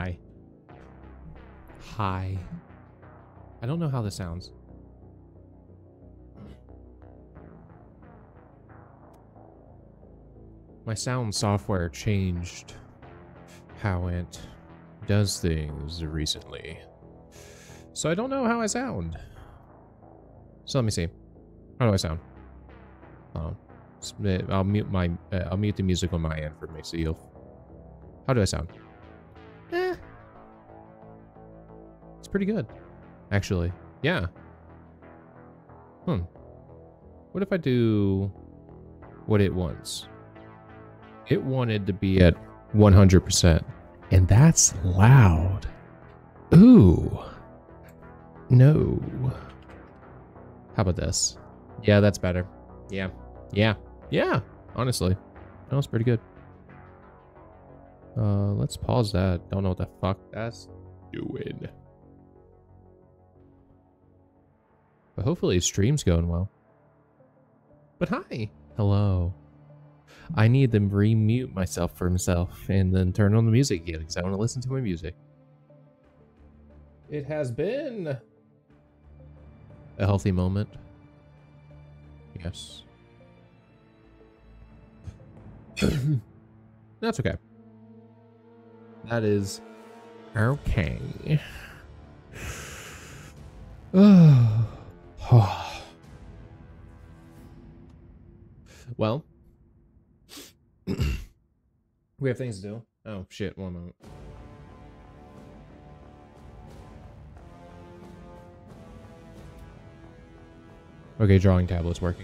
Hi. Hi. I don't know how this sounds. My sound software changed how it does things recently. So I don't know how I sound. So let me see. How do I sound? I'll mute the music on my end for me, so you'll... How do I sound? It's pretty good, actually. Yeah. What if I do what it wants? It wanted to be at 100%, and that's loud. Ooh. No. How about this? Yeah, that's better. Yeah. Honestly, that was pretty good. Let's pause that. Don't know what the fuck that's doing. But hopefully his stream's going well. But hi. Hello. I need to remute myself for himself and then turn on the music again because I want to listen to my music. It has been a healthy moment. Yes. That's okay. That is okay. Well, we have things to do. Oh shit, one moment. Okay, drawing tablet's working.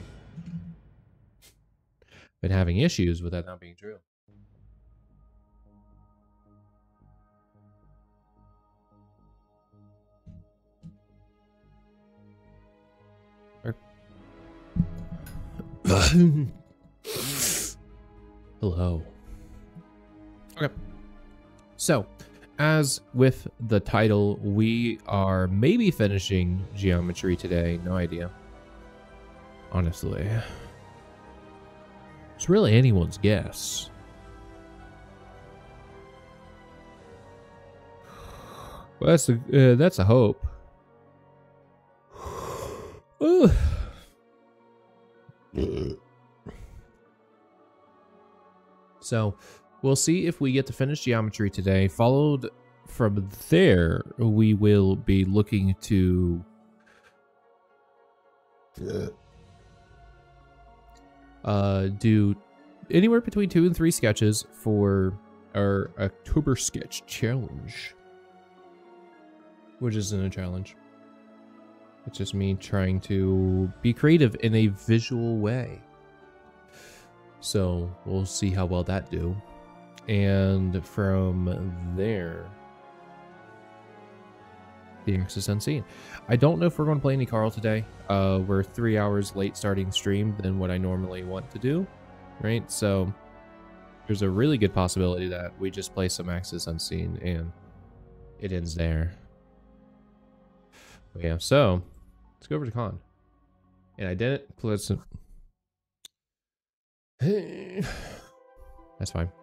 Been having issues with that not being true. Hello. Okay. So, as with the title, we are maybe finishing geometry today. No idea. Honestly. It's really anyone's guess. Well, that's a hope. So, we'll see if we get to finish geometry today. Followed from there, we will be looking to do anywhere between 2 and 3 sketches for our October sketch challenge, which isn't a challenge. It's just me trying to be creative in a visual way. So we'll see how well that do. And from there, the Axis Unseen. I don't know if we're going to play any Carl today. We're 3 hours late starting stream than what I normally want to do, right? So there's a really good possibility that we just play some Axis Unseen and it ends there. But yeah, so let's go over to con. And I did it. Listen. That's fine.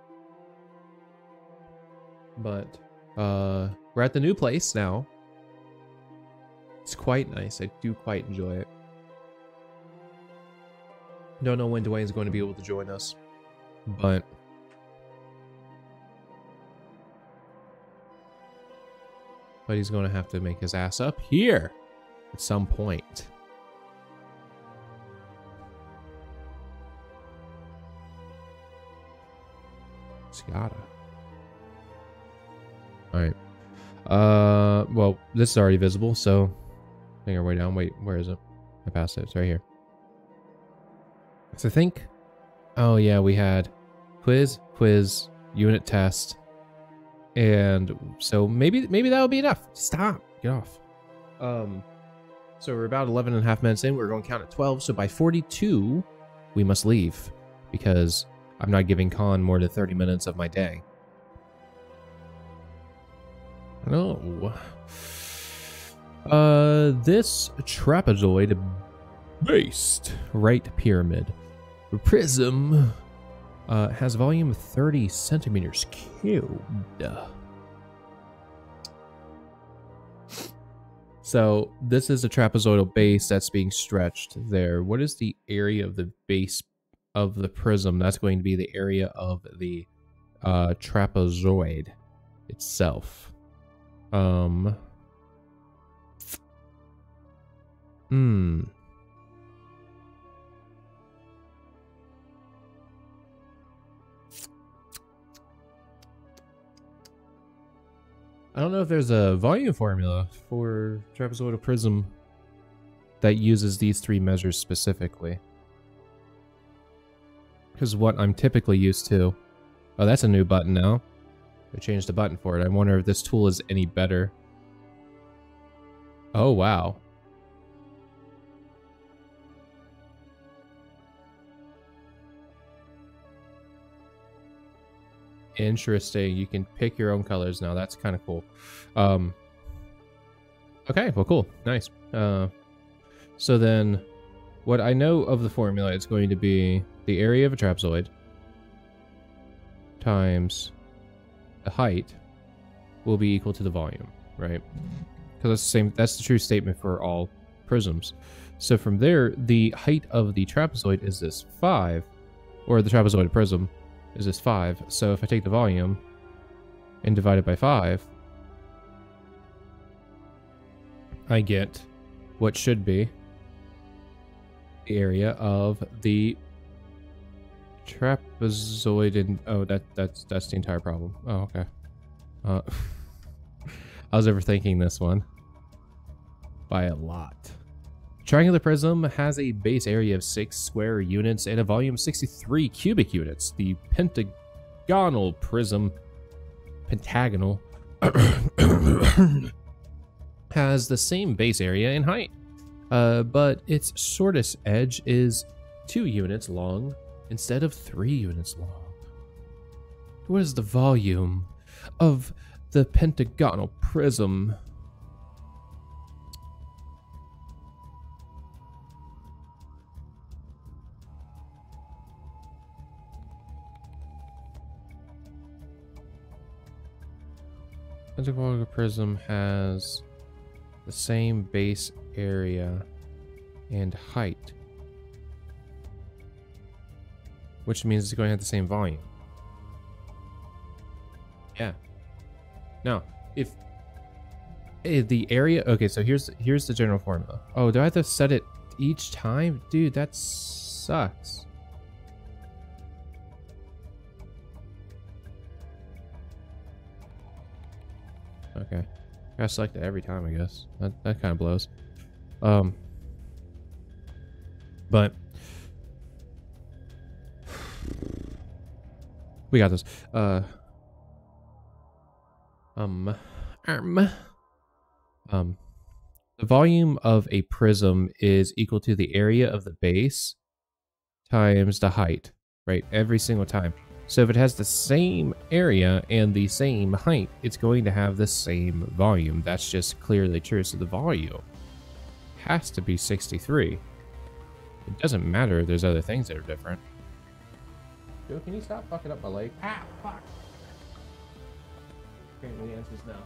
But we're at the new place now. It's quite nice. I do quite enjoy it. Don't know when Dwayne's going to be able to join us, but he's going to have to make his ass up here at some point. It's gotta. All right. Well, this is already visible, so make our way down. Wait, where is it? I passed it. It's right here. So I think, oh yeah, we had quiz, unit test, and so maybe that would be enough. Stop. Get off. So we're about 11.5 minutes in. We're going to count at 12. So by 42, we must leave because I'm not giving Con more than 30 minutes of my day. No. This trapezoid based right pyramid prism has volume 30 centimeters cubed. So this is a trapezoidal base that's being stretched there. What is the area of the base of the prism? That's going to be the area of the trapezoid itself. I don't know if there's a volume formula for trapezoidal prism that uses these three measures specifically. Because what I'm typically used to... Oh, that's a new button now. They changed the button for it. I wonder if this tool is any better. Oh, wow. Interesting. You can pick your own colors now. That's kind of cool. Okay, well, cool. Nice. So then, what I know of the formula is going to be the area of a trapezoid times the height will be equal to the volume, right? Because that's the same. That's the true statement for all prisms. So from there, the height of the trapezoid is this 5, or the trapezoid prism is this 5. So if I take the volume and divide it by 5, I get what should be the area of the trapezoid. And oh, that's the entire problem. Oh, okay. I was overthinking this one by a lot. Triangular prism has a base area of 6 square units and a volume of 63 cubic units. The pentagonal prism, pentagonal, has the same base area and height, but its shortest edge is 2 units long instead of 3 units long. What is the volume of the pentagonal prism? Pentagonal prism has the same base area and height, which means it's going to have the same volume. Yeah. Now, if the area, okay, so here's the general formula. Oh, do I have to set it each time? Dude, that sucks. Okay. Gotta select it every time, I guess. That kind of blows. But we got this. The volume of a prism is equal to the area of the base times the height, right? Every single time. So if it has the same area and the same height, it's going to have the same volume. That's just clearly true. So the volume has to be 63. It doesn't matter if there's other things that are different. Joe, can you stop fucking up my leg? Ah, fuck. Okay, the answer's no.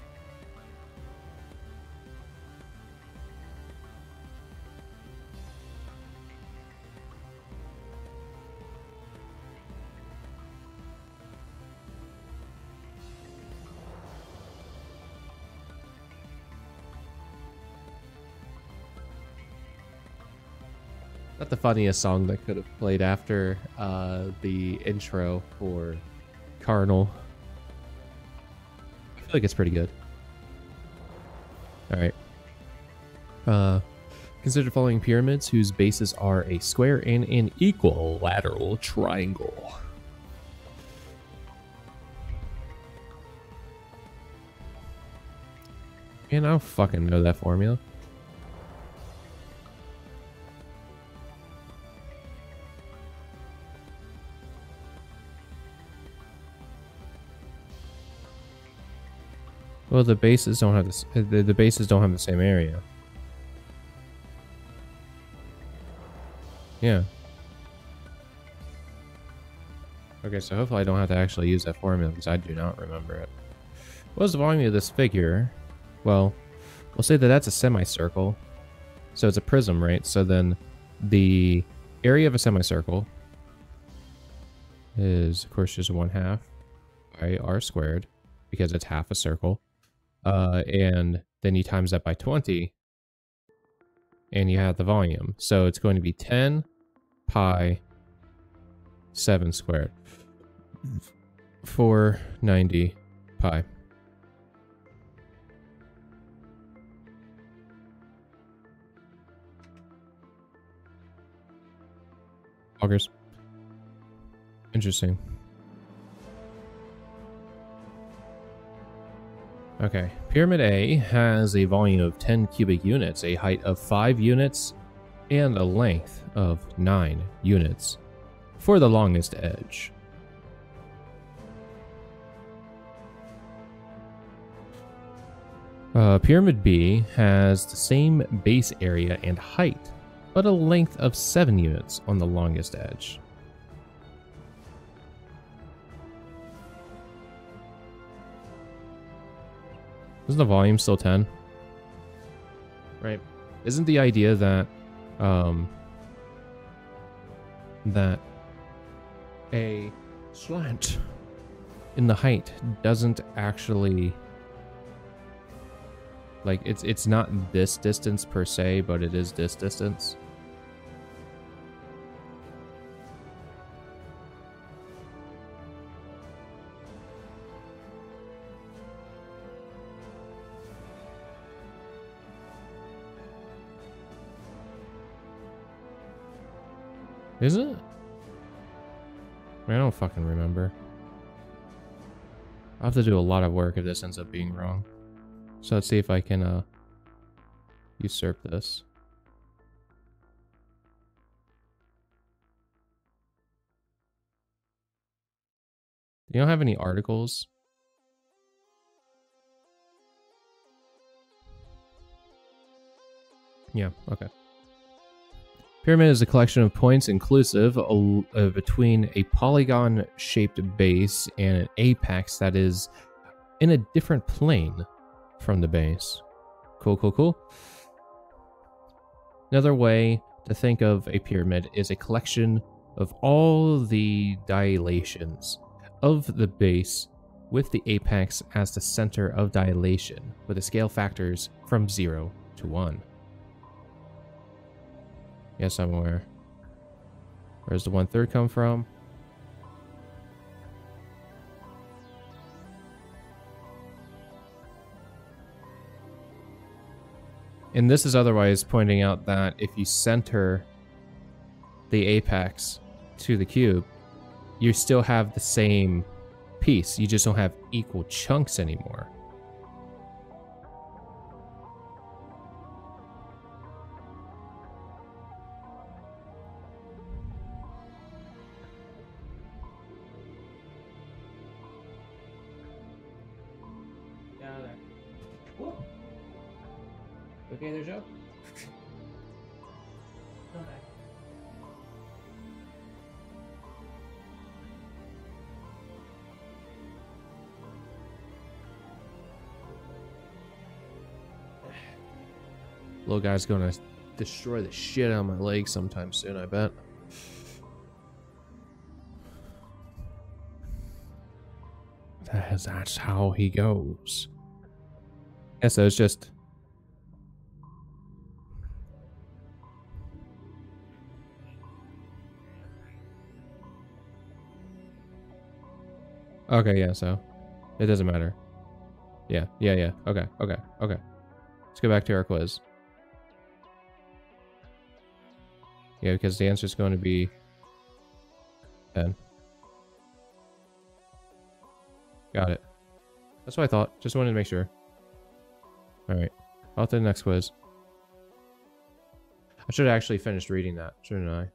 Not the funniest song that could have played after the intro for Carnal. I feel like it's pretty good. Alright. Consider the following pyramids whose bases are a square and an equilateral triangle. Man, I don't fucking know that formula. Well, the bases don't have this. The bases don't have the same area. Yeah. Okay, so hopefully I don't have to actually use that formula because I do not remember it. What is the volume of this figure? Well, we'll say that that's a semicircle. So it's a prism, right? So then the area of a semicircle is, of course, just 1/2 by r squared, because it's half a circle. And then you times that by 20, and you have the volume. So it's going to be 10 pi 7 squared. 490 pi. Augers. Interesting. Okay, Pyramid A has a volume of 10 cubic units, a height of 5 units, and a length of 9 units for the longest edge. Pyramid B has the same base area and height, but a length of 7 units on the longest edge. Isn't the volume still 10? Right. Isn't the idea that that a slant in the height doesn't actually, like, it's not this distance per se, but it is this distance? Is it? I don't fucking remember. I'll have to do a lot of work if this ends up being wrong. So let's see if I can usurp this. You don't have any articles? Yeah, okay. Pyramid is a collection of points inclusive between a polygon-shaped base and an apex that is in a different plane from the base. Cool, cool, cool. Another way to think of a pyramid is a collection of all the dilations of the base with the apex as the center of dilation, with the scale factors from 0 to 1. Yes, I'm aware. Where's the 1/3 come from? And this is otherwise pointing out that if you center the apex to the cube, you still have the same piece. You just don't have equal chunks anymore. Okay there, Joe? Okay. Little guy's gonna destroy the shit out of my leg sometime soon, I bet. That's how he goes. Yeah, so it's just... Okay, yeah, so it doesn't matter. Yeah. Okay. Let's go back to our quiz. Yeah, because the answer is going to be 10. Got it. That's what I thought. Just wanted to make sure. Alright. On to the next quiz. I should have actually finished reading that, shouldn't I?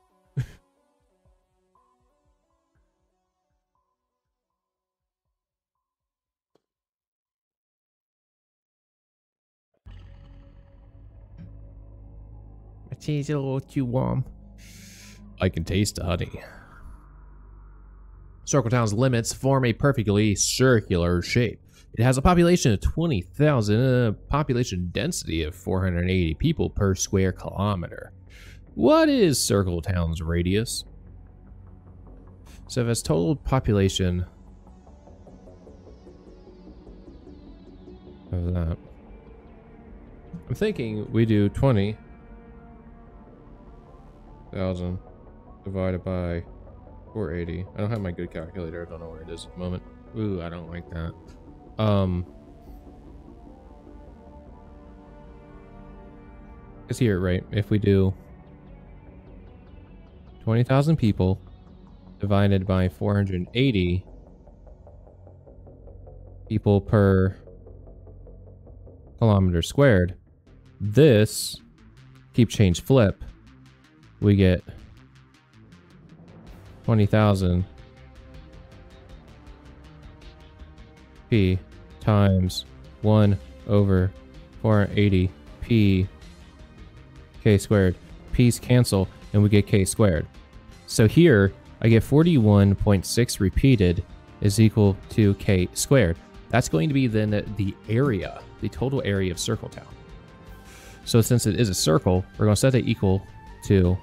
My tea's a little too warm. I can taste the honey. Circletown's limits form a perfectly circular shape, It has a population of 20,000 and a population density of 480 people per square kilometer. What is Circletown's radius? So if it's total population of that, I'm thinking we do 20,000 divided by 480. I don't have my good calculator. I don't know where it is at the moment. Ooh, I don't like that. It's here, right? If we do 20,000 people divided by 480 people per kilometer squared, this keep change flip, we get 20,000 p times 1 over 480 p k squared. P's cancel and we get k squared. So here I get 41.6 repeated is equal to k squared. That's going to be then the area, the total area of Circletown. So since it is a circle, we're going to set it equal to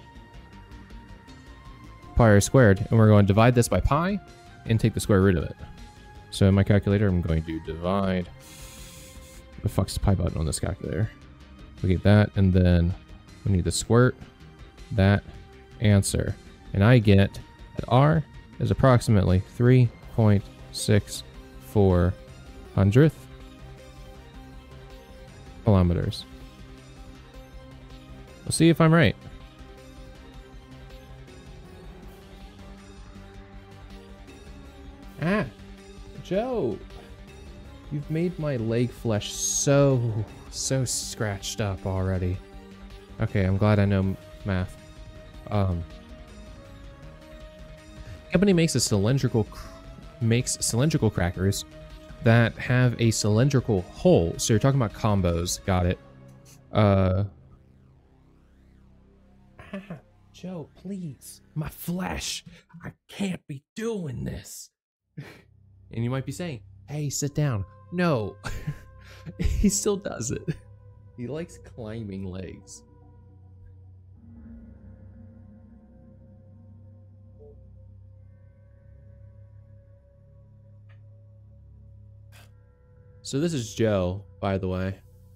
pi r squared, and we're going to divide this by pi and take the square root of it. So in my calculator, I'm going to divide. What the fuck's the pi button on this calculator? We get that, and then we need to squirt that answer. And I get that r is approximately 3.64 hundredth kilometers. We'll see if I'm right. Ah, Joe, you've made my leg flesh so scratched up already. Okay, I'm glad I know math. Company makes cylindrical crackers that have a cylindrical hole. So you're talking about combos. Got it. Joe, please. My flesh. I can't be doing this. And you might be saying, hey, sit down. No. He still does it. He likes climbing legs. So this is Joe, by the way.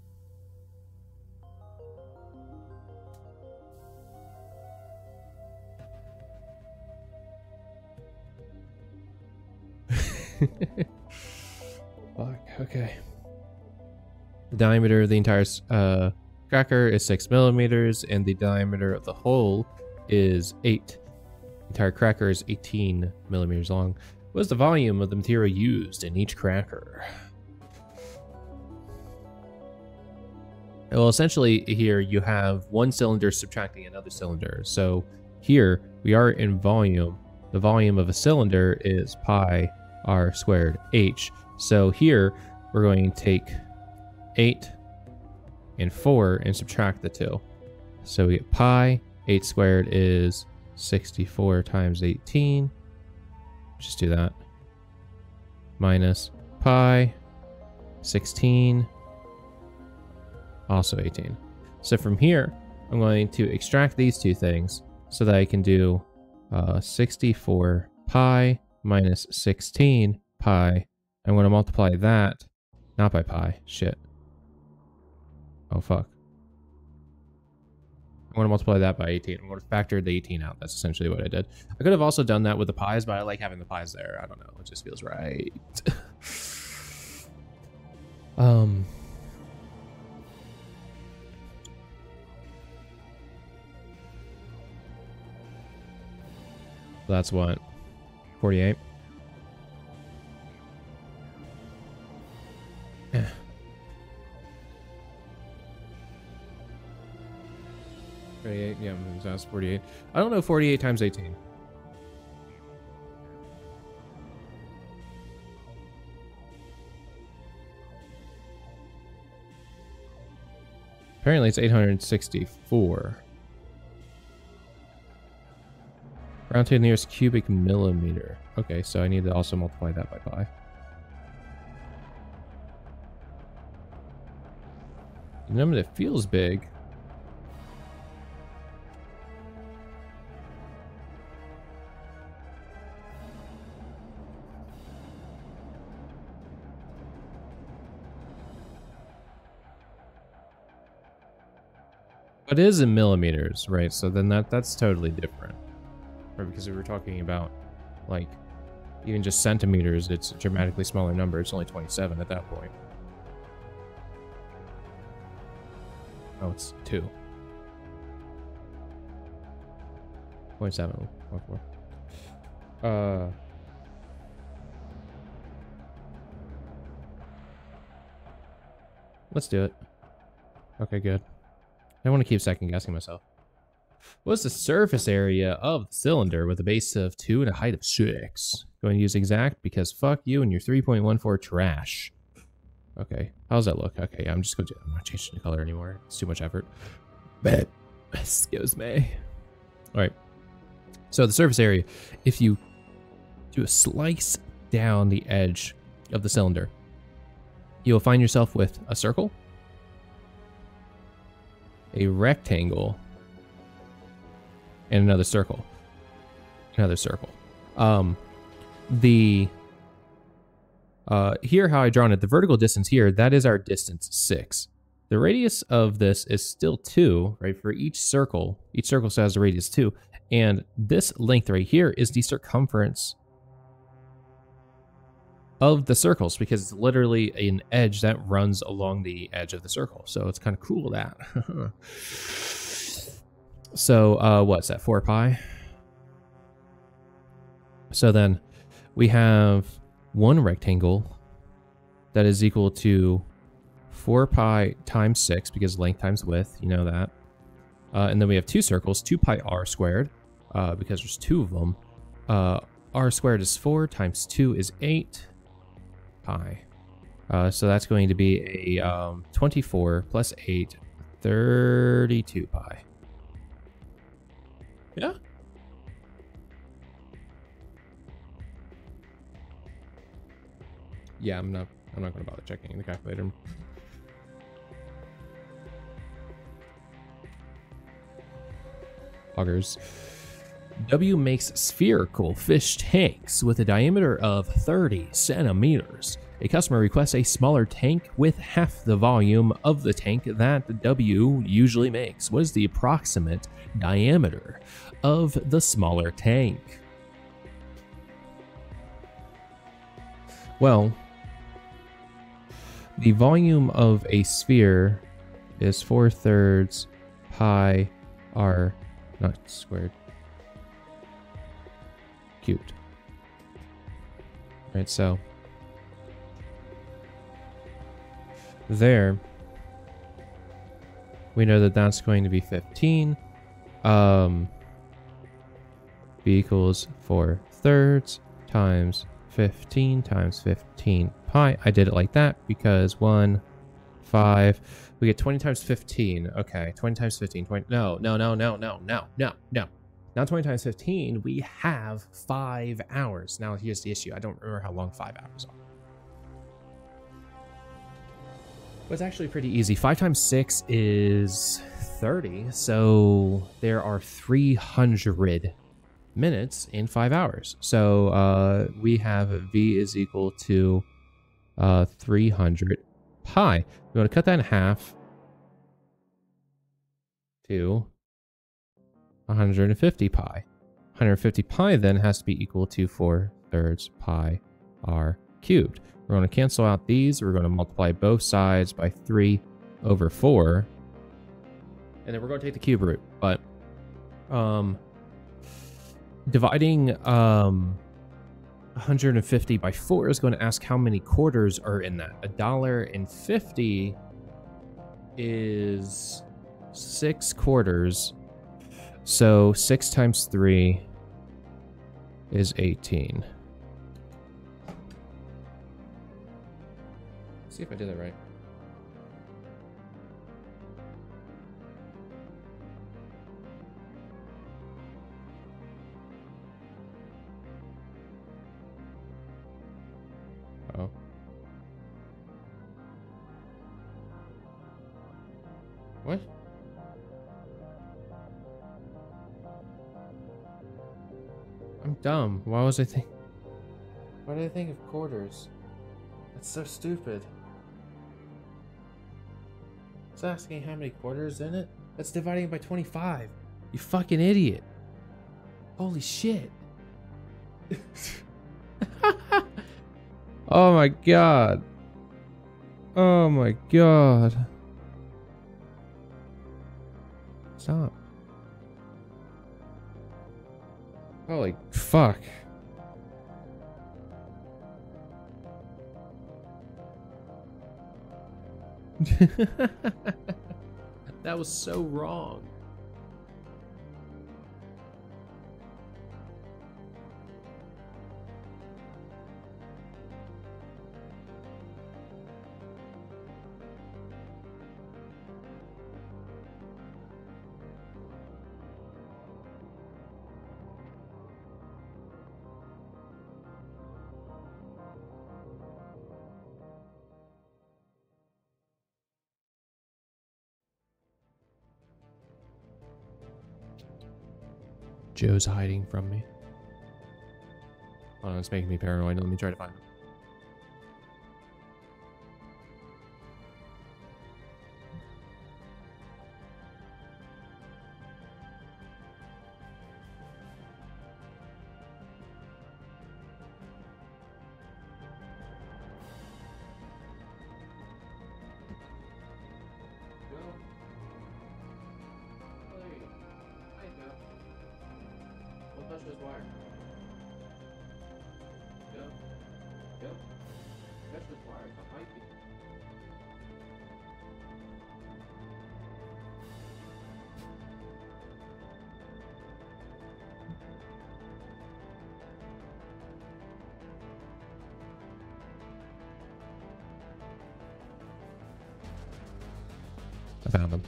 Fuck, okay. The diameter of the entire cracker is 6 millimeters, and the diameter of the hole is 8. The entire cracker is 18 millimeters long. What is the volume of the material used in each cracker? Well, essentially here you have one cylinder subtracting another cylinder. So here we are in volume. The volume of a cylinder is pi r squared h. So here we're going to take 8 and 4 and subtract the 2. So we get pi, 8 squared is 64 times 18. Just do that. Minus pi, 16, also 18. So from here, I'm going to extract these two things so that I can do 64 pi minus 16 pi. I'm going to multiply that, not by pi, shit. Oh, fuck. I'm going to multiply that by 18. I'm going to factor the 18 out. That's essentially what I did. I could have also done that with the pies, but I like having the pies there. I don't know. It just feels right. That's what? 48? Yeah. 38, yeah, that's 48. I don't know 48 times 18. Apparently it's 864. Round to the nearest cubic millimeter. Okay, so I need to also multiply that by pi. Even though it feels big. But it is in millimeters, right? So then that's totally different. Right? Because we were talking about, like, even just centimeters, it's a dramatically smaller number. It's only 27 at that point. Oh, it's 2. 0.7. 0.4. Let's do it. Okay, good. I want to keep second guessing myself. What's the surface area of the cylinder with a base of 2 and a height of 6? Going to use exact because fuck you and your 3.14 trash. Okay, how's that look? Okay, I'm just going to. I'm not changing the color anymore. It's too much effort. But excuse me. All right. So the surface area, if you do a slice down the edge of the cylinder, you'll find yourself with a circle, a rectangle, and another circle. Another circle. Here how I drawn it, the vertical distance here, that is our distance 6. The radius of this is still 2, right? For each circle still has a radius 2. And this length right here is the circumference of the circles, because it's literally an edge that runs along the edge of the circle. So it's kind of cool that. So what's that, 4 pi? So then we have one rectangle that is equal to 4 pi times 6, because length times width, you know that. And then we have 2 circles, 2 pi r squared, because there's 2 of them. R squared is 4 times 2 is 8 pi. So that's going to be a 24 plus 8, 32 pi. Yeah. Yeah, I'm not going to bother checking the calculator. Augers. W makes spherical fish tanks with a diameter of 30 centimeters. A customer requests a smaller tank with half the volume of the tank that W usually makes. What is the approximate diameter of the smaller tank? Well, the volume of a sphere is 4/3 pi r, not squared, cubed. Right, so there we know that that's going to be 15. B equals 4/3 times 15 times 15 pi. I did it like that because 1, 5. We get 20 times 15. Okay, 20 times 15. 20, no. Now 20 times 15, we have 5 hours. Now here's the issue. I don't remember how long 5 hours are. But it's actually pretty easy. 5 times 6 is 30. So there are 300 minutes in 5 hours. So we have V is equal to 300 pi. We want to cut that in half to 150 pi. 150 pi then has to be equal to 4/3 pi r cubed. We're going to cancel out these. We're going to multiply both sides by 3/4. And then we're going to take the cube root. But dividing 150 by 4 is going to ask how many quarters are in that. $1.50 is 6 quarters. So 6 times 3 is 18. Let's see if I did that right. Oh. What? I'm dumb. Why was I think? Why did I think of quarters? That's so stupid. It's asking how many quarters in it. That's dividing by 25. You fucking idiot. Holy shit. Oh my god. Oh my god. Stop. Holy fuck. That was so wrong. Joe's hiding from me. Oh, it's making me paranoid. Let me try to find him. Don't touch this wire. Go. Go. Touch this wire. That might be. I found him.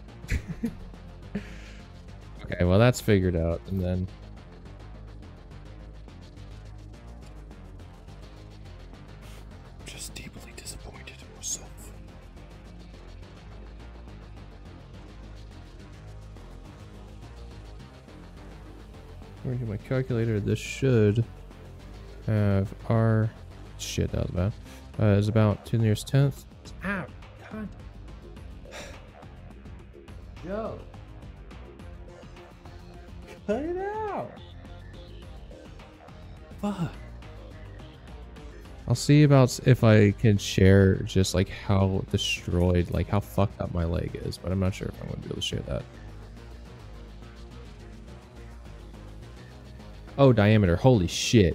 Okay, well that's figured out, and then just deeply disappointed in myself. According to my calculator, this should have our shit. That was bad. Is about 2 nearest 10th. Ow! God. Joe. Cut it out. Fuck. I'll see about if I can share just like how destroyed, like how fucked up my leg is, but I'm not sure if I'm gonna be able to share that. Oh, diameter. Holy shit.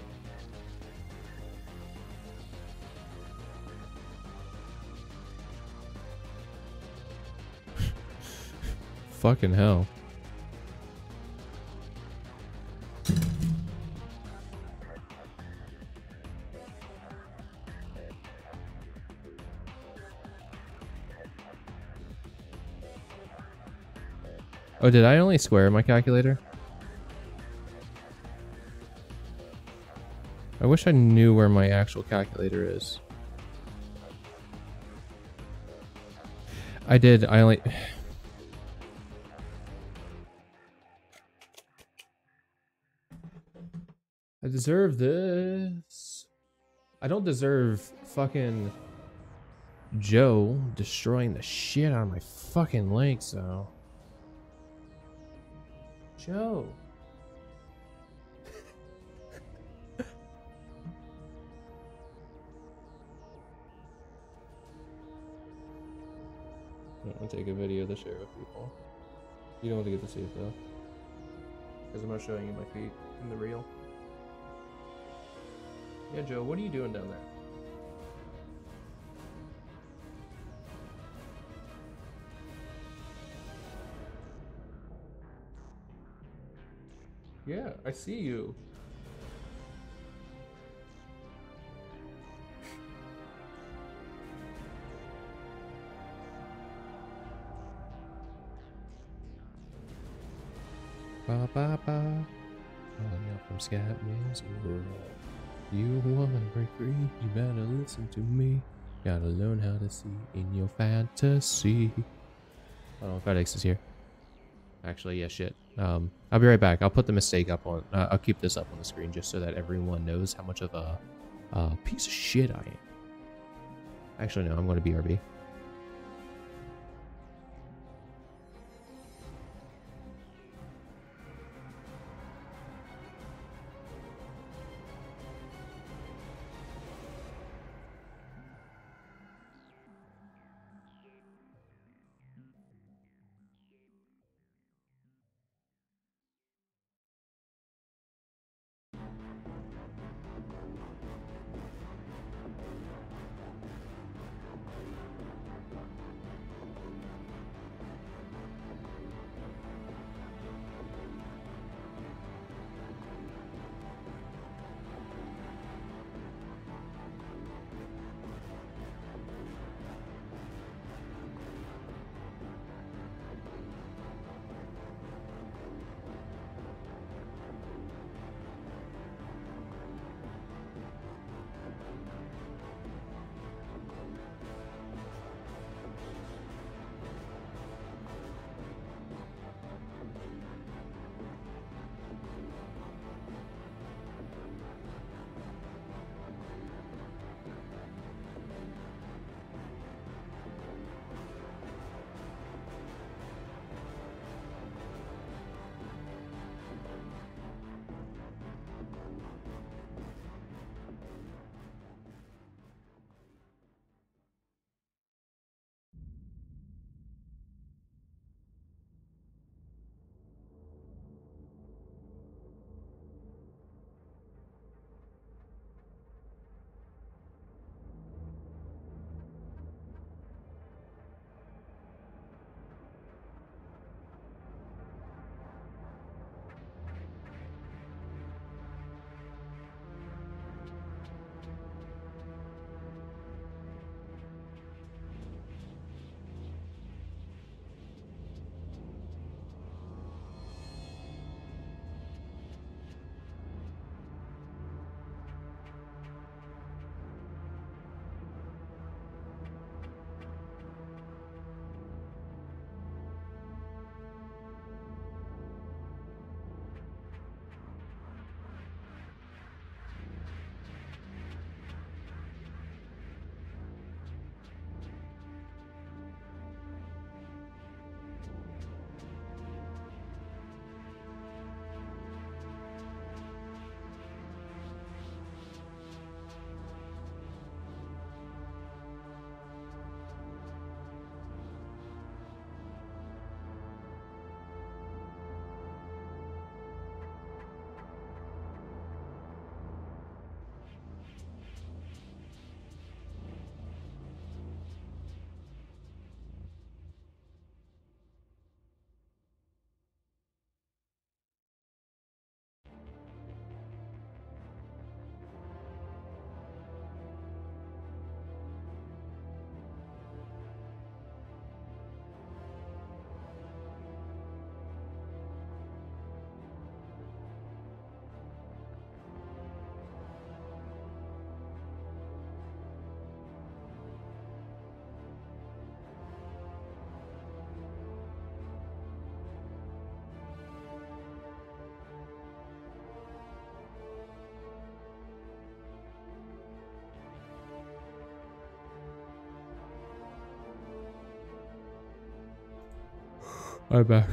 Fucking hell. Oh, did I only square my calculator? I wish I knew where my actual calculator is. I did. I only... I deserve this. I don't deserve fucking Joe destroying the shit out of my fucking legs, though. Joe. I'll take a video to share with people. You don't want to get to see it though, because I'm not showing you my feet in the reel. Yeah, Joe, what are you doing down there? Yeah, I see you. Ba ba ba. Calling out from Scatman's world. You wanna break free? You better listen to me. Gotta learn how to see in your fantasy. Oh, FedEx is here. Actually, yeah, shit. I'll be right back. I'll put the mistake up on. I'll keep this up on the screen just so that everyone knows how much of a piece of shit I am. Actually, no, I'm going to BRB. I'm back.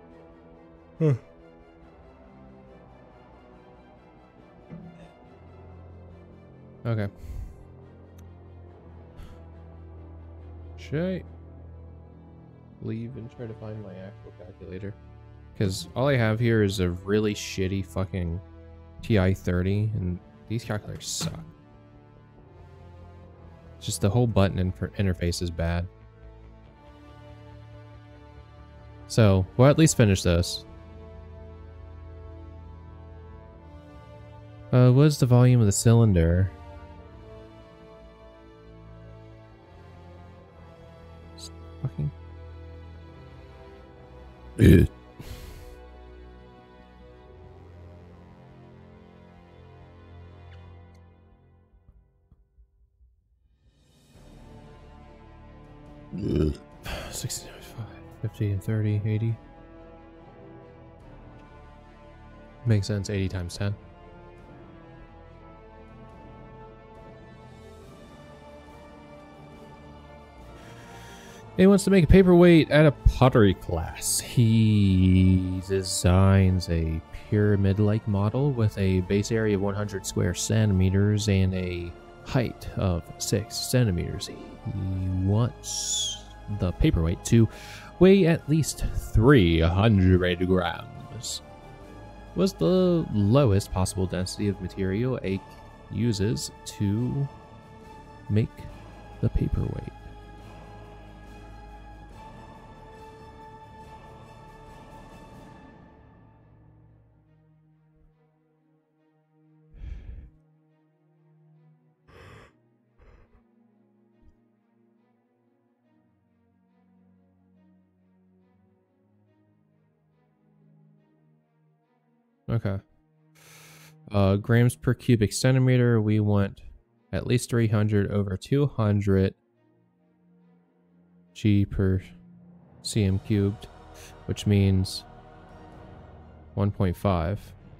Okay. Should I leave and try to find my actual calculator? Because all I have here is a really shitty fucking TI-30, and these calculators suck. Just the whole button interface is bad. So, we'll at least finish this. What is the volume of the cylinder? Fucking. $16.95. 50 and 30, 80. Makes sense, 80 times 10. He wants to make a paperweight at a pottery class. He designs a pyramid-like model with a base area of 100 square centimeters and a height of 6 centimeters. He wants the paperweight to weigh at least 300 grams. Was the lowest possible density of material aqE uses to make the paperweight. Okay. Grams per cubic centimeter, we want at least 300 over 200 G per cm cubed, which means 1.5.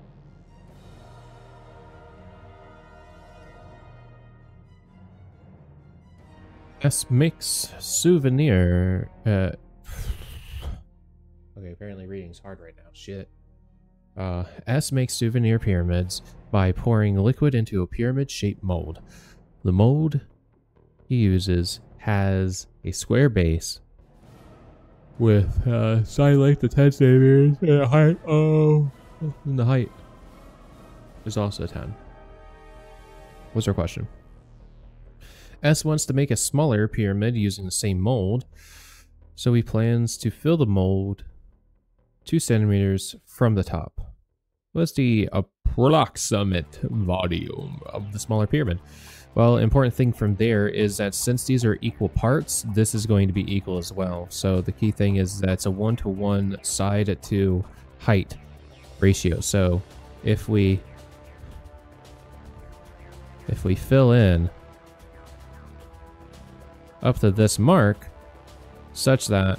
S mix souvenir. Okay, apparently reading's hard right now. Shit. S makes souvenir pyramids by pouring liquid into a pyramid-shaped mold. The mold he uses has a square base with side length of 10 centimeters and a height and the height is also 10. What's our question? S wants to make a smaller pyramid using the same mold, so he plans to fill the mold 2 centimeters from the top. What's the approximate volume of the smaller pyramid? Well, important thing from there is that since these are equal parts, this is going to be equal as well. So the key thing is that it's a 1-to-1 side to height ratio. So if we fill in up to this mark such that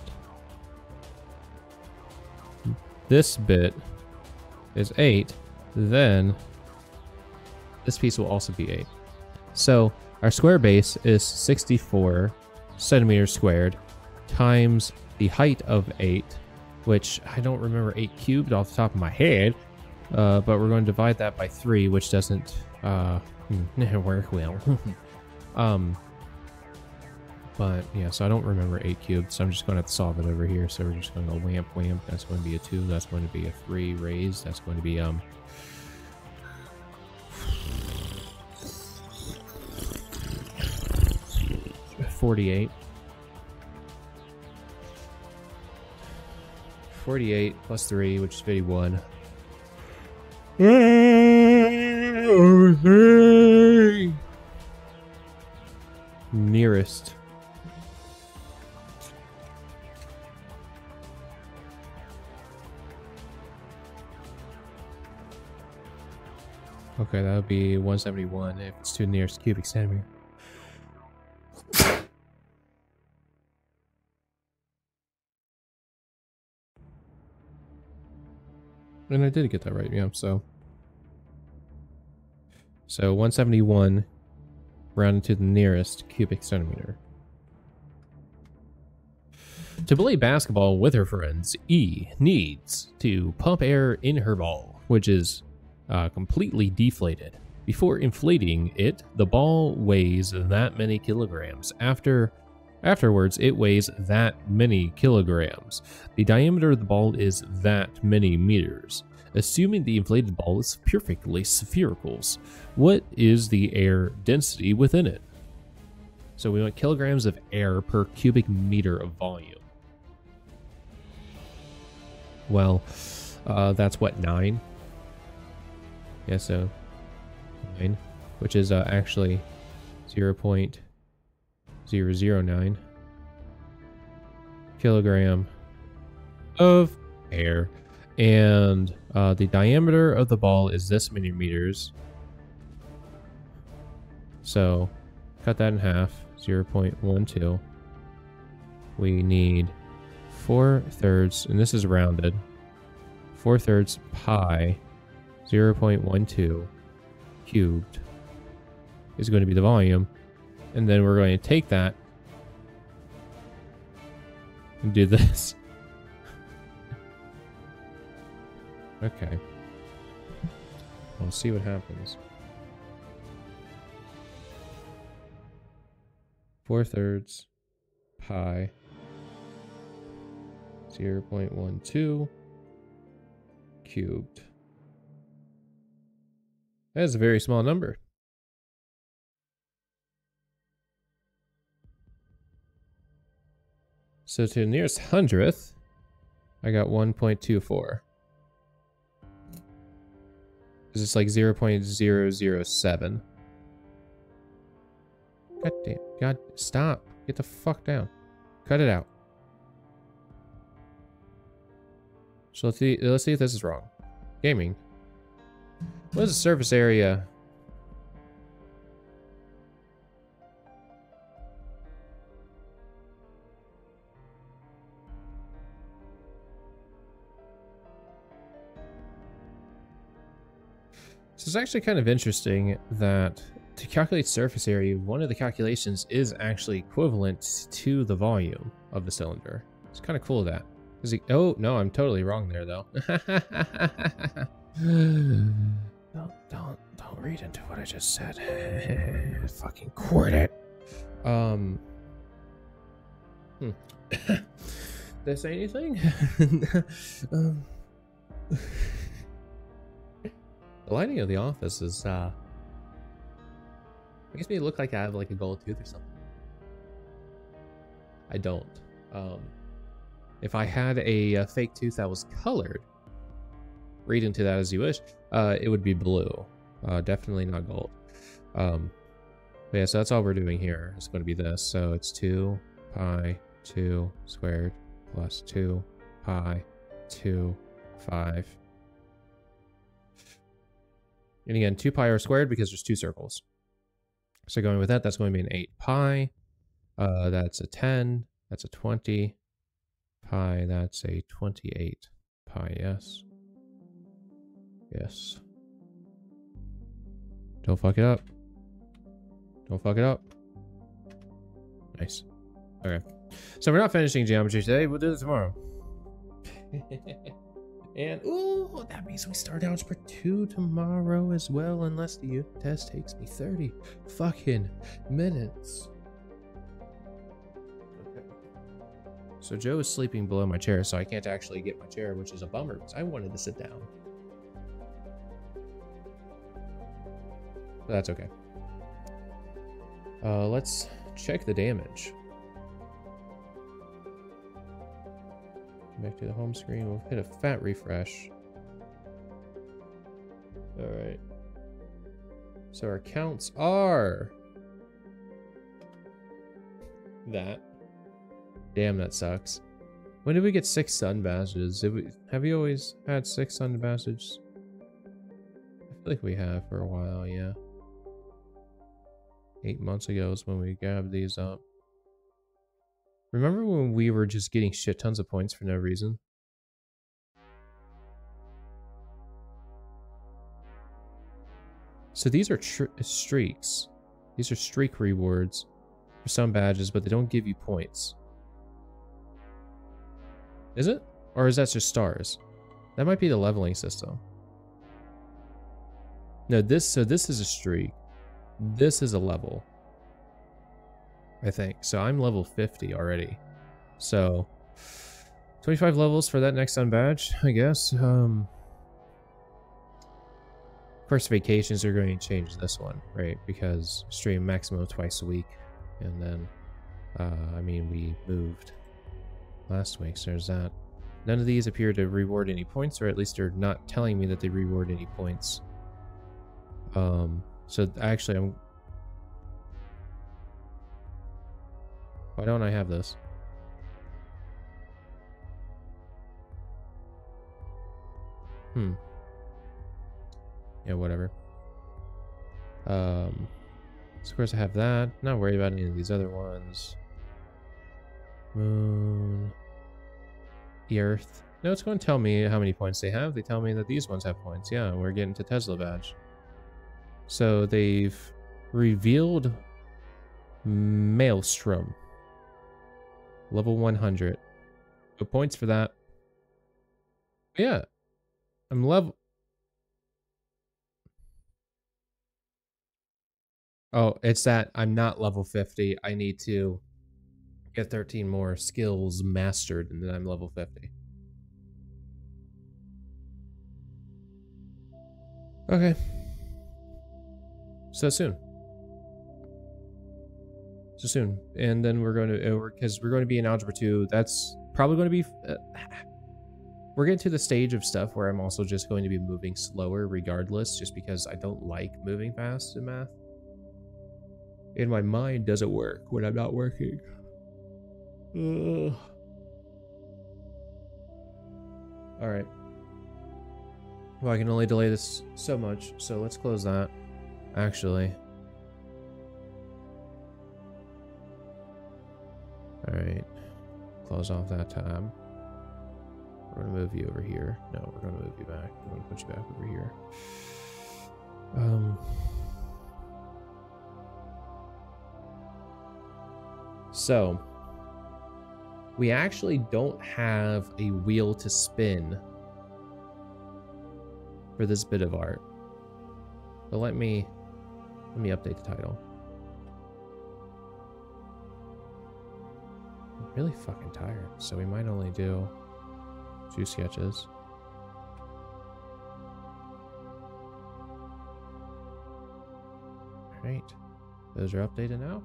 this bit is 8, then this piece will also be 8. So our square base is 64 centimeters squared times the height of 8, which I don't remember 8 cubed off the top of my head, but we're going to divide that by 3, which doesn't work well. But yeah, so I don't remember 8 cubed, so I'm just going to have to solve it over here. So we're just going to go whamp whamp. That's going to be a 2. That's going to be a 3 raised. That's going to be 48. 48 plus 3, which is 51. Nearest. Okay, that would be 171 if it's to the nearest cubic centimeter. And I did get that right, yeah, so 171 rounded to the nearest cubic centimeter. To play basketball with her friends, E needs to pump air in her ball, which is completely deflated. Before inflating it, the ball weighs that many kilograms. Afterwards, it weighs that many kilograms. The diameter of the ball is that many meters. Assuming the inflated ball is perfectly spherical, what is the air density within it? So we want kilograms of air per cubic meter of volume. Well, that's what, 9? Yeah, so 9, which is actually 0.009 kilogram of air. And the diameter of the ball is this many meters. So cut that in half, 0.12. We need 4/3, and this is rounded. 4/3 pi 0.12 cubed is going to be the volume. And then we're going to take that and do this. Okay. We'll see what happens. 4/3 pi 0.12 cubed. That is a very small number. So to the nearest hundredth, I got 1.24. Is this like 0.007? God damn. God, stop. Get the fuck down. Cut it out. So let's see if this is wrong. Gaming. What is the surface area? So it's actually kind of interesting that to calculate surface area, one of the calculations is actually equivalent to the volume of the cylinder. It's kind of cool that. Oh, no, I'm totally wrong there, though. Don't read into what I just said. Fucking quit it. Did I say anything? The lighting of the office is, makes me look like I have like a gold tooth or something. I don't. If I had a fake tooth that was colored, read into that as you wish, it would be blue. Definitely not gold. But yeah, so that's all we're doing here. It's going to be this. So it's 2 pi 2 squared plus 2 pi 2 5. And again, 2 pi r squared because there's 2 circles. So going with that, that's going to be an 8 pi. That's a 10. That's a 20 pi. That's a 28 pi. Yes. Yes. Don't fuck it up. Don't fuck it up. Nice. Okay. So we're not finishing geometry today. We'll do it tomorrow. And, ooh, that means we start algebra 2 tomorrow as well, unless the unit test takes me 30 fucking minutes. Okay. So Joe is sleeping below my chair, so I can't actually get my chair, which is a bummer, because I wanted to sit down. But that's okay. Let's check the damage. Back to the home screen. We'll hit a fat refresh. Alright. So our counts are that. Damn, that sucks. When did we get 6 sun badges? Have we always had 6 sun badges? I feel like we have for a while, yeah. 8 months ago is when we grabbed these up. Remember when we were just getting shit tons of points for no reason? So these are streaks. These are streak rewards for some badges, but they don't give you points. Is it? Or is that just stars? That might be the leveling system. No, so this is a streak. This is a level. I think. So I'm level 50 already. So 25 levels for that next sun badge, I guess. Of course, vacations are going to change this one, right? Because stream maximum twice a week. And then, I mean, we moved last week, so there's that. None of these appear to reward any points, or at least they're not telling me that they reward any points. So actually, why don't I have this? Yeah, whatever. So of course I have that. Not worried about any of these other ones. Moon. Earth. No, it's going to tell me how many points they have. They tell me that these ones have points. Yeah, we're getting to Tesla badge. So they've revealed Maelstrom. Level 100. No points for that. But yeah. I'm level... Oh, it's that I'm not level 50. I need to get 13 more skills mastered, and then I'm level 50. Okay. So soon. So soon. And then we're going to, because we're going to be in Algebra 2, that's probably going to be... we're getting to the stage of stuff where I'm also just going to be moving slower regardless, just because I don't like moving fast in math. And my mind doesn't work when I'm not working. Alright. Well, I can only delay this so much, so let's close that. Actually. Alright. Close off that tab. We're gonna move you over here. No, we're gonna move you back. I'm gonna put you back over here. So, we actually don't have a wheel to spin for this bit of art. But let me update the title. I'm really fucking tired, so we might only do 2 sketches. Alright. Those are updated now.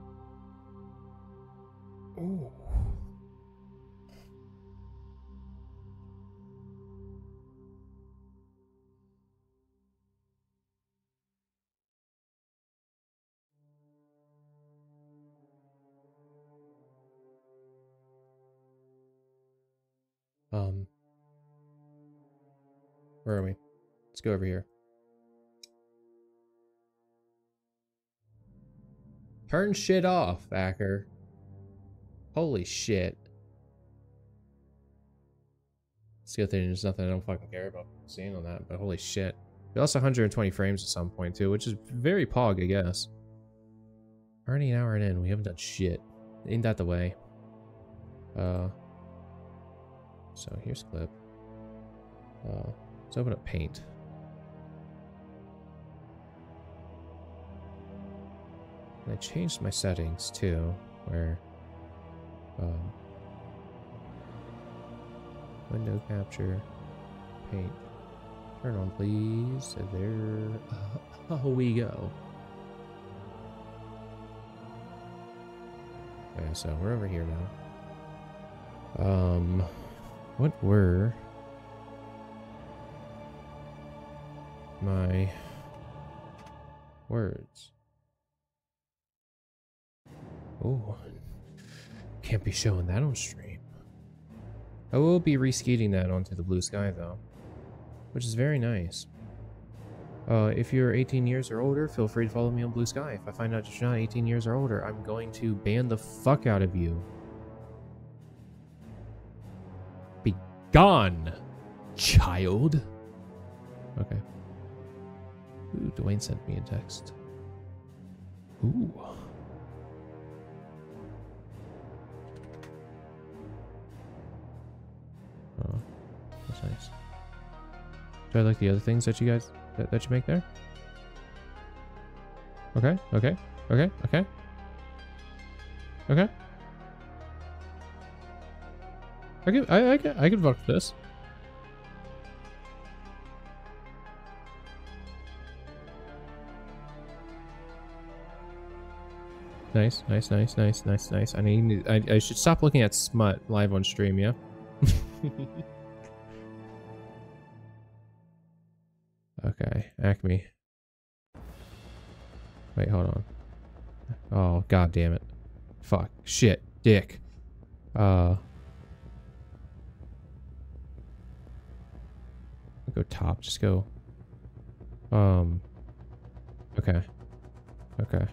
Ooh. Where are we? Let's go over here. Turn shit off, aqEr. Holy shit. It's a good thing there's nothing I don't fucking care about seeing on that, but holy shit. We also 120 frames at some point too, which is very pog, I guess. Already an hour in, we haven't done shit. Ain't that the way? So here's clip. Let's open up Paint. And I changed my settings too, where window capture, paint, turn on please. There we go. Okay, so we're over here now. What were my words? Oh, can't be showing that on stream. I will be reskeeting that onto the blue sky though, which is very nice. If you're 18 years or older, feel free to follow me on Blue Sky. If I find out you're not 18 years or older, I'm going to ban the fuck out of you. Be gone, child. Okay. Ooh, Dwayne sent me a text. Ooh. Oh, that's nice. Do I like the other things that you guys that you make there? Okay, okay, okay, okay, okay. I could fuck with this. Nice, nice, nice, nice, nice, nice. I should stop looking at smut live on stream, yeah? Okay, Acme. Wait, hold on. Oh, god damn it. Fuck. Shit. Dick. Go top. Just go. Okay. Okay.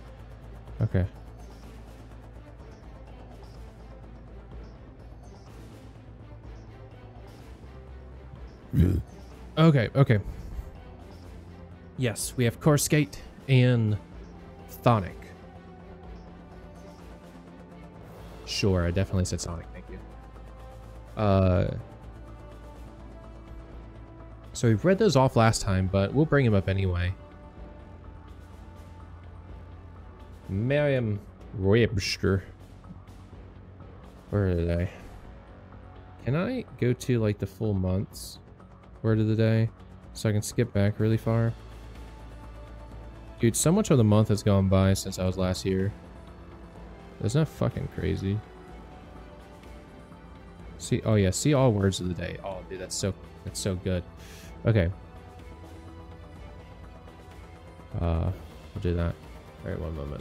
Okay. Okay, okay. Yes, we have coruscate and Thonic. Sure, I definitely said Sonic, thank you. So we've read those off last time, but we'll bring them up anyway. Merriam-webster. Where are they? Can I go to like the full months word of the day so I can skip back really far? Dude, so much of the month has gone by since I was last here. Isn't that fucking crazy? See, oh yeah, see all words of the day. Oh, dude, that's so good. Okay. We'll do that. All right, one moment.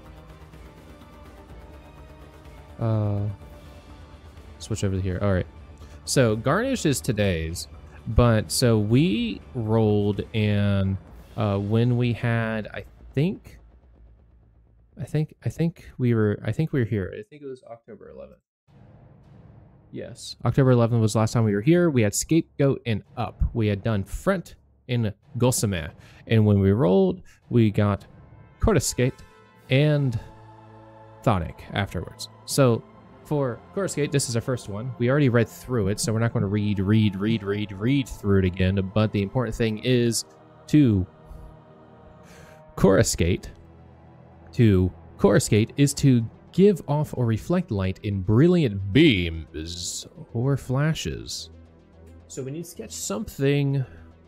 Switch over to here. All right. So garnish is today's, but so we rolled and when we had, I think we were here. I think it was October 11th. Yes, October 11th was the last time we were here. We had Scapegoat and Up. We had done Front in Gossamer. And when we rolled, we got Coruscate and Thonic afterwards. So for Coruscate, this is our first one. We already read through it, so we're not going to read through it again. But the important thing is to Coruscate. To coruscate is to give off or reflect light in brilliant beams or flashes. So we need to sketch something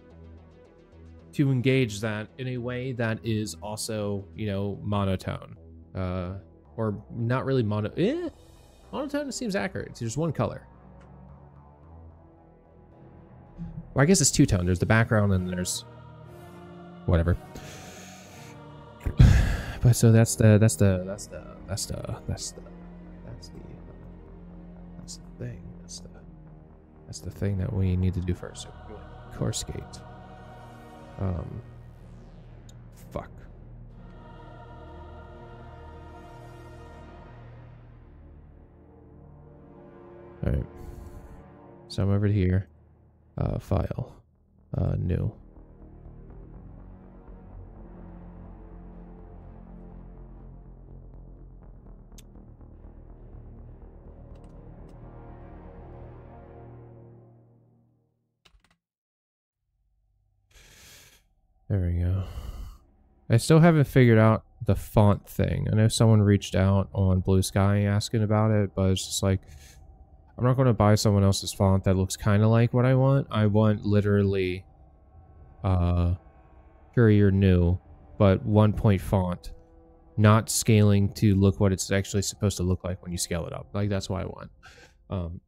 to engage that in a way that is also, you know, monotone. Or not really monotone seems accurate. It's just one color. Well, I guess it's two-tone. There's the background and there's whatever. But so that's the thing that we need to do first. So coruscate. Fuck. All right. So I'm over here. File. New. There we go. I still haven't figured out the font thing. I know someone reached out on Blue Sky asking about it, but it's just like, I'm not going to buy someone else's font that looks kind of like what I want. I want literally Courier New, but 1-point font, not scaling to look what it's actually supposed to look like when you scale it up. Like, that's what I want.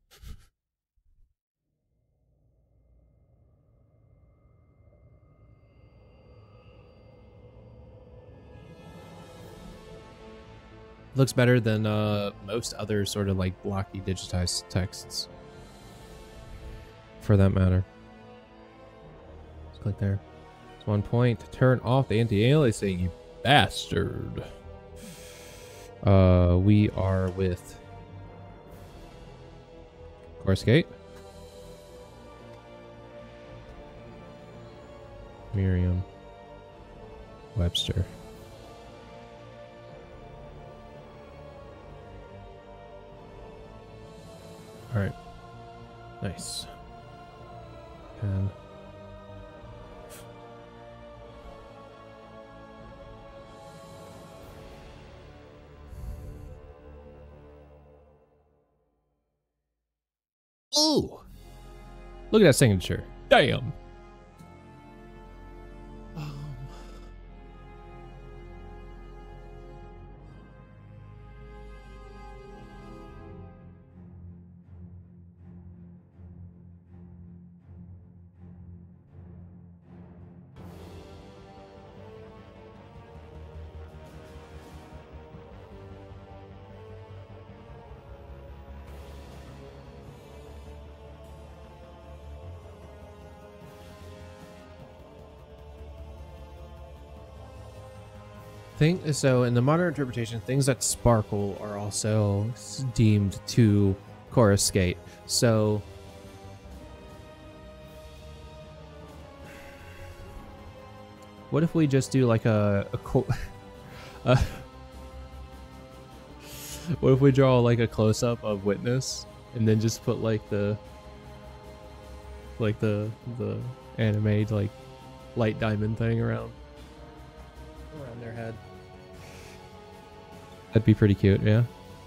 Looks better than most other sort of like blocky digitized texts, for that matter. Let's click there. It's 1 point. Turn off the anti-aliasing, you bastard. We are with Coruscate, merriam-webster. All right, nice. And ooh, look at that signature. Damn. So in the modern interpretation, things that sparkle are also deemed to coruscate. So What if we just do like a what if we draw like a close-up of witness and then just put like the anime like light diamond thing around their head? That'd be pretty cute, yeah.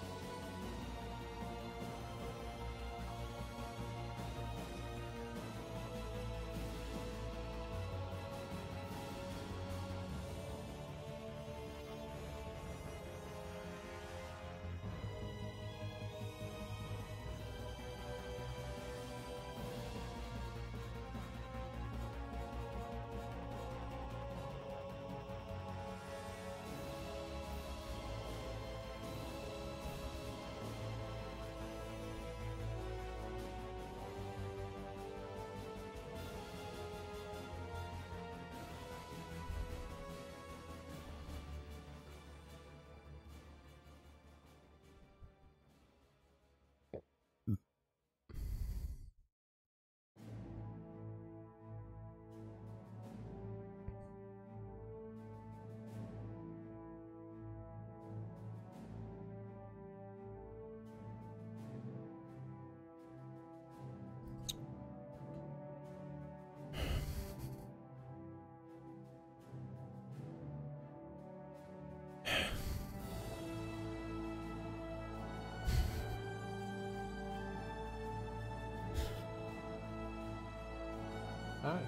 Hi.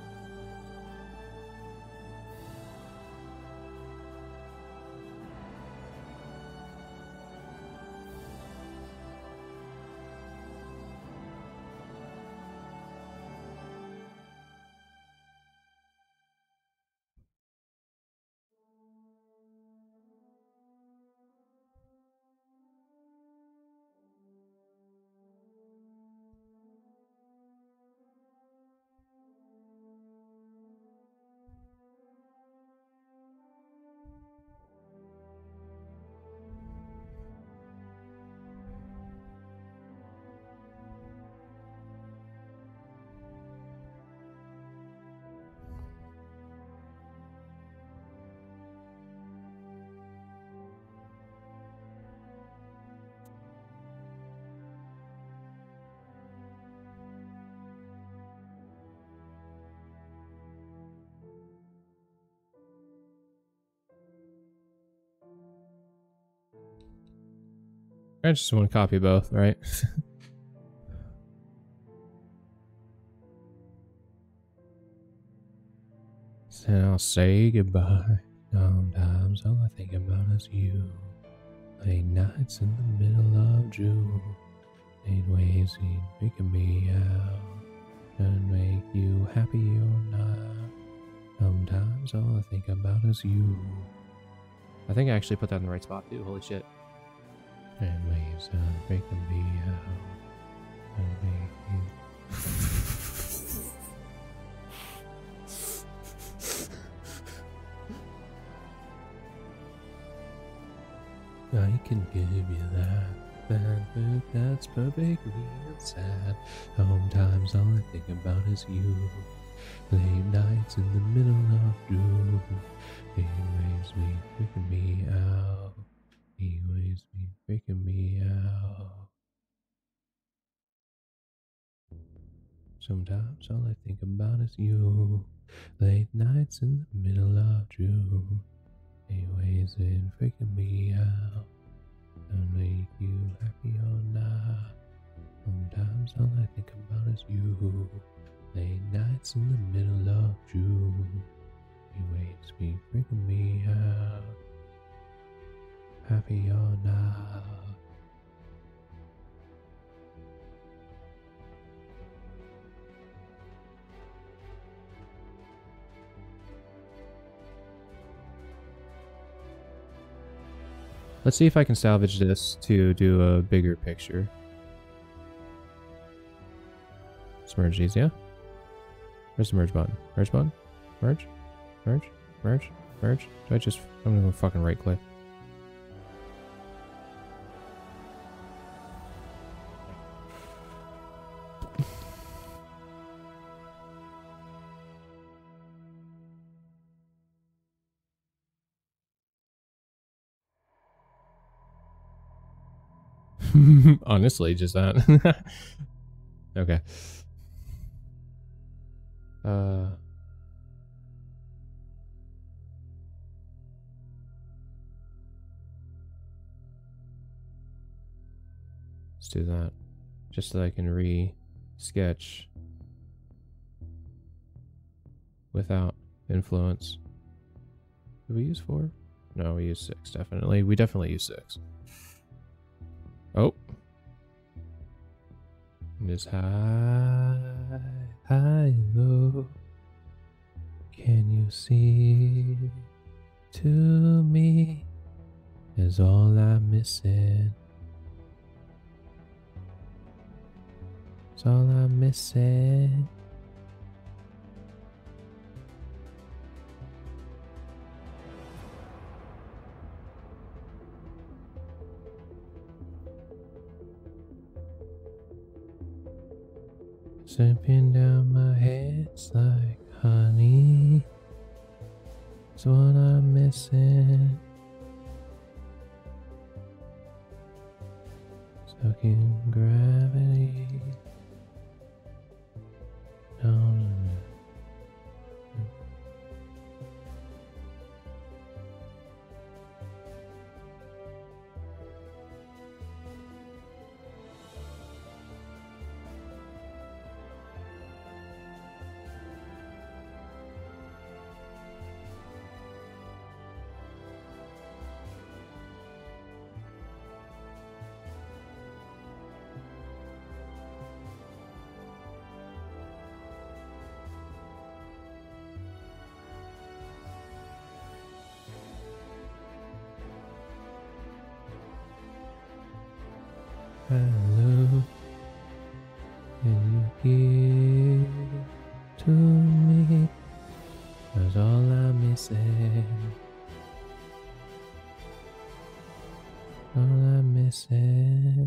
I just want to copy both, right? So I'll say goodbye. Sometimes all I think about is you. Late nights in the middle of June. Late waves picking me out. Doesn't make you happy or not. Sometimes all I think about is you. I think I actually put that in the right spot too. Holy shit. And waves breaking me out. Doesn't make you. I can give you that book that's perfectly sad. Sometimes all I think about is you. Late nights in the middle of June. He waves me, freaking me out. He waves me, freaking me out. Sometimes all I think about is you. Late nights in the middle of June. He waves in, freaking me out. Don't make you happy or not. Sometimes all I think about is you. Late nights in the middle of June. He waves me, freaking me out. Happy or not. Let's see if I can salvage this to do a bigger picture. Let's merge these, yeah? Where's the merge button? Merge button? Merge? Merge? Merge? Merge? Do I just... I'm gonna go fucking right click. Honestly, just that. Okay. Let's do that. Just so I can re-sketch without influence. Did we use 4? No, we use 6, definitely. We definitely use 6. Oh. Just high, high, low. Can you see? To me is all I'm missing. It's all I'm missing. Sipping down my head, it's like honey. It's what I'm missing. Stuck in gravity. Down. Hello, can you give to me? That's all I'm missing. All I'm missing.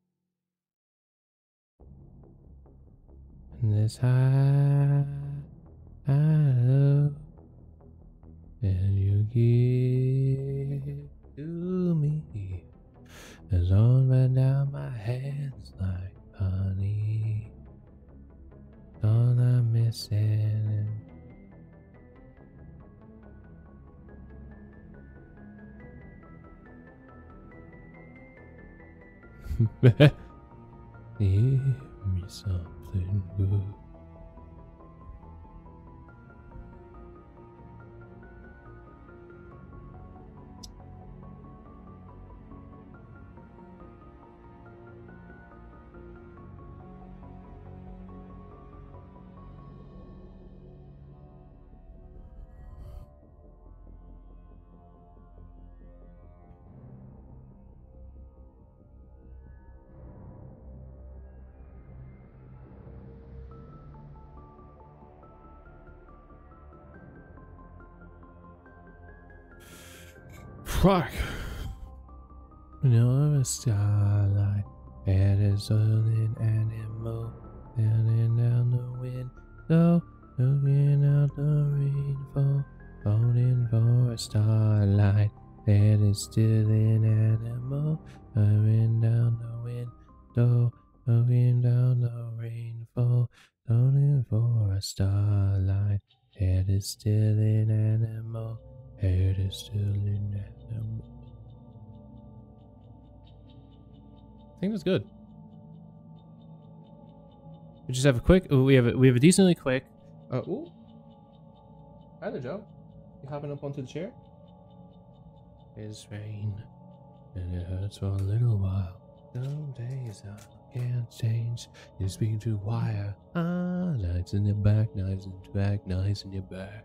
And this high, hello, can you give to me? It's all right down my hands like honey. All I'm missing. Give me something good. Fuck. No starlight, and it's all an animal, running down the window, looking out the rainfall, falling for a starlight, and it's still an animal, running down the window, looking down the rainfall, falling for a starlight, and it's still an animal. It is still in that number. I think that's good. We just have a quick. We have a decently quick. Ooh. Hi there, Joe. You hopping up onto the chair? It's rain, and it hurts for a little while. Some days I can't change. You speak to wire. Nights in your back, nights in your back, nights in your back.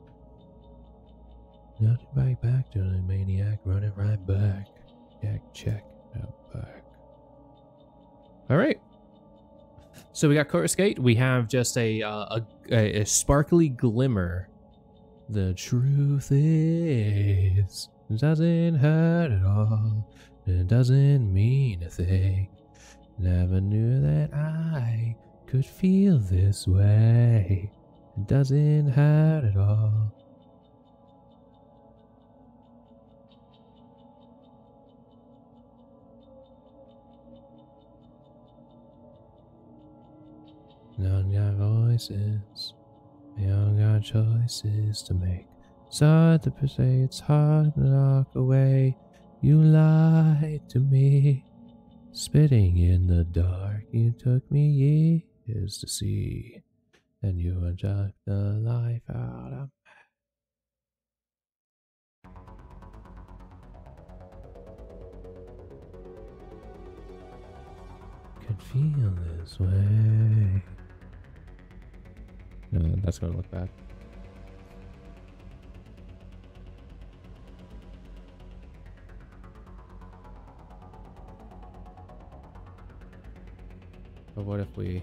Nothing back to the maniac, running right back. Check out back. All right. So we got coruscate. We have just a sparkly glimmer. The truth is, it doesn't hurt at all. It doesn't mean a thing. Never knew that I could feel this way. It doesn't hurt at all. choices. We all got choices to make. Sad to say it's hard to knock away. You lied to me. Spitting in the dark, you took me years to see. Then you took the life out of me. Could feel this way. No, that's gonna look bad. But what if we...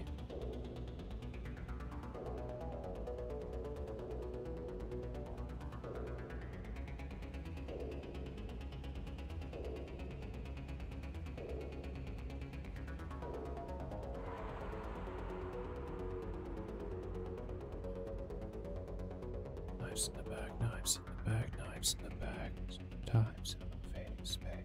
Knives in the back, knives in the back, knives in the back. Sometimes in the face, babe.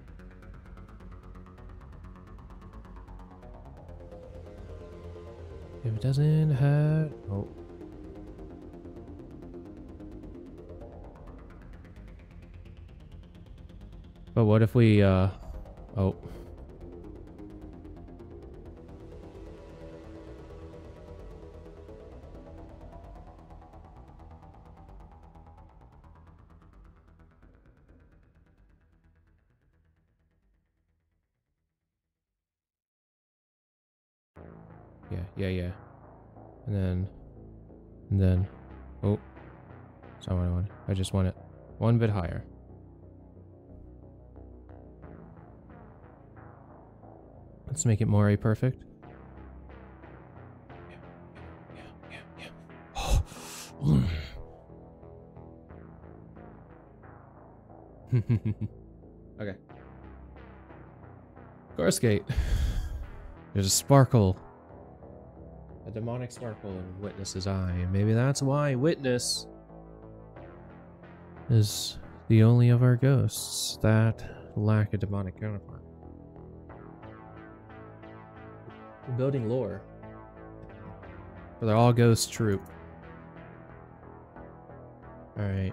If it doesn't hurt... Oh. But what if we, Oh. Yeah. And then, oh, that's not what I want. I just want it one bit higher. Let's make it more a perfect. Yeah. Oh. Okay. Course gate. There's a sparkle. A demonic sparkle in Witness's eye. And maybe that's why Witness is the only of our ghosts that lack a demonic counterpart. We're building lore for the all ghost troop. Alright.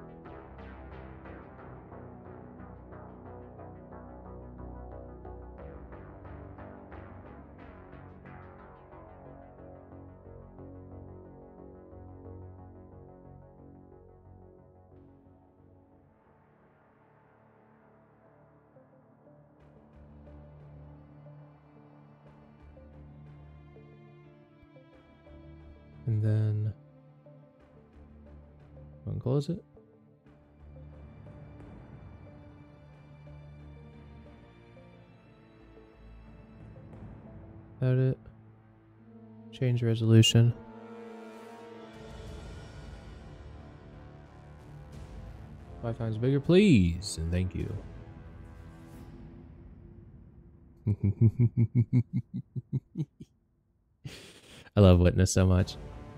And then unclose it. Edit. Change resolution. Five times bigger, please, and thank you. I love Witness so much.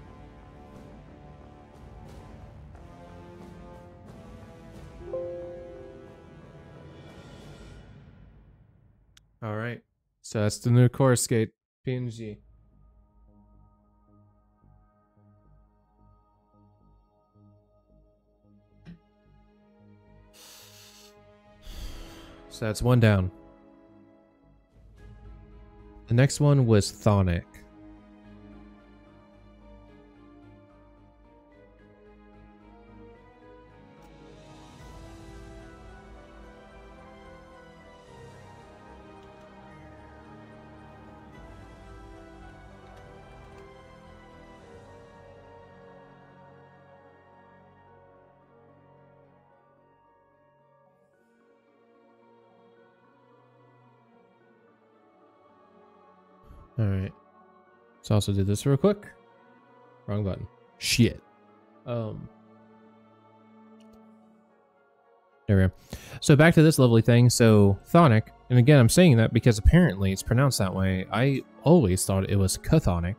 All right, so that's the new Core Skate PNG. So that's one down. The next one was Thonic. Alright. Let's also do this real quick. Wrong button. Shit. There we go. So back to this lovely thing. So Thonic, and again I'm saying that because apparently it's pronounced that way. I always thought it was Chthonic.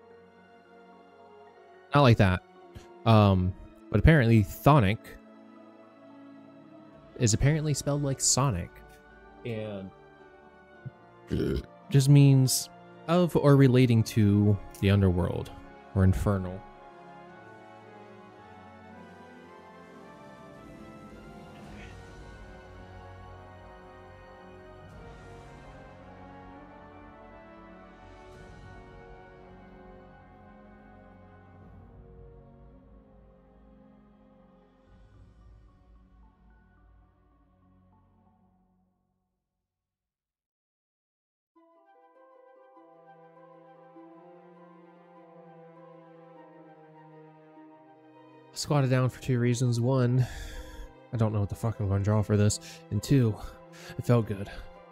Not like that. But apparently Thonic is apparently spelled like Sonic. And just means of or relating to the underworld. Or infernal. Squatted down for 2 reasons. 1, I don't know what the fuck I'm going to draw for this. And 2, it felt good.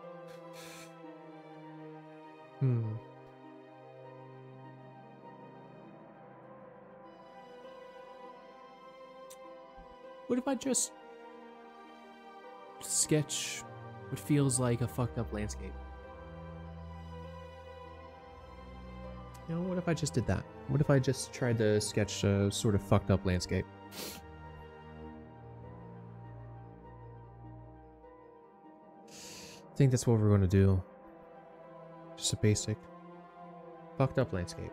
What if I just sketch what feels like a fucked up landscape? You know, what if I just did that? What if I just tried to sketch a sort of fucked up landscape? I think that's what we're going to do. Just a basic fucked up landscape.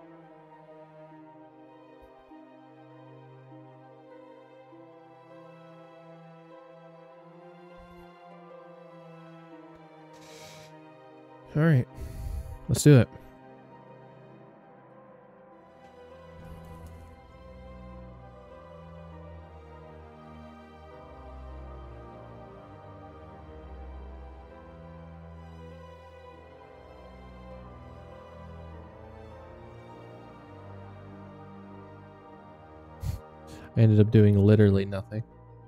All right, let's do it. I ended up doing literally nothing.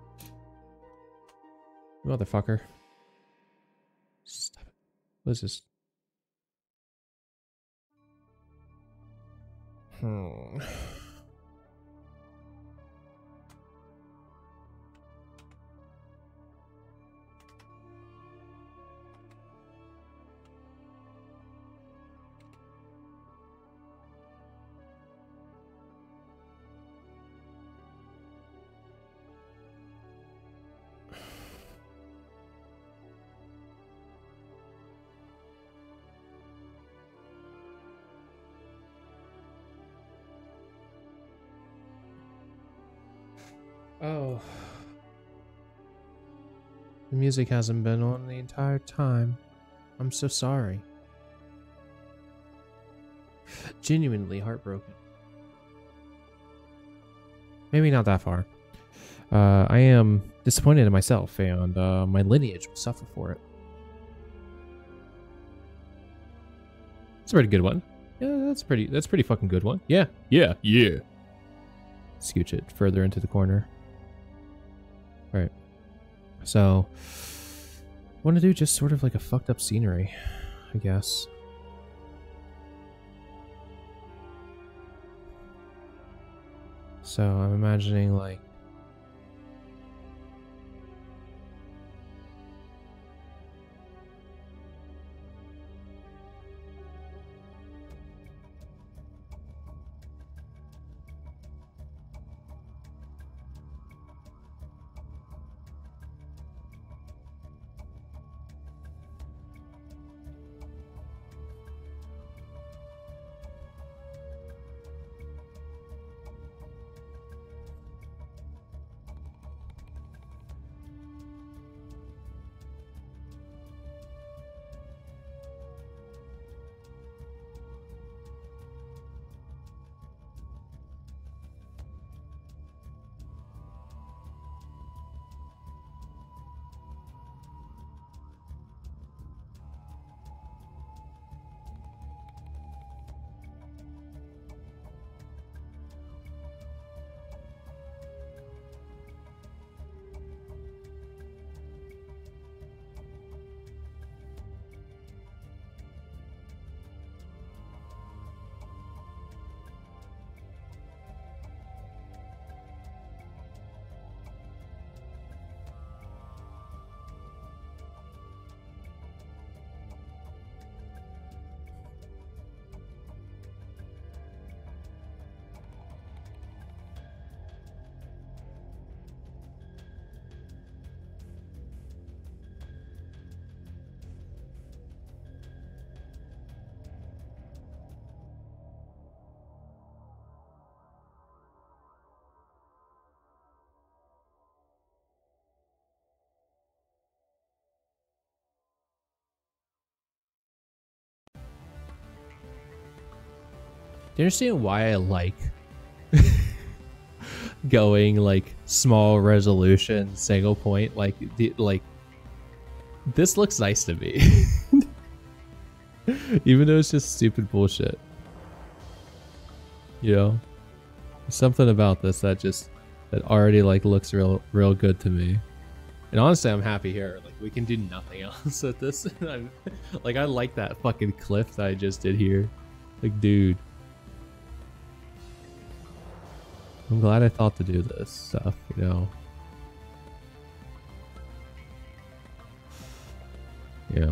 Motherfucker. Stop it. What is this? Oh. The music hasn't been on the entire time. I'm so sorry. Genuinely heartbroken. Maybe not that far. I am disappointed in myself, and my lineage will suffer for it. That's a pretty good one. Yeah, that's pretty fucking good one. Yeah. Scooch it further into the corner. Right. So, I want to do just sort of like a fucked up scenery, I guess. So, I'm imagining like you understand why I like going like small resolution single point? Like this looks nice to me. Even though it's just stupid bullshit. You know? There's something about this that already like looks real good to me. And honestly, I'm happy here. Like, we can do nothing else with this. Like, I like that fucking cliff that I just did here. Like, dude. I'm glad I thought to do this stuff, you know? Yeah.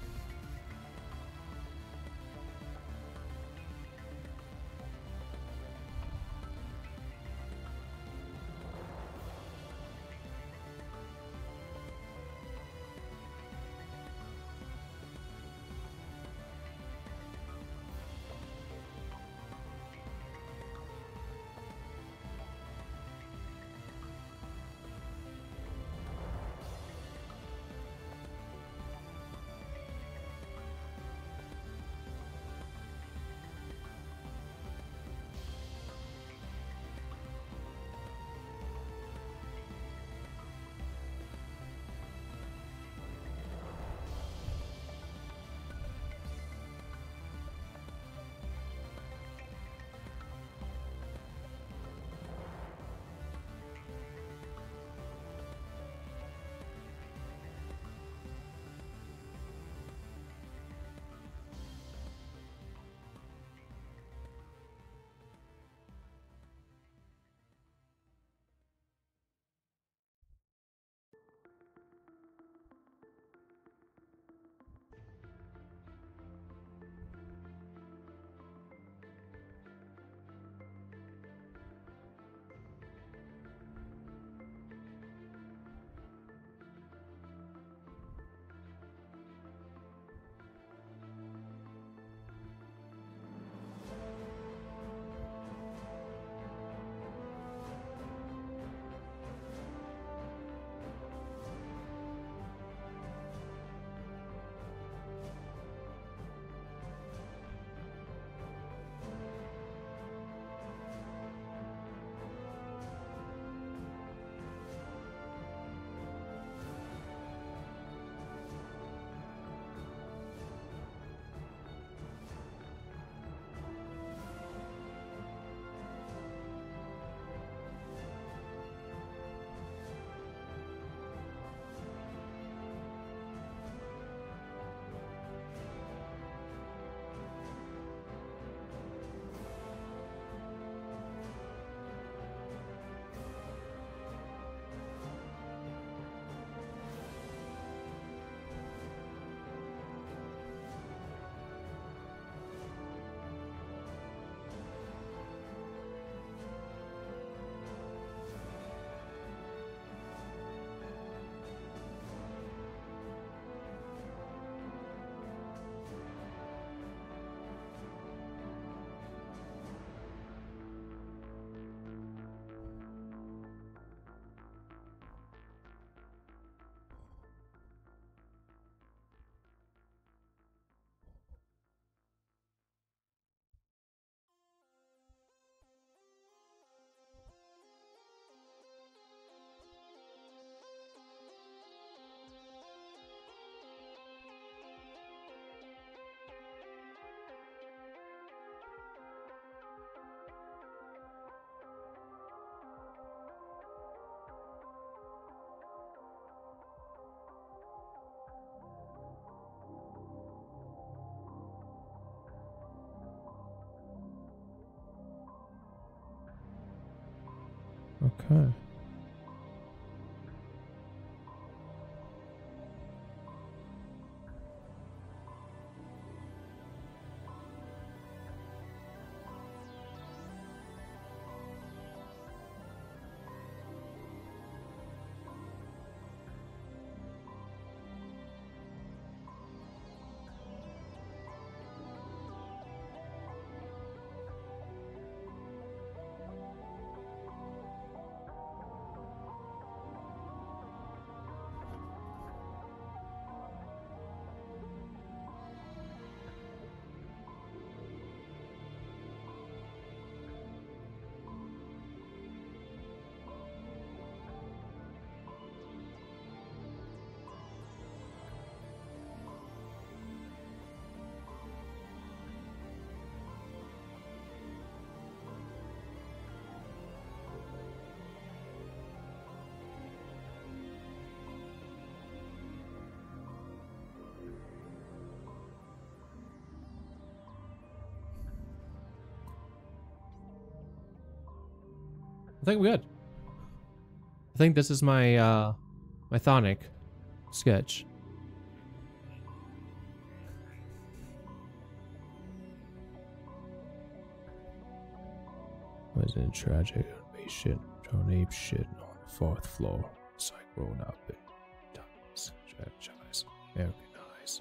Okay. I think we're good. I think this is my my Thonic sketch. Wasn't tragic? Shit, John ape shit on the 4th floor. Psych rolled up it. Times, strategize, organize.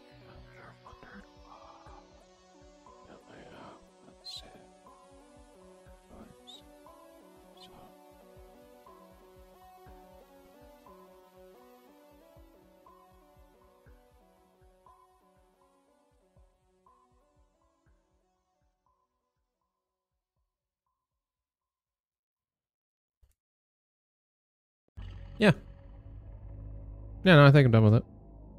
Yeah. Yeah, no, I think I'm done with it.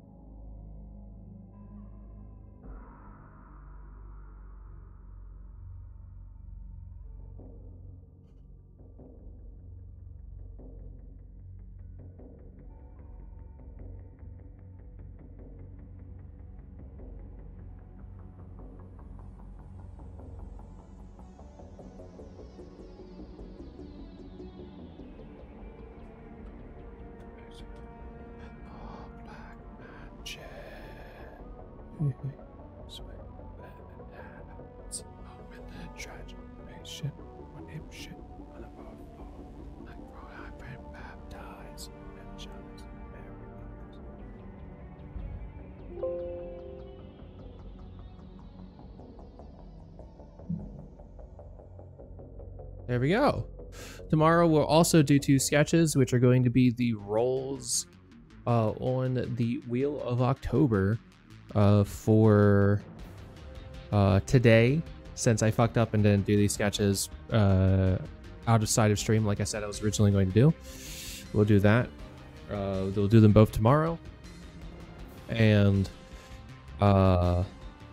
There we go. Tomorrow we'll also do 2 sketches, which are going to be the rolls on the Wheel of October for today, since I fucked up and didn't do these sketches out of sight of stream like I said I was originally going to do. We'll do that. We'll do them both tomorrow. And yeah.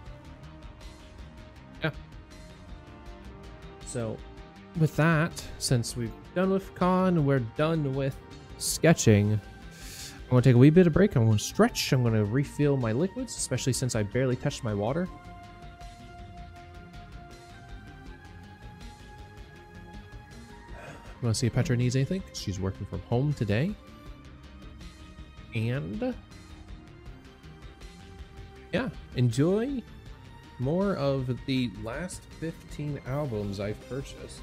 So with that, since we've done with con, we're done with sketching. I'm going to take a wee bit of break. I'm going to stretch. I'm going to refill my liquids, especially since I barely touched my water. I'm going to see if Petra needs anything. She's working from home today. And yeah, enjoy more of the last 15 albums I've purchased.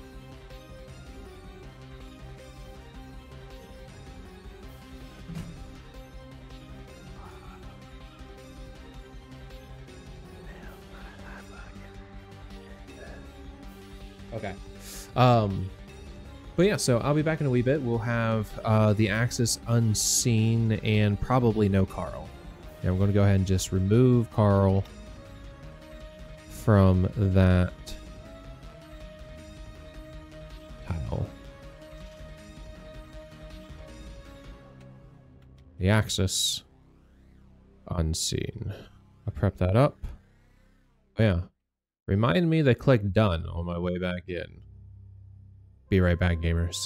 Okay. But yeah, so I'll be back in a wee bit. We'll have the Axis unseen and probably no Carl. And I'm going to go ahead and just remove Carl from that tile. The Axis unseen. I'll prep that up. Oh, yeah. Remind me to click done on my way back in. Be right back, gamers.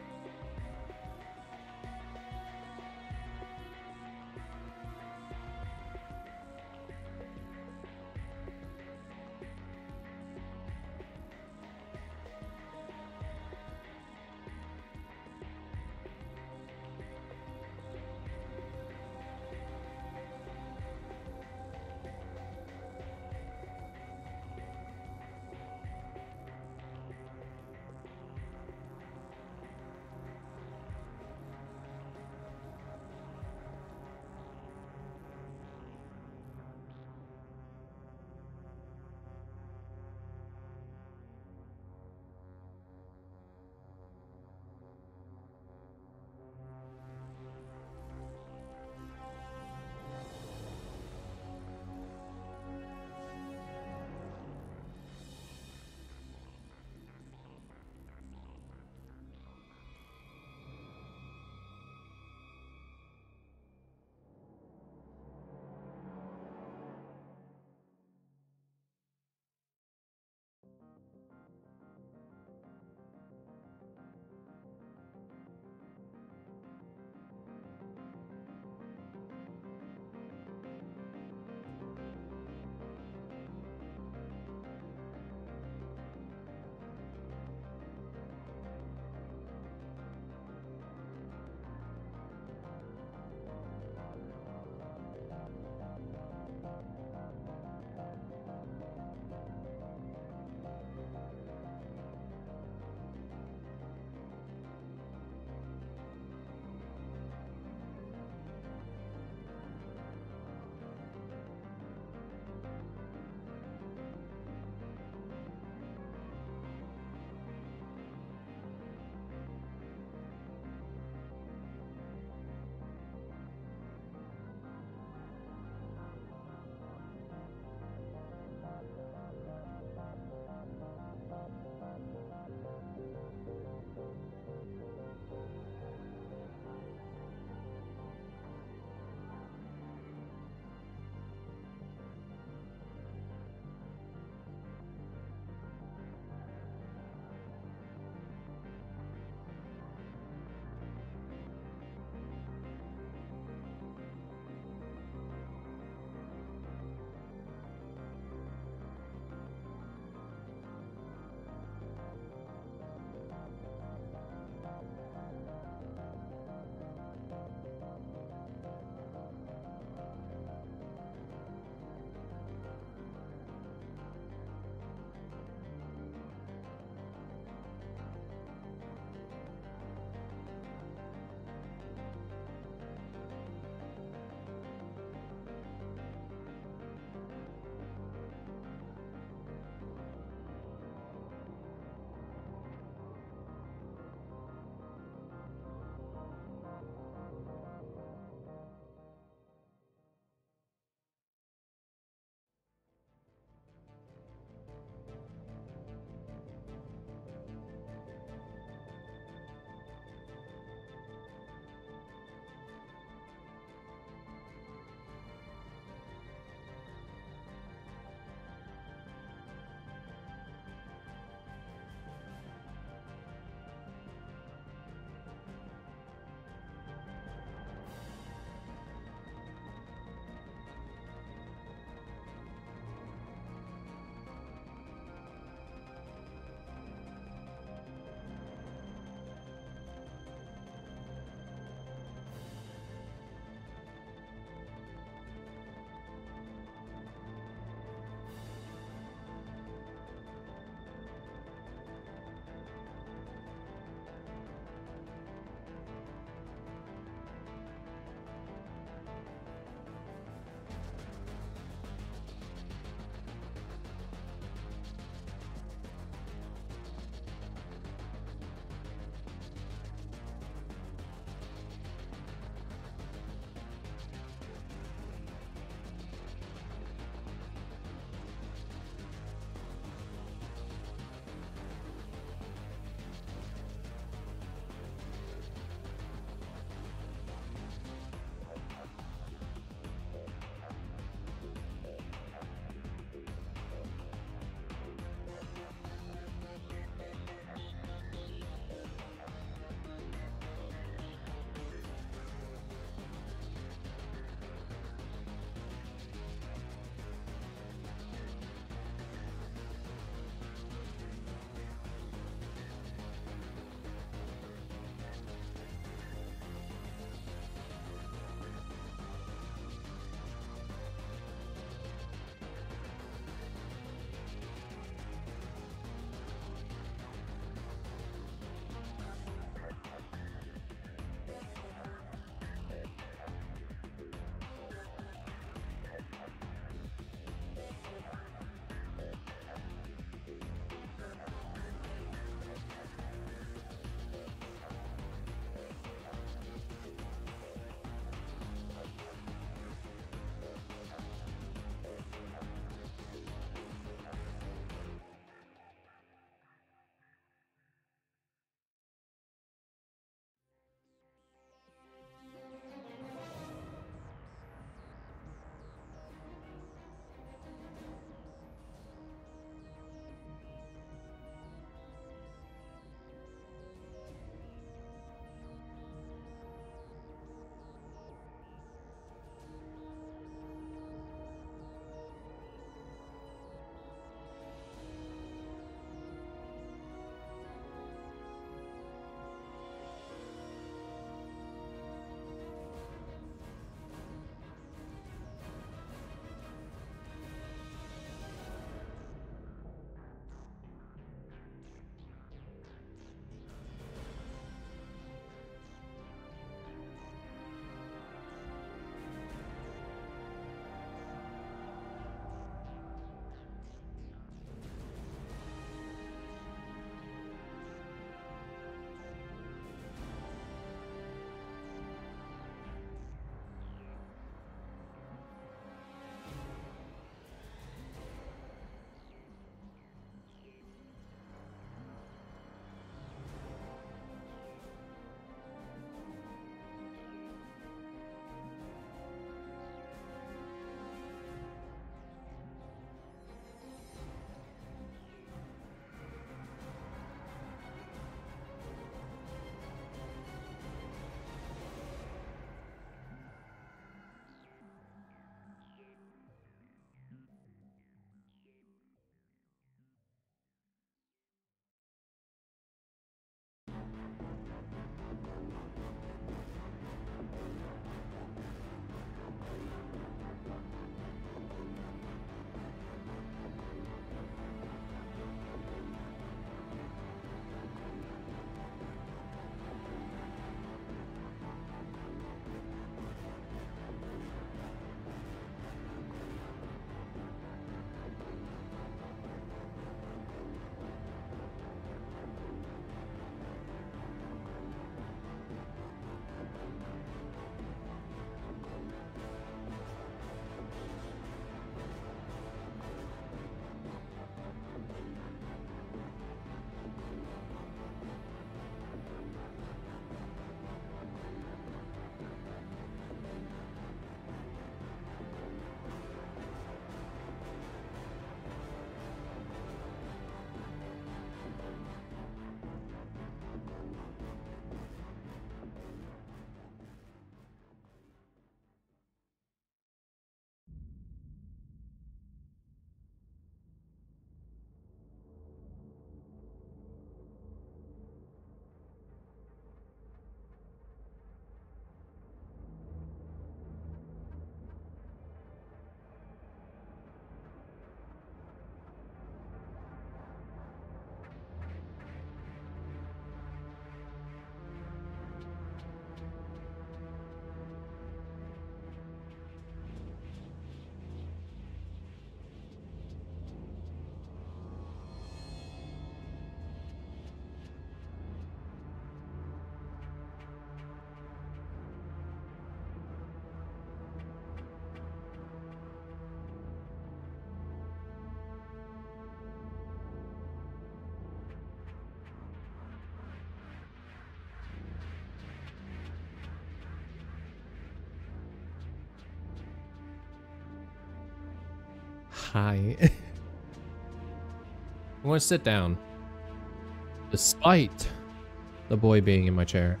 Hi. I'm going to sit down. Despite the boy being in my chair.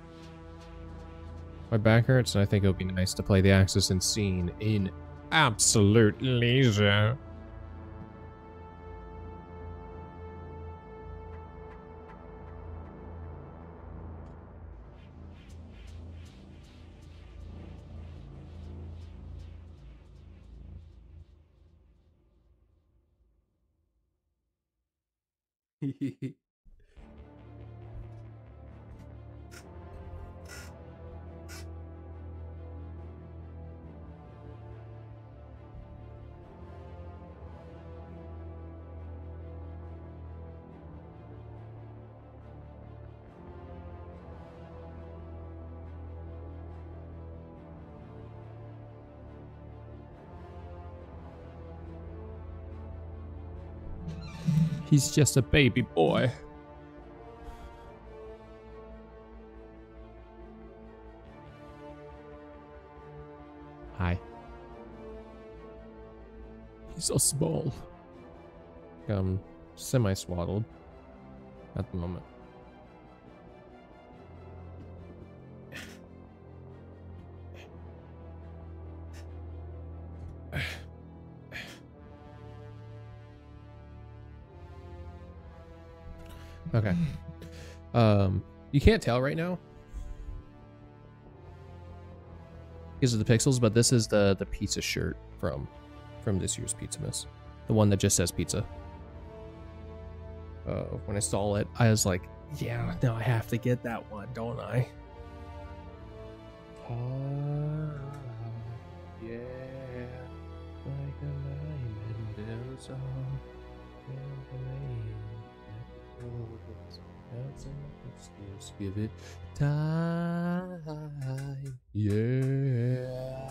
My back hurts, and I think it would be nice to play the Axis and Scene in absolute leisure. He's just a baby boy. Hi. He's so small. Semi-swaddled at the moment. Okay. You can't tell right now because of the pixels, but this is the pizza shirt from this year's Pizzamas. The one that just says pizza. When I saw it, I was like, yeah, no, I have to get that one, don't I? Yeah, like a diamond in song. That's an excuse. Give it time. Yeah.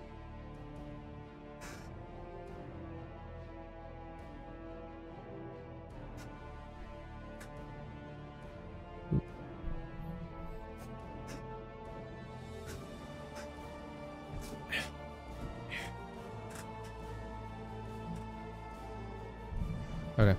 Okay.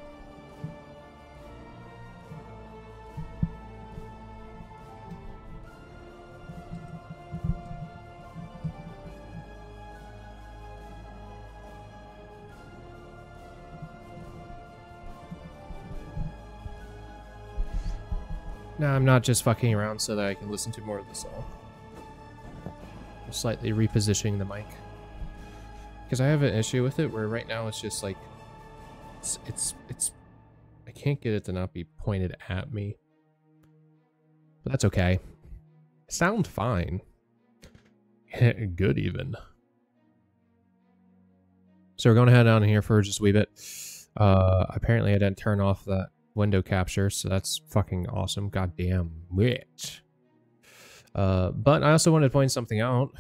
No, I'm not just fucking around so that I can listen to more of the song. I'm slightly repositioning the mic. Because I have an issue with it where right now it's just like it's I can't get it to not be pointed at me. But that's okay. Sound fine. Good even. So we're going to head down here for just a wee bit. Apparently I didn't turn off that window capture, so that's fucking awesome. Goddamn witch. But I also wanted to point something out.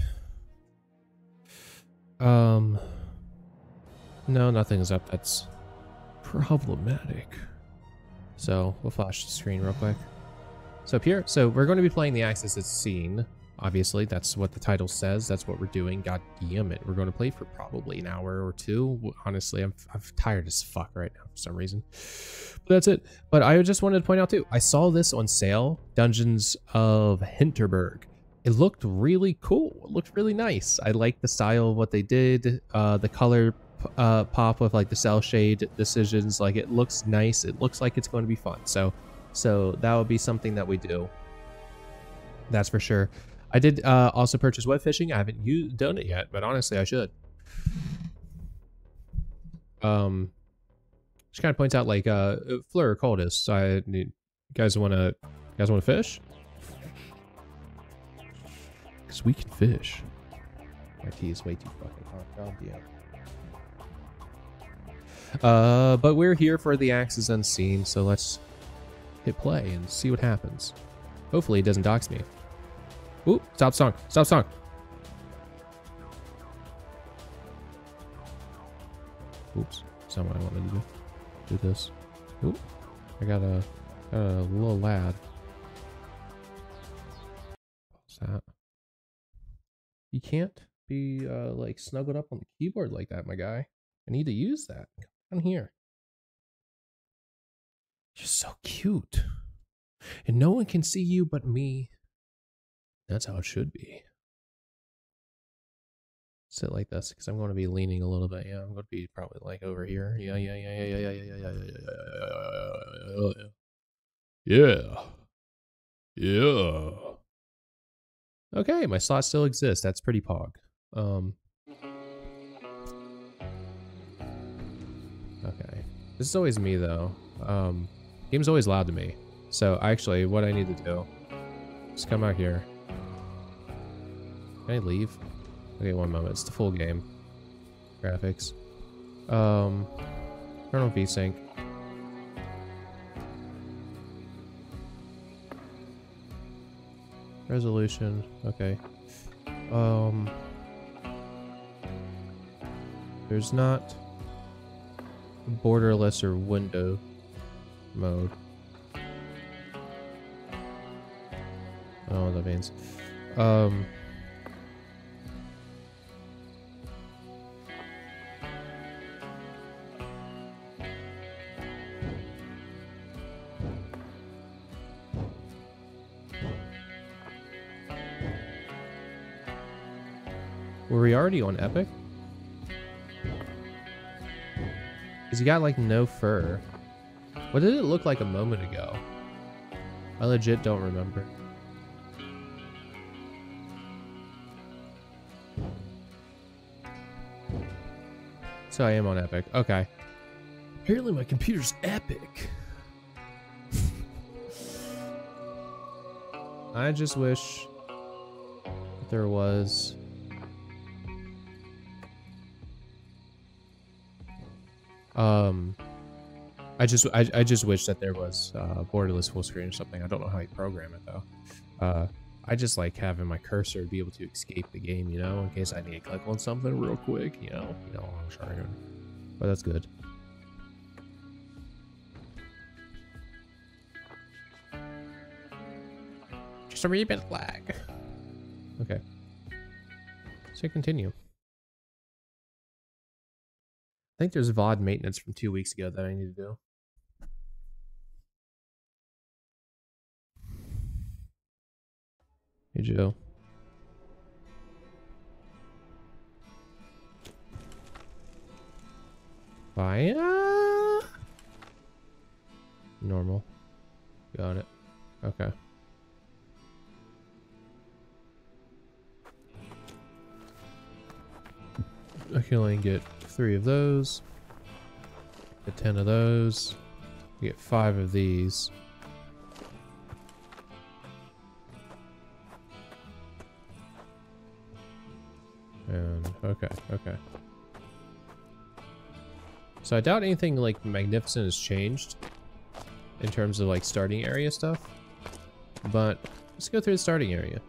No, nothing's up. That's problematic. So we'll flash the screen real quick. So up here, so we're going to be playing the Axis as Scene. Obviously, that's what the title says. That's what we're doing. God damn it. We're going to play for probably an hour or two. Honestly, I'm tired as fuck right now for some reason. But that's it. But I just wanted to point out too, I saw this on sale, Dungeons of Hinterberg. It looked really cool. It looked really nice. I like the style of what they did. The color pop with like the cell shade decisions. Like it looks nice. It looks like it's going to be fun. So that would be something that we do. That's for sure. I did also purchase web fishing. I haven't done it yet, but honestly, I should. Just kind of points out like Fleur Coldus. So you guys want to fish? Because we can fish. My tea is way too fucking hot. God damn. But we're here for the Axis Unseen, so let's hit play and see what happens. Hopefully it doesn't dox me. Ooh, stop song. Stop song. Oops. That's not what I wanted to do. Do this. Ooh. I got a little lad. What's that? You can't be like snuggled up on the keyboard like that, my guy. I need to use that. Come on here. You're so cute. And no one can see you but me. That's how it should be. Sit like this because I'm going to be leaning a little bit. Yeah, I'm going to be probably like over here. Yeah. Yeah. Okay, my slot still exists. That's pretty pog. Okay. This is always me though. Game's always loud to me. So actually what I need to do is come out here. Can I leave? Okay, one moment. It's the full game. Graphics. Turn on VSync. Resolution. Okay. There's not borderless or window mode. I don't know what that means. Were we already on Epic? Because you got like no fur. What did it look like a moment ago? I legit don't remember. So I am on Epic. Okay. Apparently my computer's epic. I just wish there was... I just wish that there was borderless full screen or something. I don't know how you program it though. I just like having my cursor be able to escape the game, you know, in case I need to click on something real quick, you know, I'm sorry, but that's good. Just a wee bit of lag. Okay. So continue. I think there's VOD maintenance from 2 weeks ago that I need to do. Hey, Joe. Fire. Normal. Got it. Okay. I can only get 3 of those. Get 10 of those. Get 5 of these. And okay. So I doubt anything like magnificent has changed in terms of like starting area stuff. But let's go through the starting area.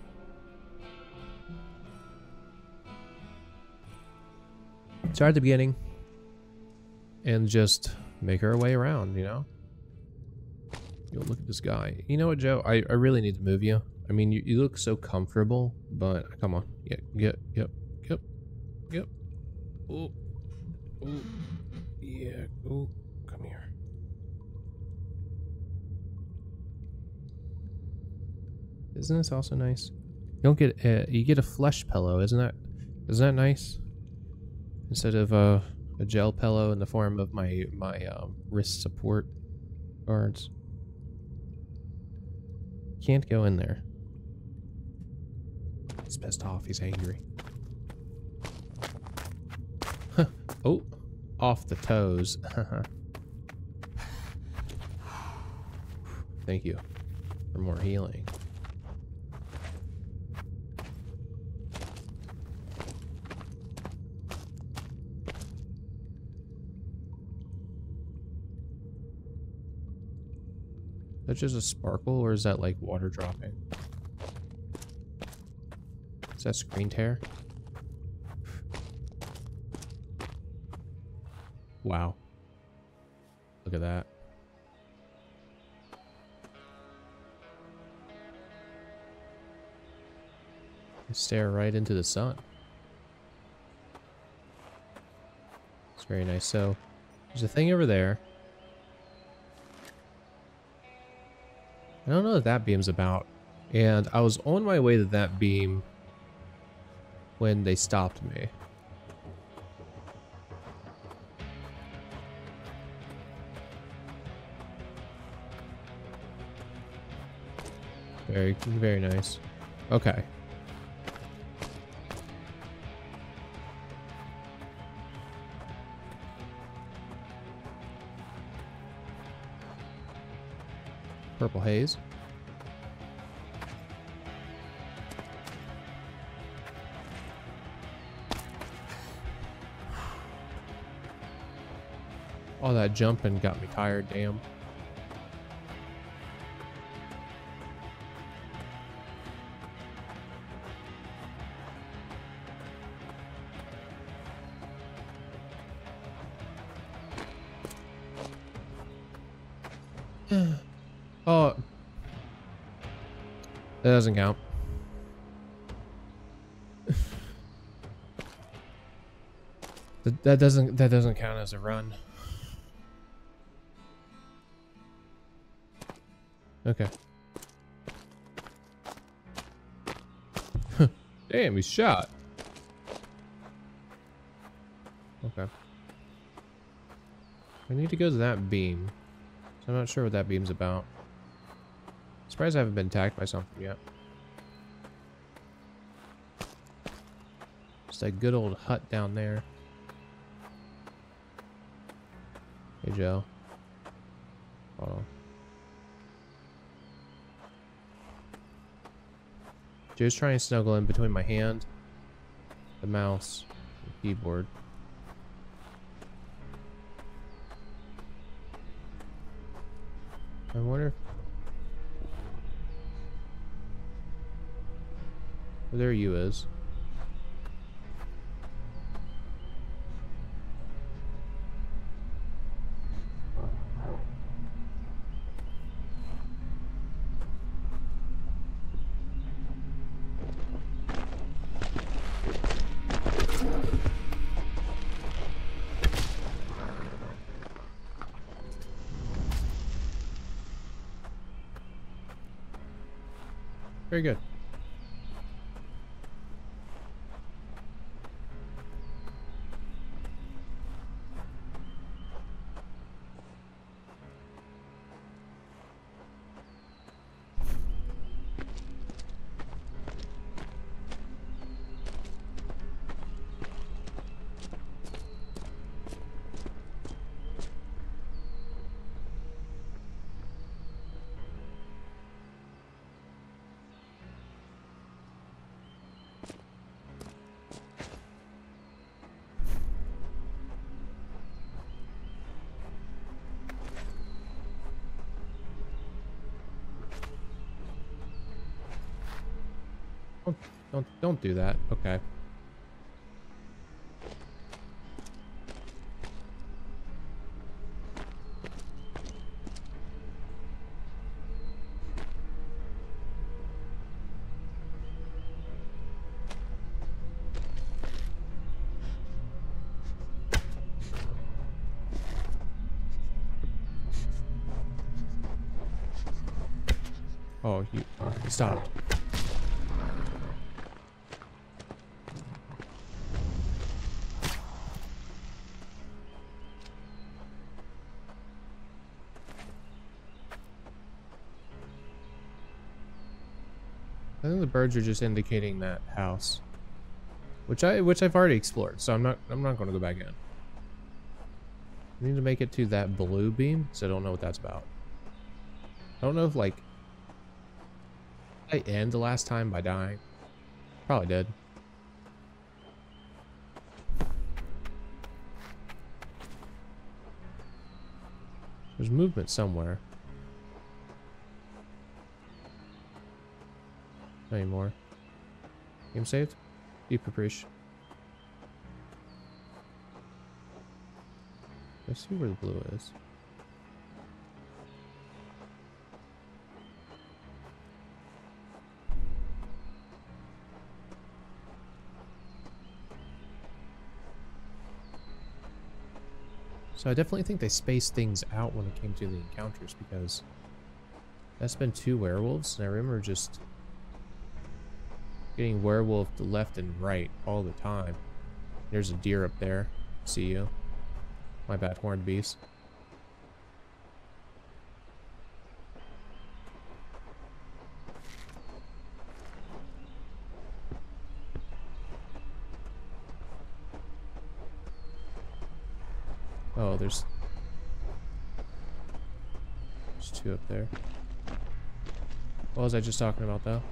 Start at the beginning and just make our way around, you know? Yo, look at this guy. You know what, Joe? I really need to move you. I mean, you look so comfortable, but come on. Yep. Oh. Yeah. Oh, come here. Isn't this also nice? You don't get you get a flesh pillow, isn't that nice? Instead of a gel pillow in the form of my wrist support guards. Can't go in there. He's pissed off. He's angry. Oh, off the toes. Thank you for more healing. Is that just a sparkle, or is that like water dropping? Is that screen tear? Wow. Look at that. I stare right into the sun. Very nice. So there's a thing over there. I don't know what that beam's about. And I was on my way to that beam when they stopped me. Very, very nice. Okay. Purple haze. All that jumping got me tired, damn. Oh, that doesn't count. That doesn't count as a run. Okay. Damn, he's shot. Okay. I need to go to that beam. So I'm not sure what that beam's about. Surprised I haven't been attacked by something yet. Just a good old hut down there. Hey, Joe. Hold on. Joe's trying to snuggle in between my hand, the mouse, and the keyboard. I wonder if... there you is. Very good. Don't do that. Okay. Oh, you stopped. I think the birds are just indicating that house, which I've already explored, so I'm not going to go back in. I need to make it to that blue beam, so I don't know what that's about. I don't know if like I end the last time by dying. Probably did. There's movement somewhere. Not anymore. Game saved? Deep appreciation. Let's see where the blue is. So I definitely think they spaced things out when it came to the encounters, because that's been 2 werewolves, and I remember just getting werewolfed left and right all the time. There's a deer up there. See you. My bad, horned beast. Oh, there's 2 up there. What was I just talking about, though?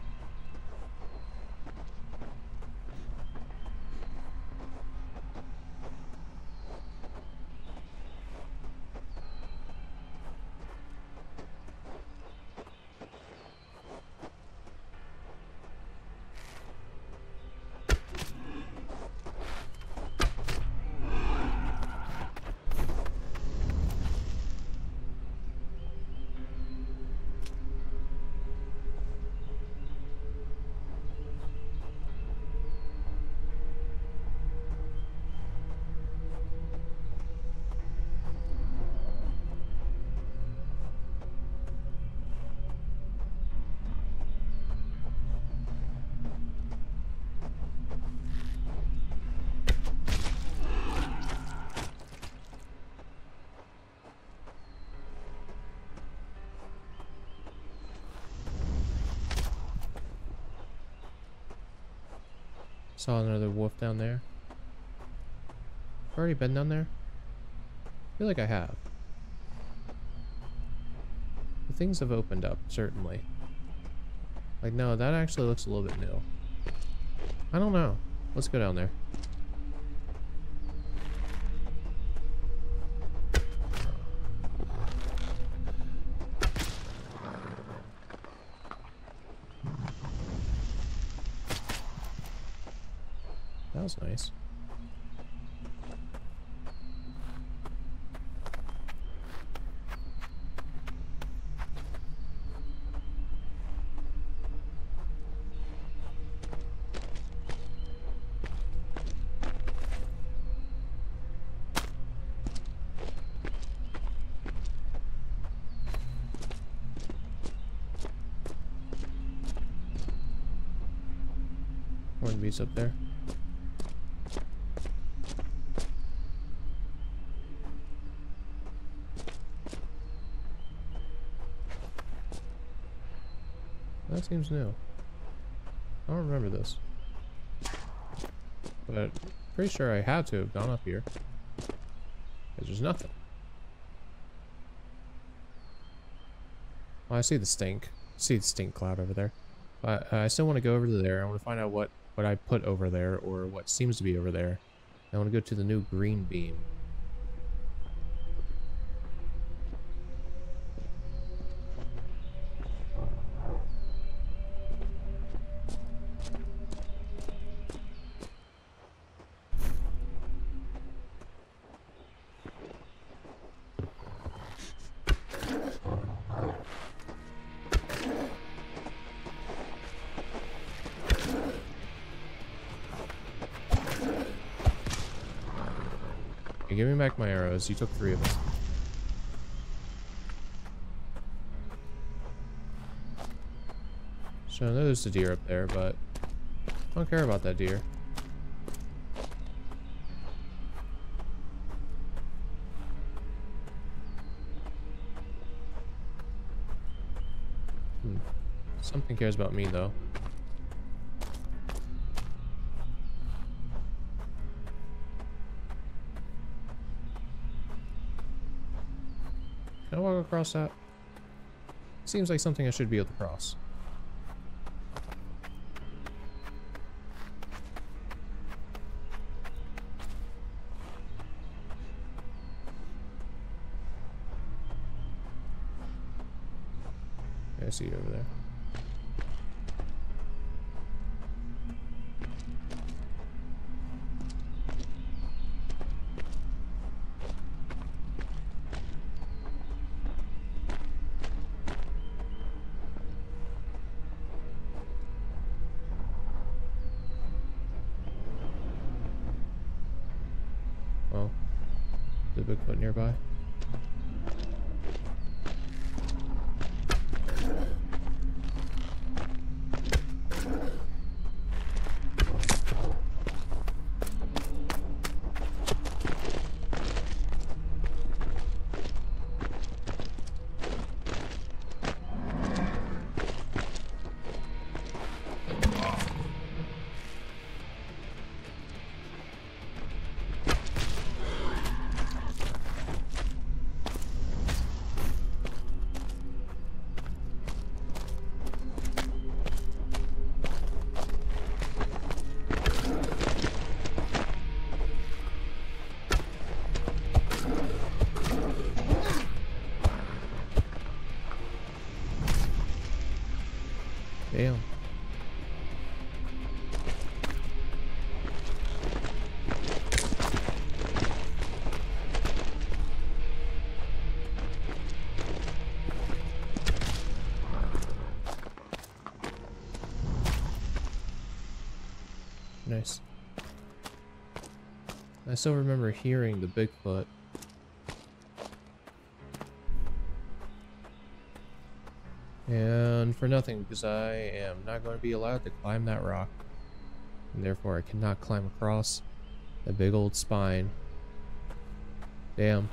Saw another wolf down there. I've already been down there? I feel like I have. The things have opened up, certainly. Like, no, that actually looks a little bit new. I don't know. Let's go down there. That was nice. Horned beast up there. That seems new. I don't remember this. But pretty sure I had to have gone up here. Because there's nothing. Well, I see the stink. See the stink cloud over there. But I still want to go over to there. I want to find out what I put over there, or what seems to be over there. I want to go to the new green beam. Okay, give me back my arrows. You took 3 of them. So I know there's a deer up there, but I don't care about that deer. Something cares about me, though. Can I walk across that? Seems like something I should be able to cross. Yeah, I see you over there. Well, the Bigfoot nearby. Damn. Nice. I still remember hearing the Bigfoot. And for nothing, because I am not going to be allowed to climb that rock. And therefore I cannot climb across the big old spine. Damn.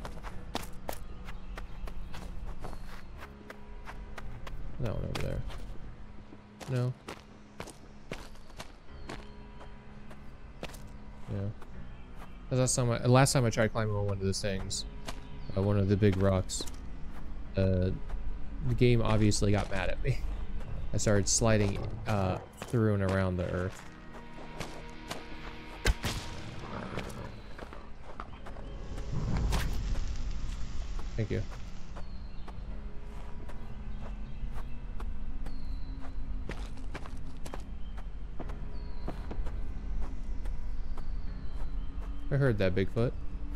That one over there. No. Yeah. That's last time I tried climbing on one of those things. One of the big rocks. The game obviously got mad at me. I started sliding through and around the earth. Thank you. I heard that, Bigfoot.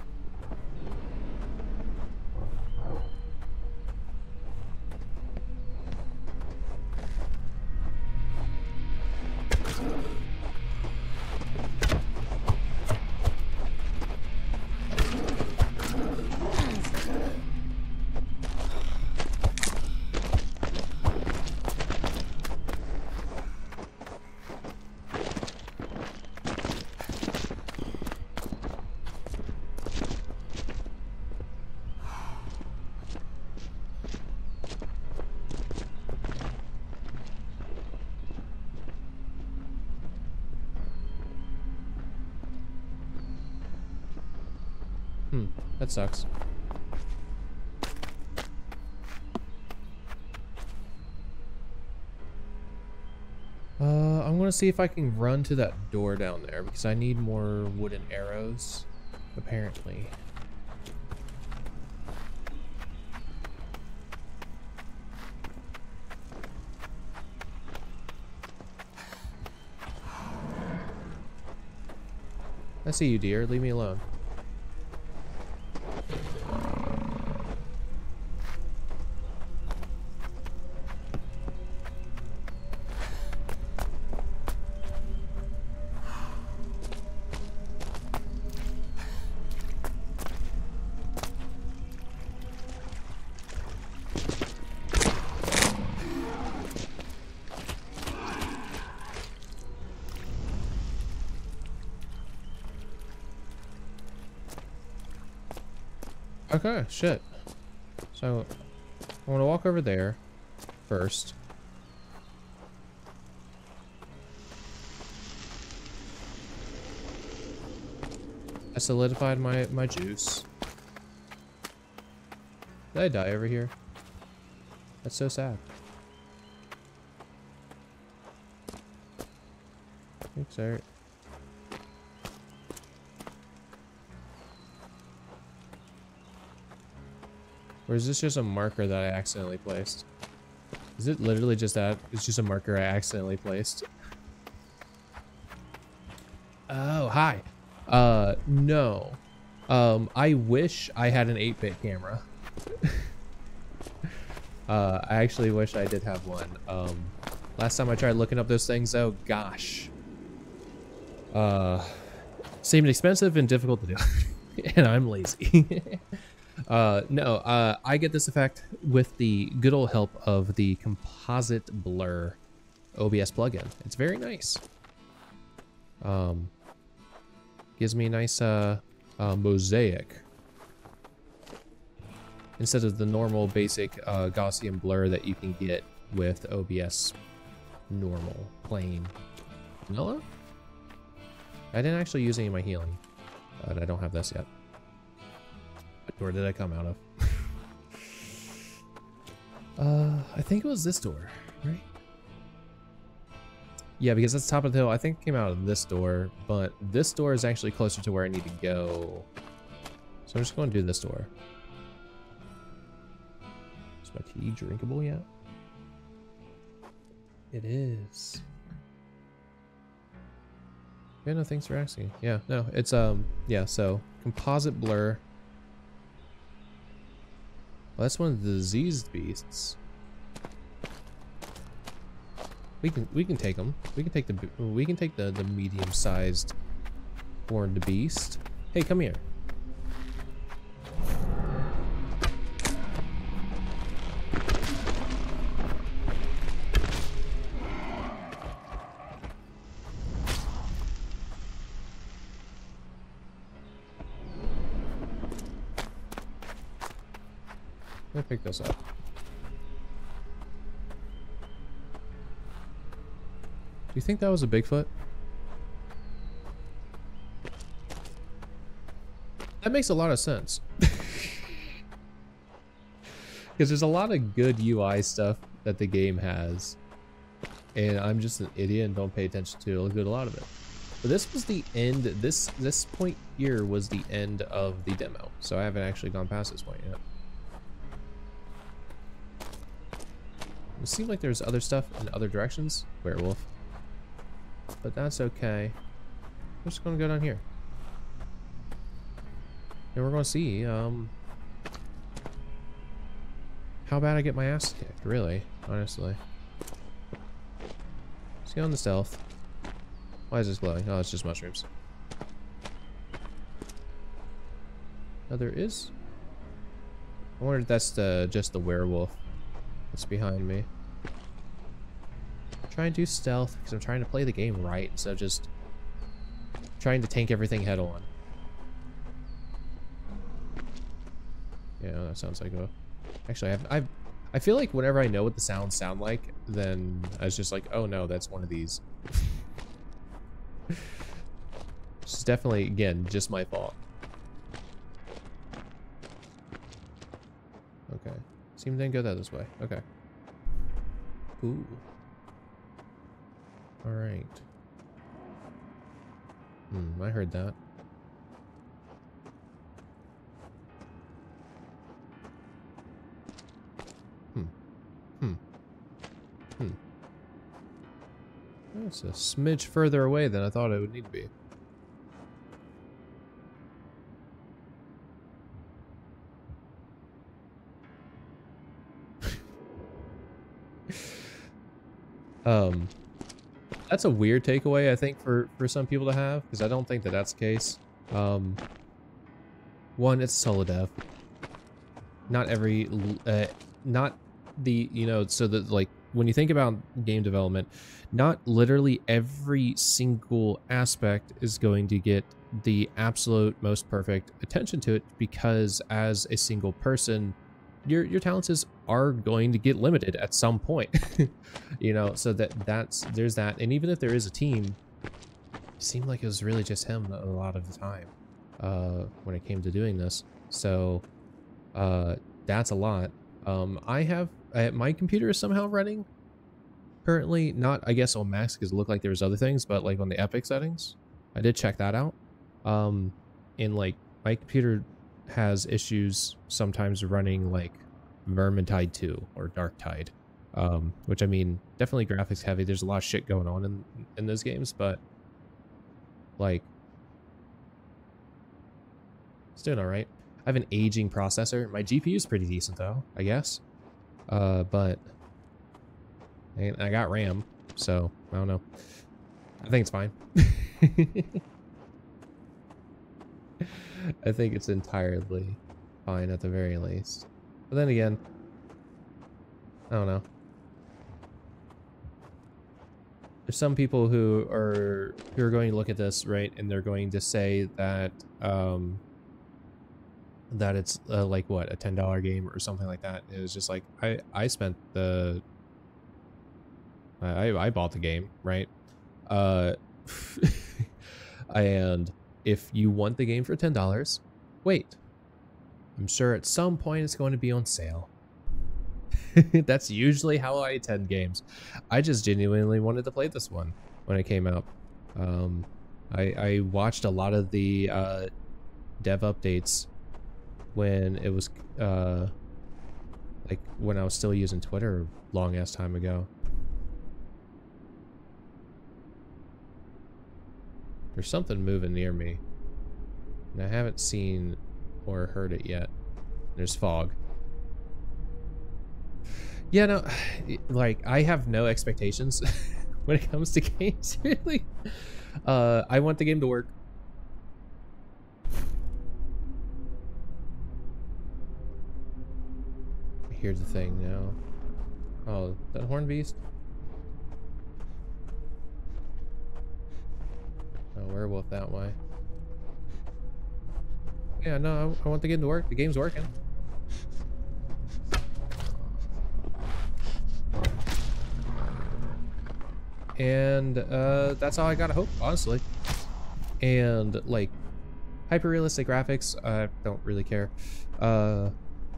That sucks. I'm gonna see if I can run to that door down there because I need more wooden arrows, apparently. I see you, dear. Leave me alone. Okay, shit. So, I want to walk over there first. I solidified my juice. Did I die over here? That's so sad. Thanks, Eric. Or is this just a marker that I accidentally placed? Is it literally just that? It's just a marker I accidentally placed. Oh, hi. No. I wish I had an 8-bit camera. I actually wish I did have one. Last time I tried looking up those things, though, gosh. Seemed expensive and difficult to do. and I'm lazy. No, I get this effect with the good old help of the composite blur OBS plugin. It's very nice. Gives me a nice mosaic instead of the normal basic Gaussian blur that you can get with OBS normal, plain, vanilla. I didn't actually use any of my healing, but I don't have this yet. What door did I come out of? I think it was this door, right? Yeah, because that's top of the hill. I think it came out of this door, but this door is actually closer to where I need to go. So I'm just going to do this door. Is my tea drinkable yet? It is. Yeah, no, thanks for asking. Yeah, no, it's, yeah, so composite blur. Well, that's one of the diseased beasts. We can take them. We can take the medium-sized horned beast. Hey, come here. Let me pick this up. Do you think that was a Bigfoot? That makes a lot of sense. Because there's a lot of good UI stuff that the game has. And I'm just an idiot and don't pay attention to a lot of it. But this was the end, this point here was the end of the demo. So I haven't actually gone past this point yet. It seemed like there's other stuff in other directions. Werewolf. But that's okay. I'm just gonna go down here. And we're gonna see how bad I get my ass kicked, really, honestly. See on the stealth. Why is this glowing? Oh, it's just mushrooms. Oh, there is. I wonder if that's just the werewolf that's behind me. Try and do stealth because I'm trying to play the game right instead of just trying to tank everything head on. Yeah, that sounds like a. Actually, I feel like whenever I know what the sounds sound like, then I was just like, oh no, that's one of these. It's definitely, again, just my fault. Okay, seemed didn't go this way. Okay. Ooh. All right. I heard that. That's a smidge further away than I thought it would need to be. That's a weird takeaway, I think, for some people to have, because I don't think that that's the case. One, it's solo dev. Not every, not the, you know, so that, like, when you think about game development, not literally every single aspect is going to get the absolute most perfect attention to it, because as a single person, your talents are going to get limited at some point. You know, so there's that. And even if there is a team, it seemed like it was really just him a lot of the time when it came to doing this. So that's a lot. My computer is somehow running currently, not I guess on max because it looked like there was other things, but like on the epic settings, I did check that out. And like my computer has issues sometimes running like Vermintide 2 or Darktide, which I mean, definitely graphics heavy. There's a lot of shit going on in those games, but like it's doing all right. I have an aging processor. My GPU is pretty decent though, I guess. But I got RAM, so I don't know. I think it's fine. I think it's entirely fine at the very least. But then again, I don't know. There's some people who are going to look at this, right, and they're going to say that that it's like what, a $10 game or something like that. It was just like I spent the I bought the game, right? And if you want the game for $10, wait. I'm sure at some point it's going to be on sale. That's usually how I attend games. I just genuinely wanted to play this one when it came out. I watched a lot of the dev updates when it was like when I was still using Twitter a long ass time ago. There's something moving near me, and I haven't seen or heard it yet. There's fog. Yeah, no, like, I have no expectations when it comes to games, really. I want the game to work. Here's the thing now. Oh, is that horn beast? Oh, werewolf that way. Yeah, no, I want the game to work. The game's working. And that's all I gotta hope, honestly. And like hyper realistic graphics, I don't really care. What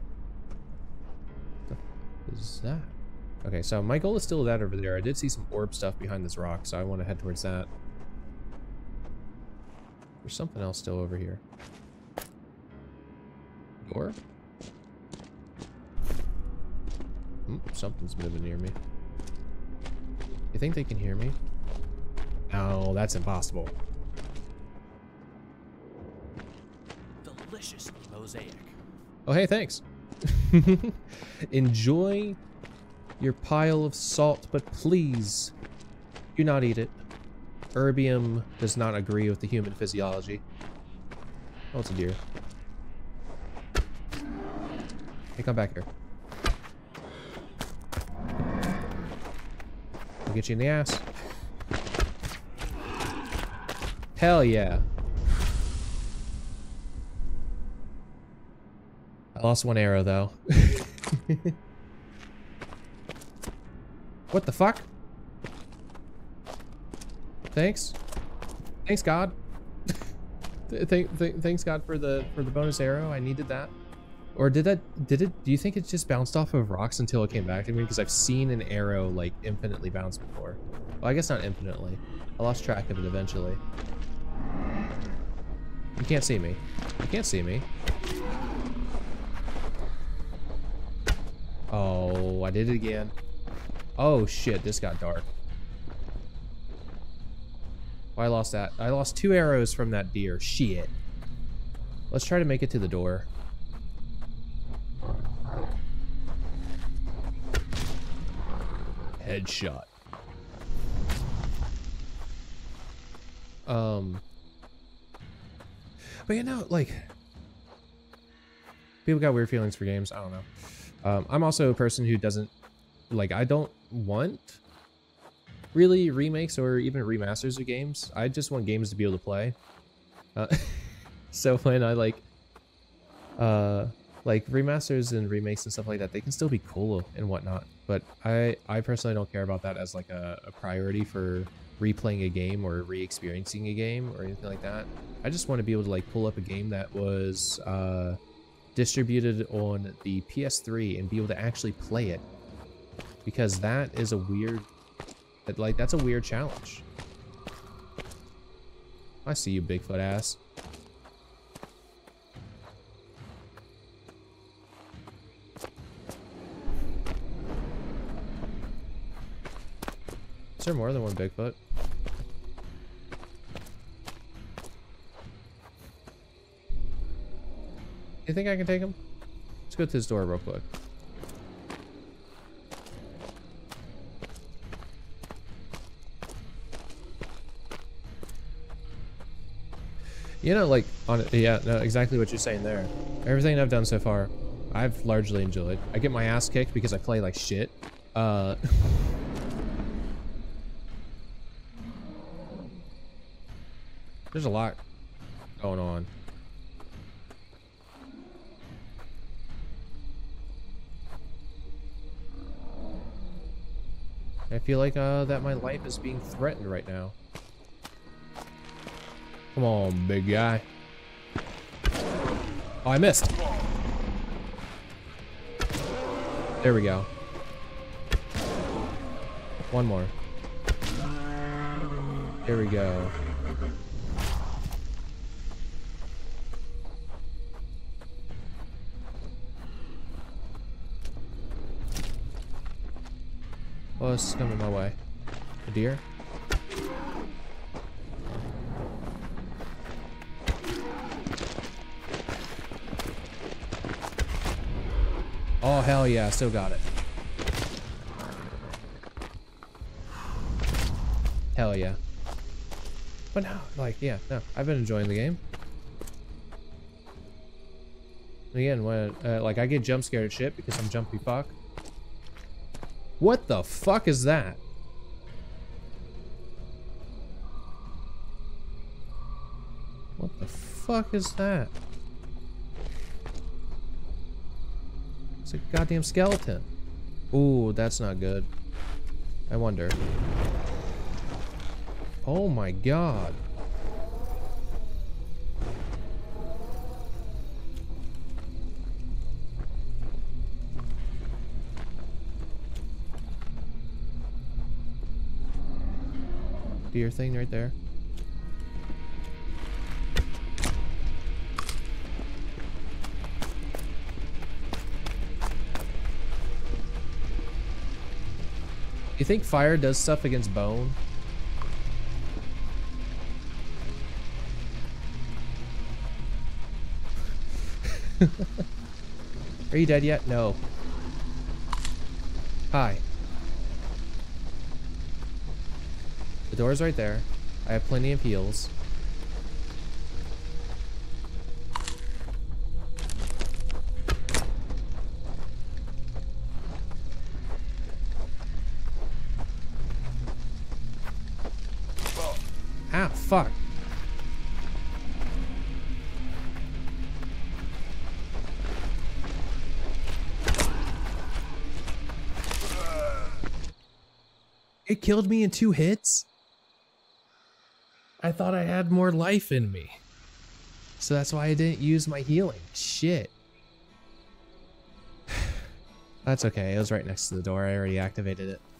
is that? Okay, so my goal is still that over there. I did see some orb stuff behind this rock, so I want to head towards that. There's something else still over here. Door? Something's moving near me. You think they can hear me? No, that's impossible. Delicious mosaic. Oh, hey, thanks. Enjoy your pile of salt, but please do not eat it. Erbium does not agree with the human physiology. Oh, it's a deer. Hey, come back here. I'll get you in the ass. Hell yeah. I lost one arrow, though. What the fuck? Thanks. Thanks, God. Thanks, God, for the bonus arrow. I needed that. Or did it, do you think it just bounced off of rocks until it came back to me? Because I've seen an arrow, like, infinitely bounce before. Well, I guess not infinitely. I lost track of it eventually. You can't see me. You can't see me. Oh, I did it again. Oh, shit, this got dark. Oh, I lost that. I lost 2 arrows from that deer. Shit. Let's try to make it to the door. Headshot. But you know, like, people got weird feelings for games. I don't know. I'm also a person who doesn't, like, I don't want really remakes or even remasters of games. I just want games to be able to play. So when I like remasters and remakes and stuff like that, they can still be cool and whatnot. But I personally don't care about that as like a priority for replaying a game or re-experiencing a game or anything like that. I just want to be able to like pull up a game that was distributed on the PS3 and be able to actually play it, because that is a weird, that's a weird challenge. I see you, Bigfoot ass. Is there more than one Bigfoot? You think I can take him? Let's go to his door real quick. You know, like, Yeah, no, exactly what you're saying there. Everything I've done so far, I've largely enjoyed. I get my ass kicked because I play like shit. There's a lot going on. I feel like that my life is being threatened right now. Come on, big guy. Oh, I missed. There we go. One more. There we go. Oh, this is coming my way. A deer? Oh, hell yeah, I still got it. Hell yeah. But no, like, yeah, no, I've been enjoying the game. Again, when, like, I get jump scared at shit because I'm jumpy fuck. What the fuck is that? What the fuck is that? It's a goddamn skeleton. Ooh, that's not good. I wonder. Oh my god. Deer thing right there. You think fire does stuff against bone? Are you dead yet? No. Hi. The door's right there. I have plenty of heals. Ah, fuck. It killed me in 2 hits? I thought I had more life in me. So that's why I didn't use my healing. Shit. That's okay. It was right next to the door. I already activated it.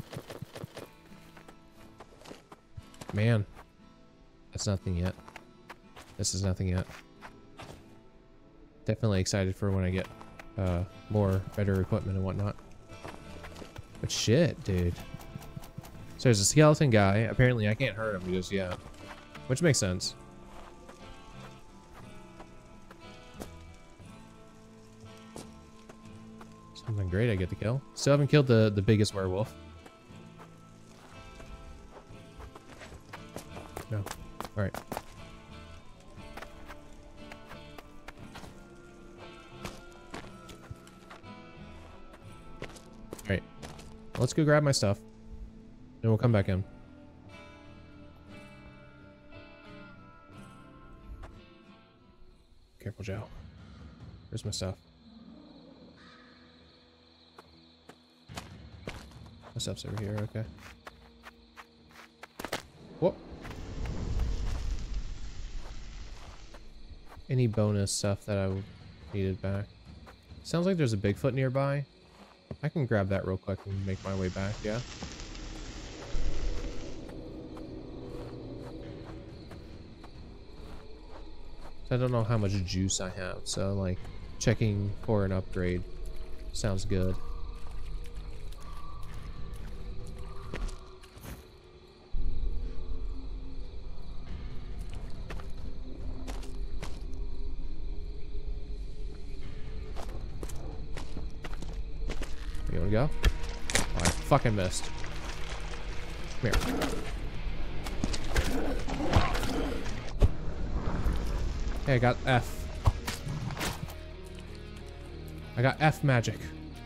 Man. That's nothing yet. This is nothing yet. Definitely excited for when I get more better equipment and whatnot. But shit, dude. So there's a skeleton guy. Apparently I can't hurt him just yet. Which makes sense. Something great I get to kill. Still haven't killed the biggest werewolf. No. Alright. Alright. Let's go grab my stuff. Then we'll come back in. Careful, Joe. Where's my stuff? My stuff's over here, okay. Whoop. Any bonus stuff that I needed back? Sounds like there's a Bigfoot nearby. I can grab that real quick and make my way back, yeah? I don't know how much juice I have, so like checking for an upgrade sounds good. You wanna go? Oh, I fucking missed. Come here. Hey, I got F. I got F magic.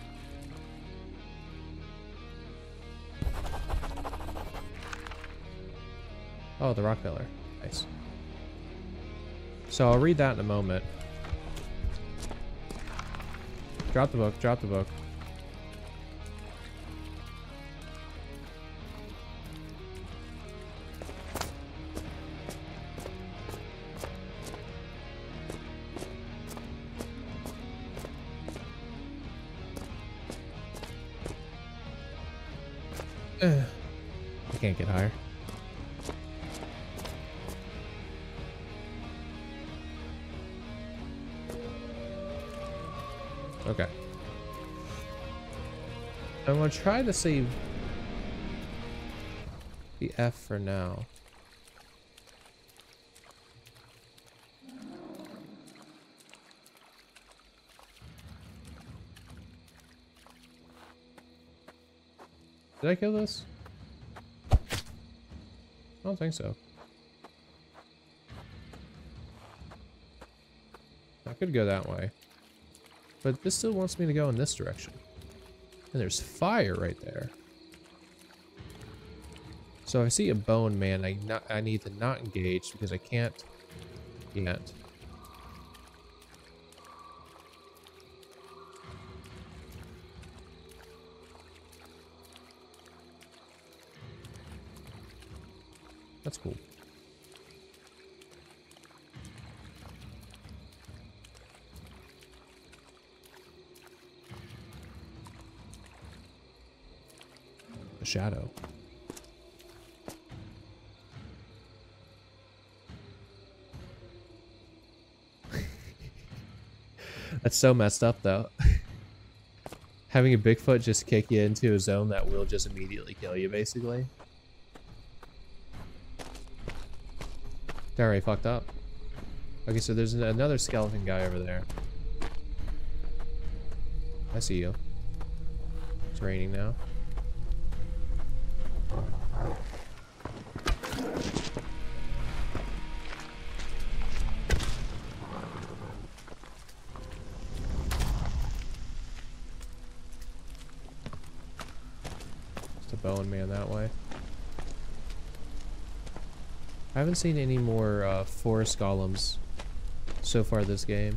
Oh, the rock pillar. Nice. So I'll read that in a moment. Drop the book, drop the book. I can't get higher. Okay. I'm gonna try to save the F for now. Did I kill this? I don't think so. I could go that way. But this still wants me to go in this direction. And there's fire right there. So if I see a bone man, I need to not engage because I can't yet. That's cool. A shadow. That's so messed up though. Having a Bigfoot just kick you into a zone that will just immediately kill you, basically. They already fucked up. Okay, so there's another skeleton guy over there. I see you. It's raining now. Just a bone man that way. I haven't seen any more forest golems so far this game.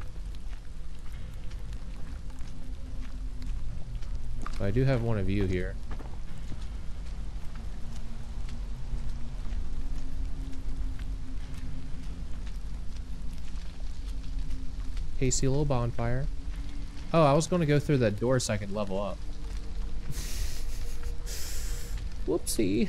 But I do have one of you here. Hasty little bonfire. Oh, I was going to go through that door so I could level up. Whoopsie.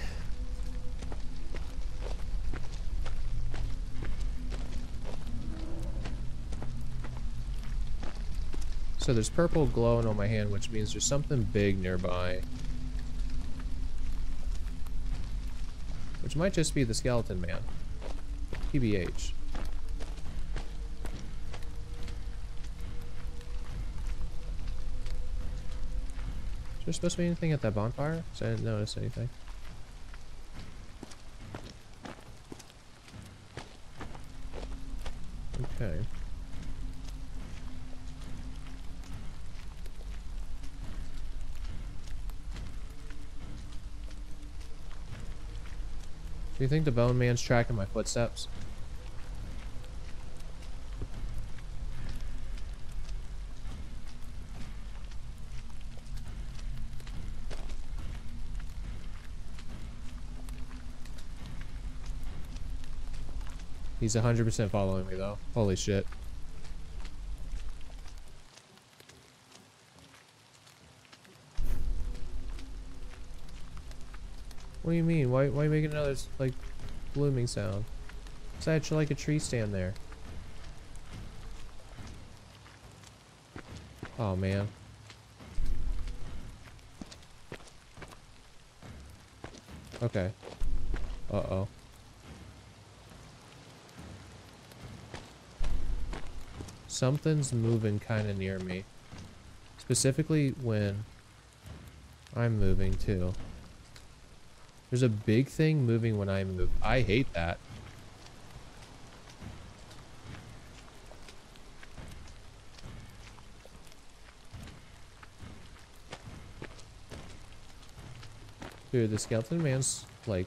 So there's purple glowing on my hand, which means there's something big nearby. Which might just be the skeleton man. TBH. Is there supposed to be anything at that bonfire? Because I didn't notice anything. Okay. Do you think the bone man's tracking my footsteps? He's 100% following me though. Holy shit. What do you mean? Why are you making another, like, blooming sound? It's actually like a tree stand there. Oh, man. Okay. Uh-oh. Something's moving kind of near me. Specifically when I'm moving, too. There's a big thing moving when I move. I hate that. Dude, the skeleton man's like...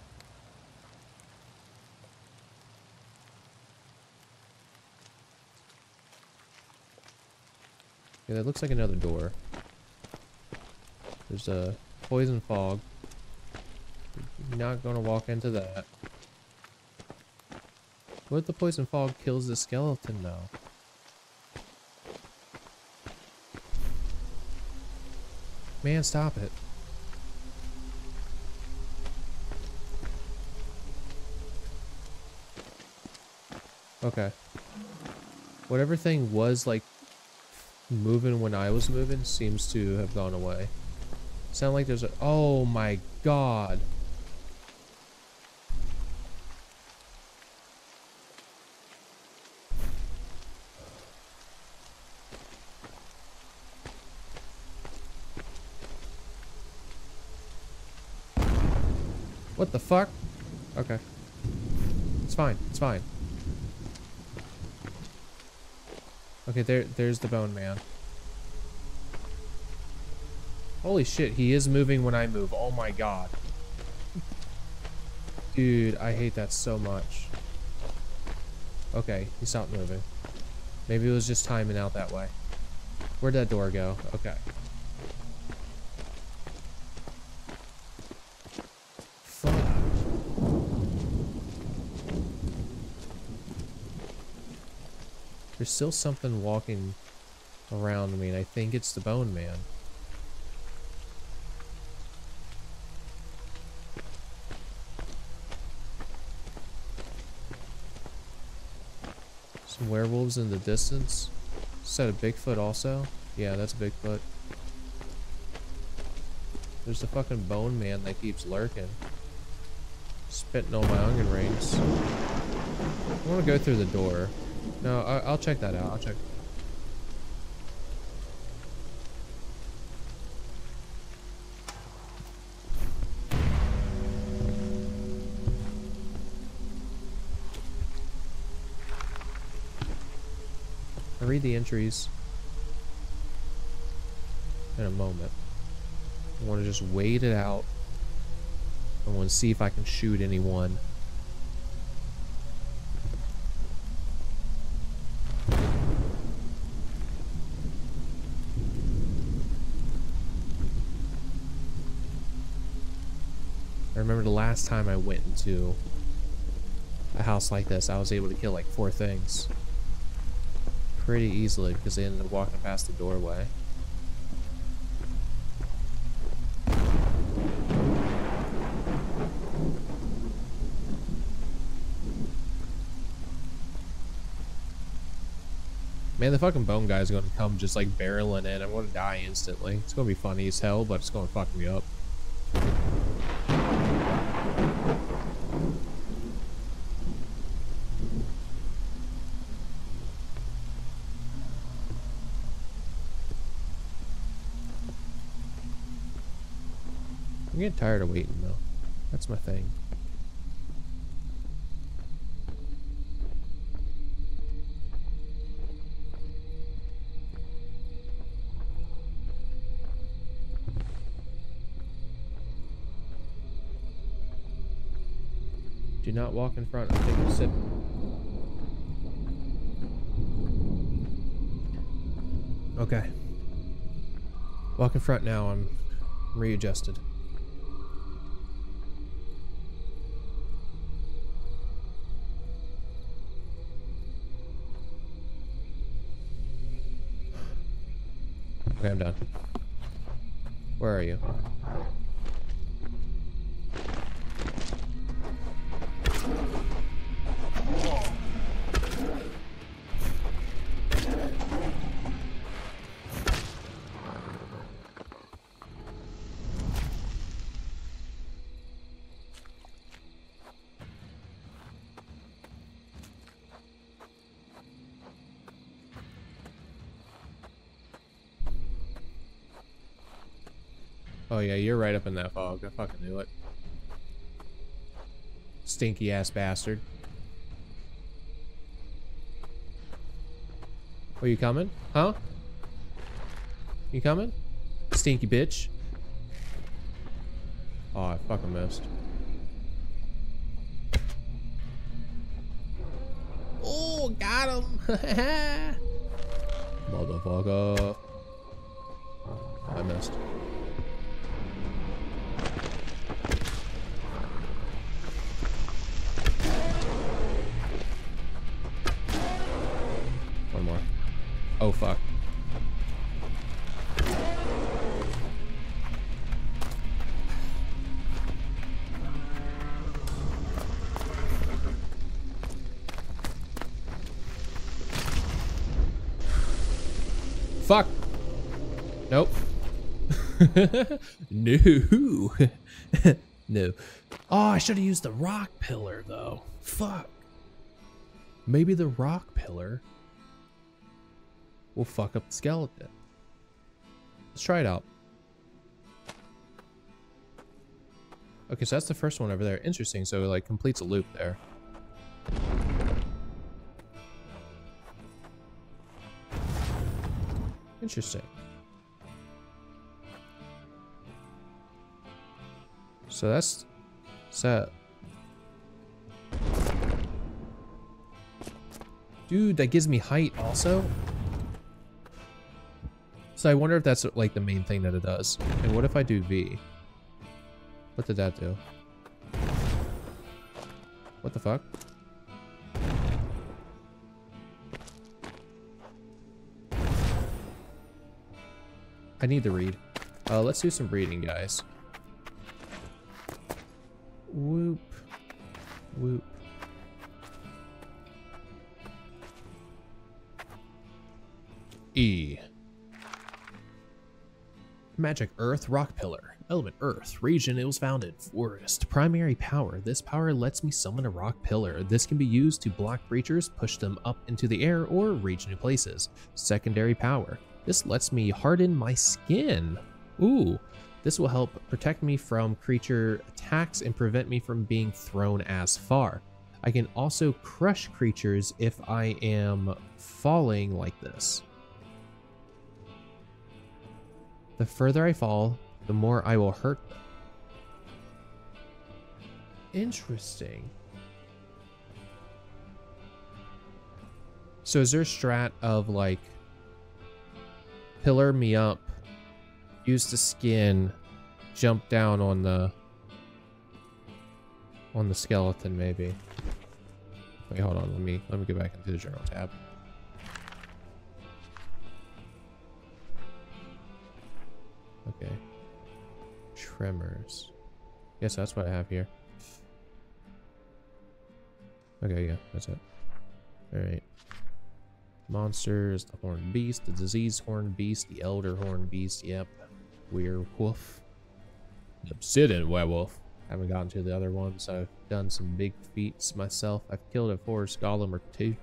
Yeah, that looks like another door. There's a poison fog. You're not gonna walk into that. What if the poison fog kills the skeleton though? Man, stop it. Okay. Whatever thing was like moving when I was moving seems to have gone away. Sound like there's a... Oh my god. What the fuck? Okay. It's fine. It's fine. Okay, there's the bone man. Holy shit, he is moving when I move. Oh my god. Dude, I hate that so much. Okay, he stopped moving. Maybe it was just timing out that way. Where'd that door go? Okay. Fuck. There's still something walking around me, and I think it's the bone man. Some werewolves in the distance. Is that a Bigfoot also? Yeah, that's Bigfoot. There's the fucking bone man that keeps lurking. Spitting on my onion rings. I want to go through the door. No, I'll check that out. I'll check. I'll read the entries in a moment. I want to just wait it out. I want to see if I can shoot anyone. I remember the last time I went into a house like this, I was able to kill like 4 things pretty easily because they ended up walking past the doorway. Man, the fucking bone guy's gonna come just like barreling in. I'm gonna die instantly. It's gonna be funny as hell, but it's gonna fuck me up. I'm getting tired of waiting though. That's my thing. Do not walk in front. I'm taking a sip. Okay. Walk in front now. I'm readjusted. Okay, I'm done. Where are you? Oh yeah, you're right up in that fog. I fucking knew it. Stinky ass bastard. Are you coming? Huh? You coming? Stinky bitch. Oh, I fucking missed. Oh, got him. Motherfucker. I missed. One more. Oh, fuck. Fuck. Nope. No. No. Oh, I should have used the rock pillar though. Fuck. Maybe the rock pillar will fuck up the skeleton. Let's try it out. Okay, so that's the first one over there. Interesting. So it like completes a loop there. Interesting. So that's set. Dude, that gives me height also. So I wonder if that's like the main thing that it does. And what if I do V? What did that do? What the fuck? I need to read. Let's do some reading, guys. Whoop. Whoop. E. Magic Earth Rock Pillar. Element Earth. Region it was found in Forest. Primary power. This power lets me summon a rock pillar. This can be used to block creatures, push them up into the air, or reach new places. Secondary power. This lets me harden my skin. Ooh. This will help protect me from creature attacks and prevent me from being thrown as far. I can also crush creatures if I am falling like this. The further I fall, the more I will hurt them. Interesting. So is there a strat of like pillar me up, use the skin, jump down on the skeleton maybe? Wait, hold on, let me go back into the journal tab. Okay. Tremors. Yes, that's what I have here. Okay, yeah, that's it. Alright. Monsters, the horned beast, the diseased horned beast, the elder horned beast, yep. Werewolf. The obsidian werewolf. Haven't gotten to the other ones. I've done some big feats myself. I've killed a forest golem or two.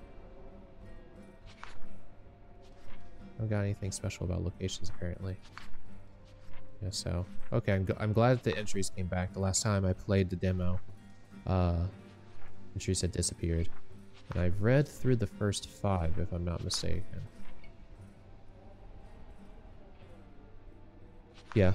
I haven't got anything special about locations apparently. Yeah, so okay, I'm glad that the entries came back. The last time I played the demo, entries had disappeared, and I've read through the first 5 if I'm not mistaken. Yeah.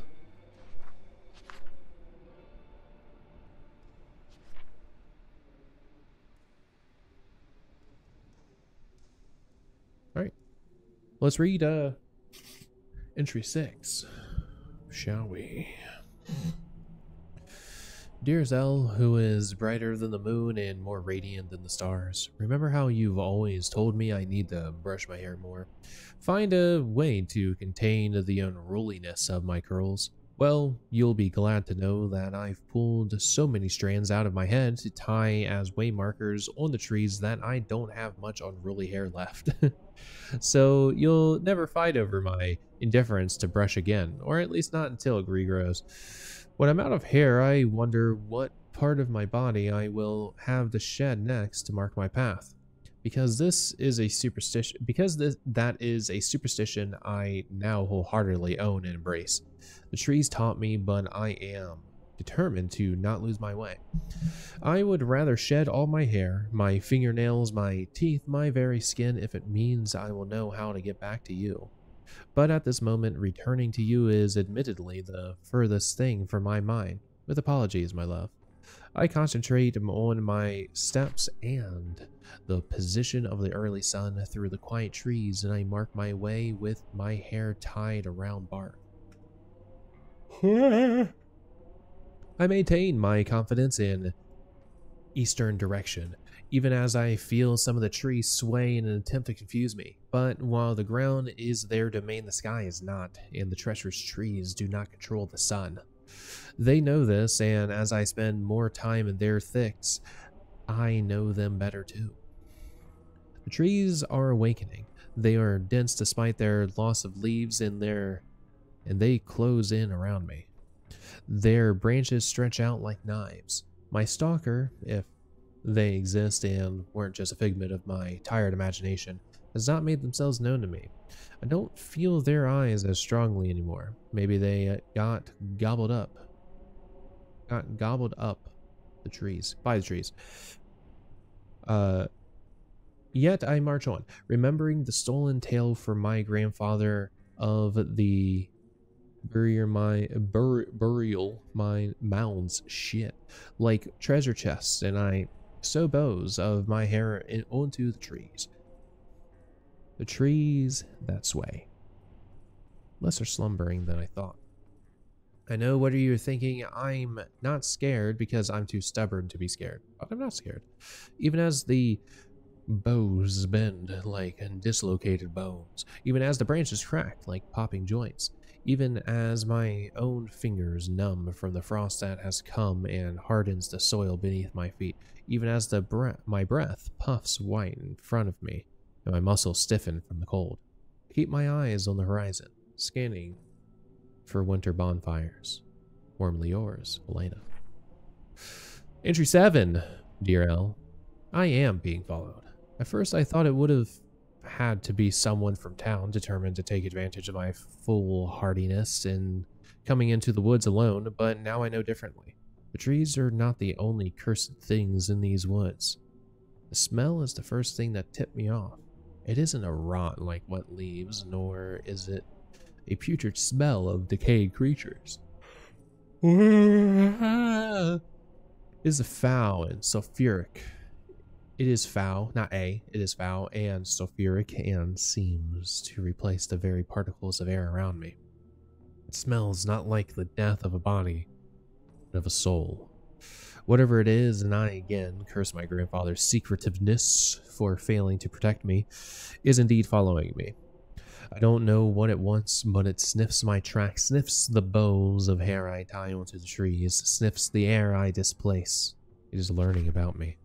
All right. Let's read entry 6. Shall we? Dear Zell, who is brighter than the moon and more radiant than the stars, remember how you've always told me I need to brush my hair more? Find a way to contain the unruliness of my curls. Well, you'll be glad to know that I've pulled so many strands out of my head to tie as way markers on the trees that I don't have much unruly hair left. So you'll never fight over my indifference to brush again, or at least not until it regrows. When I'm out of hair, I wonder what part of my body I will have to shed next to mark my path. Because this is a superstition, that is a superstition I now wholeheartedly own and embrace. The trees taught me, but I am determined to not lose my way. I would rather shed all my hair, my fingernails, my teeth, my very skin, if it means I will know how to get back to you. But at this moment, returning to you is admittedly the furthest thing from my mind. With apologies, my love. I concentrate on my steps and the position of the early sun through the quiet trees, and I mark my way with my hair tied around bark. I maintain my confidence in eastern direction, even as I feel some of the trees sway in an attempt to confuse me. But while the ground is their domain, the sky is not, and the treacherous trees do not control the sun. They know this, and as I spend more time in their thickets, I know them better too. The trees are awakening. They are dense despite their loss of leaves, and they close in around me. Their branches stretch out like knives. My stalker, if they exist and weren't just a figment of my tired imagination, has not made themselves known to me. I don't feel their eyes as strongly anymore. Maybe they got gobbled up by the trees. Yet I march on, remembering the stolen tale from my grandfather of the burial my mounds shit like treasure chests, and I sew bows of my hair onto the trees that sway. Less are slumbering than I thought. I know what you're thinking. I'm not scared because I'm too stubborn to be scared, but I'm not scared. Even as the bows bend like dislocated bones, even as the branches crack like popping joints, even as my own fingers numb from the frost that has come and hardens the soil beneath my feet, even as my breath puffs white in front of me and my muscles stiffen from the cold. I keep my eyes on the horizon, scanning for winter bonfires. Warmly yours, Elena. Entry 7, dear L. I am being followed. At first I thought it would have had to be someone from town determined to take advantage of my foolhardiness in coming into the woods alone, but now I know differently. The trees are not the only cursed things in these woods. The smell is the first thing that tipped me off. It isn't a rot like wet leaves, nor is it a putrid smell of decayed creatures. It is foul and sulfuric. It is foul, not A, it is foul and sulfuric and seems to replace the very particles of air around me. It smells not like the death of a body, but of a soul. Whatever it is, and I again curse my grandfather's secretiveness for failing to protect me, is indeed following me. I don't know what it wants, but it sniffs my tracks, sniffs the bows of hair I tie onto the trees, sniffs the air I displace. It is learning about me.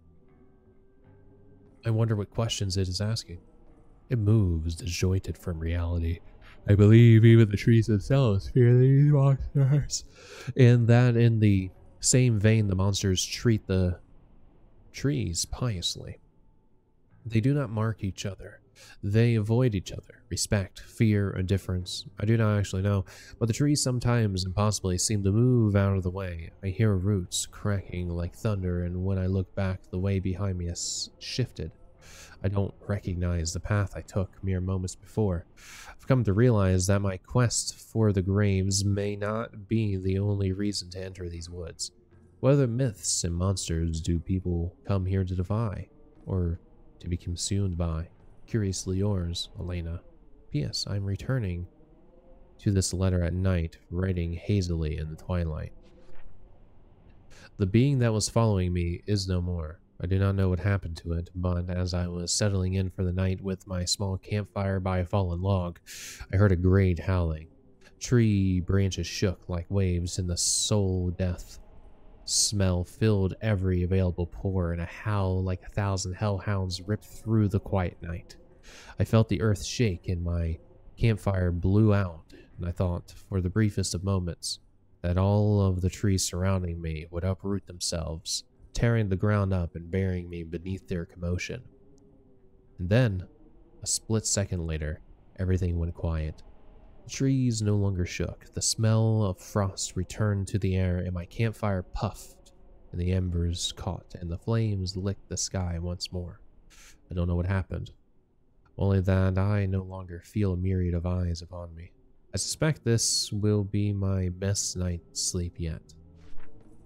I wonder what questions it is asking. It moves disjointed from reality. I believe even the trees themselves fear these monsters, and that in the same vein the monsters treat the trees piously. They do not mark each other. They avoid each other. Respect, fear, indifference. I do not actually know, but the trees sometimes impossibly seem to move out of the way. I hear roots cracking like thunder, and when I look back, the way behind me has shifted. I don't recognize the path I took mere moments before. I've come to realize that my quest for the graves may not be the only reason to enter these woods. What other myths and monsters do people come here to defy, or to be consumed by? Curiously yours, Elena. P.S. I'm returning to this letter at night, writing hazily in the twilight. The being that was following me is no more. I do not know what happened to it, but as I was settling in for the night with my small campfire by a fallen log, I heard a great howling. Tree branches shook like waves, and the soul death smell filled every available pore, and a howl like 1,000 hellhounds ripped through the quiet night. I felt the earth shake, and my campfire blew out, and I thought, for the briefest of moments, that all of the trees surrounding me would uproot themselves, tearing the ground up and burying me beneath their commotion. And then, a split second later, everything went quiet. The trees no longer shook. The smell of frost returned to the air, and my campfire puffed, and the embers caught, and the flames licked the sky once more. I don't know what happened. Only that I no longer feel a myriad of eyes upon me. I suspect this will be my best night's sleep yet.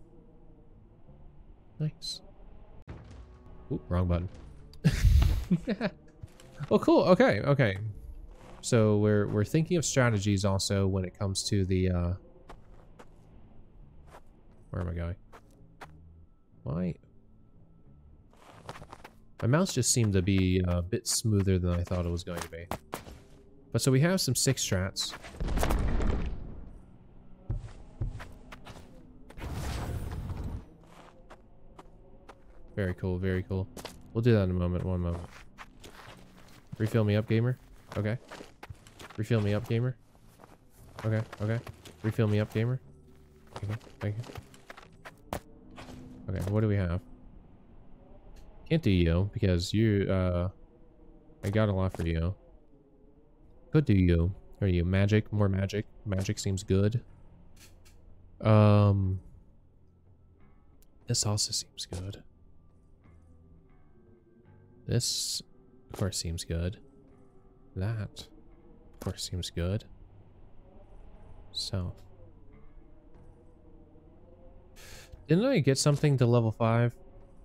Nice. Ooh, wrong button. Oh, cool. Okay, okay. So we're thinking of strategies also when it comes to the where am I going? Why? My mouse just seemed to be a bit smoother than I thought it was going to be. But so we have some 6 strats. Very cool, very cool. We'll do that in a moment, one moment. Refill me up, gamer. Okay. Refill me up, gamer. Okay, okay. Refill me up, gamer. Okay, thank you. Okay, what do we have? Can't do you, because you, I got a lot for you. Could do you. Are you magic? More magic. Magic seems good. This also seems good. This, of course, seems good. That, of course, seems good. So. Didn't I get something to level 5?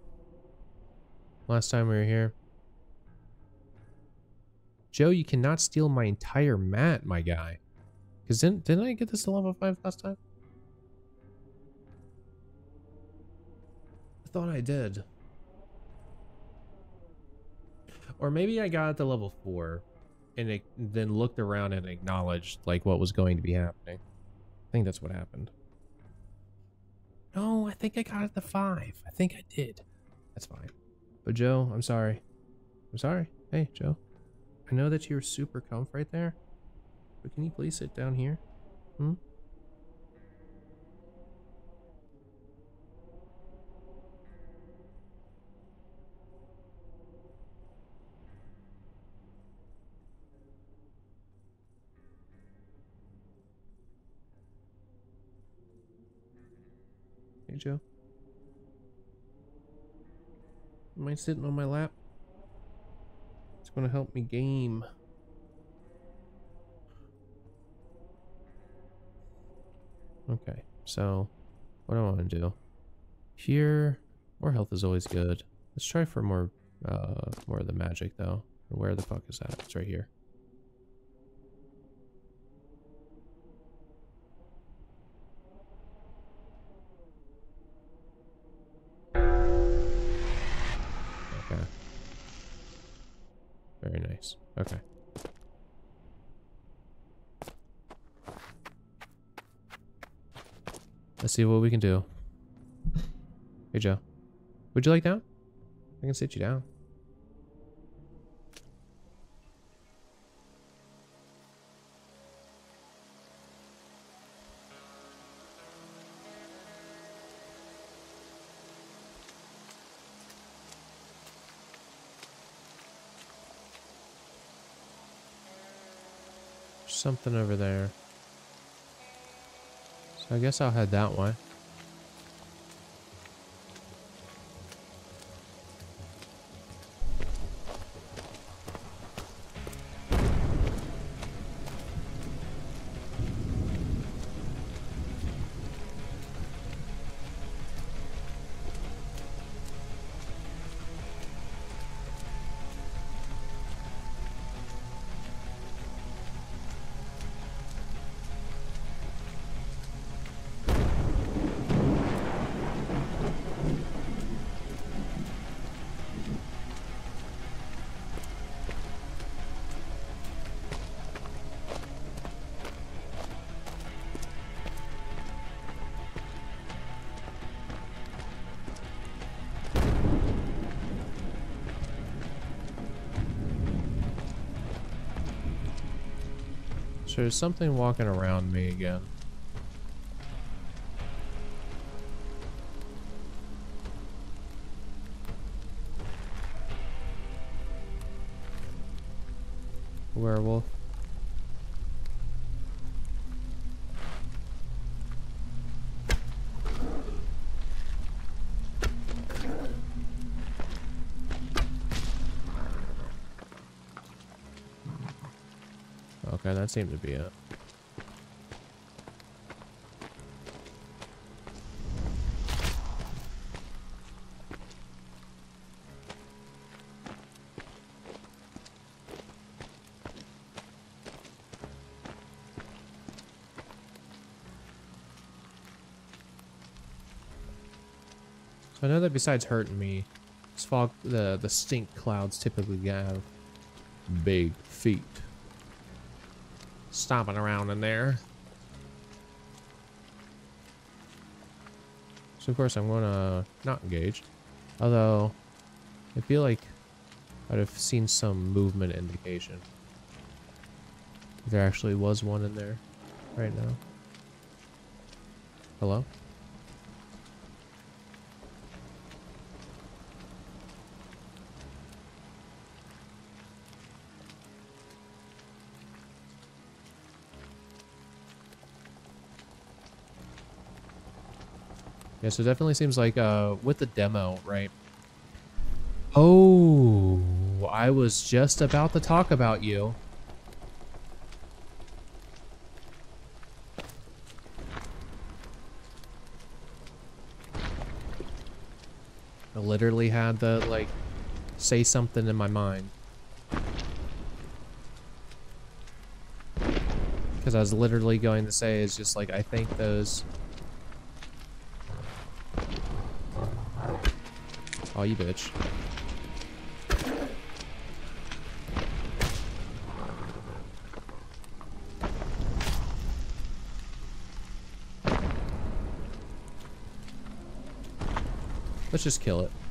Last time we were here. Joe, you cannot steal my entire mat, my guy. Because didn't I get this to level 5 last time? I thought I did. Or maybe I got it to level 4 and it then looked around and acknowledged like what was going to be happening. I think that's what happened. No, I think I got it to 5. I think I did. That's fine. But Joe, I'm sorry. I'm sorry. Hey, Joe. I know that you're super comf right there, but can you please sit down here? Hmm? Hey, Joe. You mind sitting on my lap? It's going to help me game. Okay, so what do I want to do? Here, more health is always good. Let's try for more of the magic though. Where the fuck is that? It's right here. Okay. Very nice. Okay. Let's see what we can do. Hey, Joe. Would you like down? I can sit you down. There's something over there. So I guess I'll head that way. So there's something walking around me again. Werewolf. Okay, that seemed to be it. So I know that besides hurting me, this fog, the stink clouds typically have big feet stomping around in there. So of course I'm gonna not engage. Although I feel like I'd have seen some movement indication. There actually was one in there right now. Hello? Yeah, so it definitely seems like with the demo, right? Oh, I was just about to talk about you. I literally had to, like, say something in my mind. Because I was literally going to say, is just like, I think those... Oh, you bitch. Let's just kill it.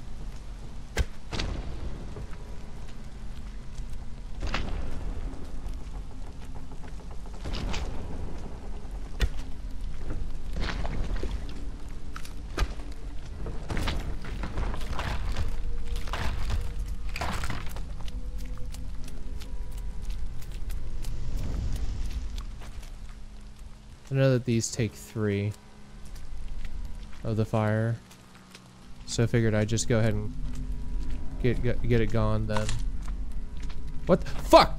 I know that these take 3 of the fire, so I figured I'd just go ahead and get it gone then. What the fuck?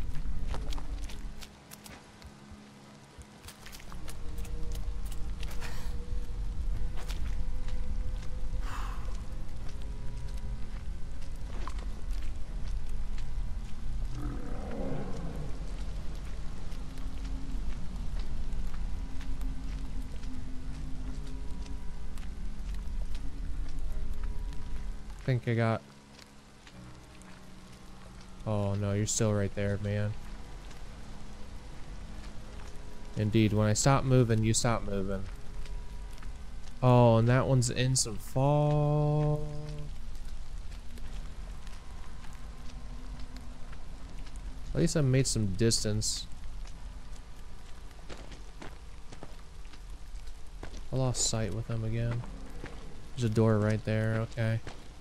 I think I got... Oh no, you're still right there, man. Indeed, when I stop moving, you stop moving. Oh, and that one's in some fall. At least I made some distance. I lost sight with them again. There's a door right there, okay.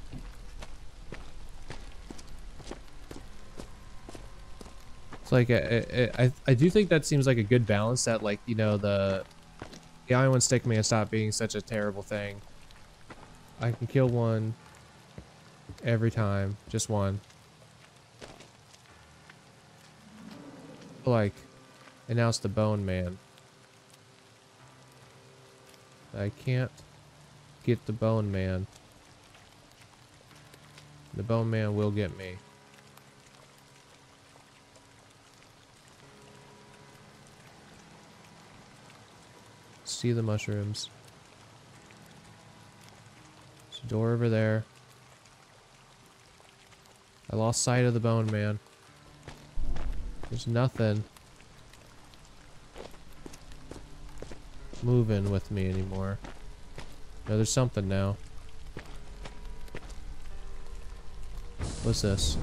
It's like, I do think that seems like a good balance that, like, you know, the iron stick man stop being such a terrible thing. I can kill one every time, just one. Like, and now it's the bone man. I can't get the bone man. The bone man will get me. See the mushrooms. There's a door over there. I lost sight of the bone man. There's nothing moving with me anymore. No, there's something now. What's this?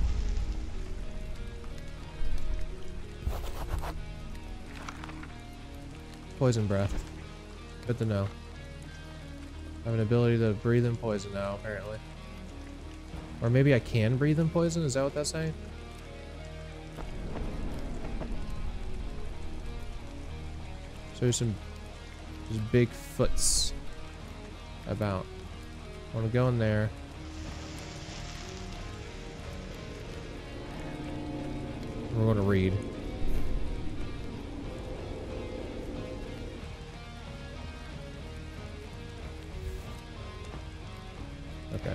Poison breath. Good to know. I have an ability to breathe in poison now, apparently. Or maybe I can breathe in poison? Is that what that's saying? So there's big foots about. I want to go in there. We're going to read. Okay.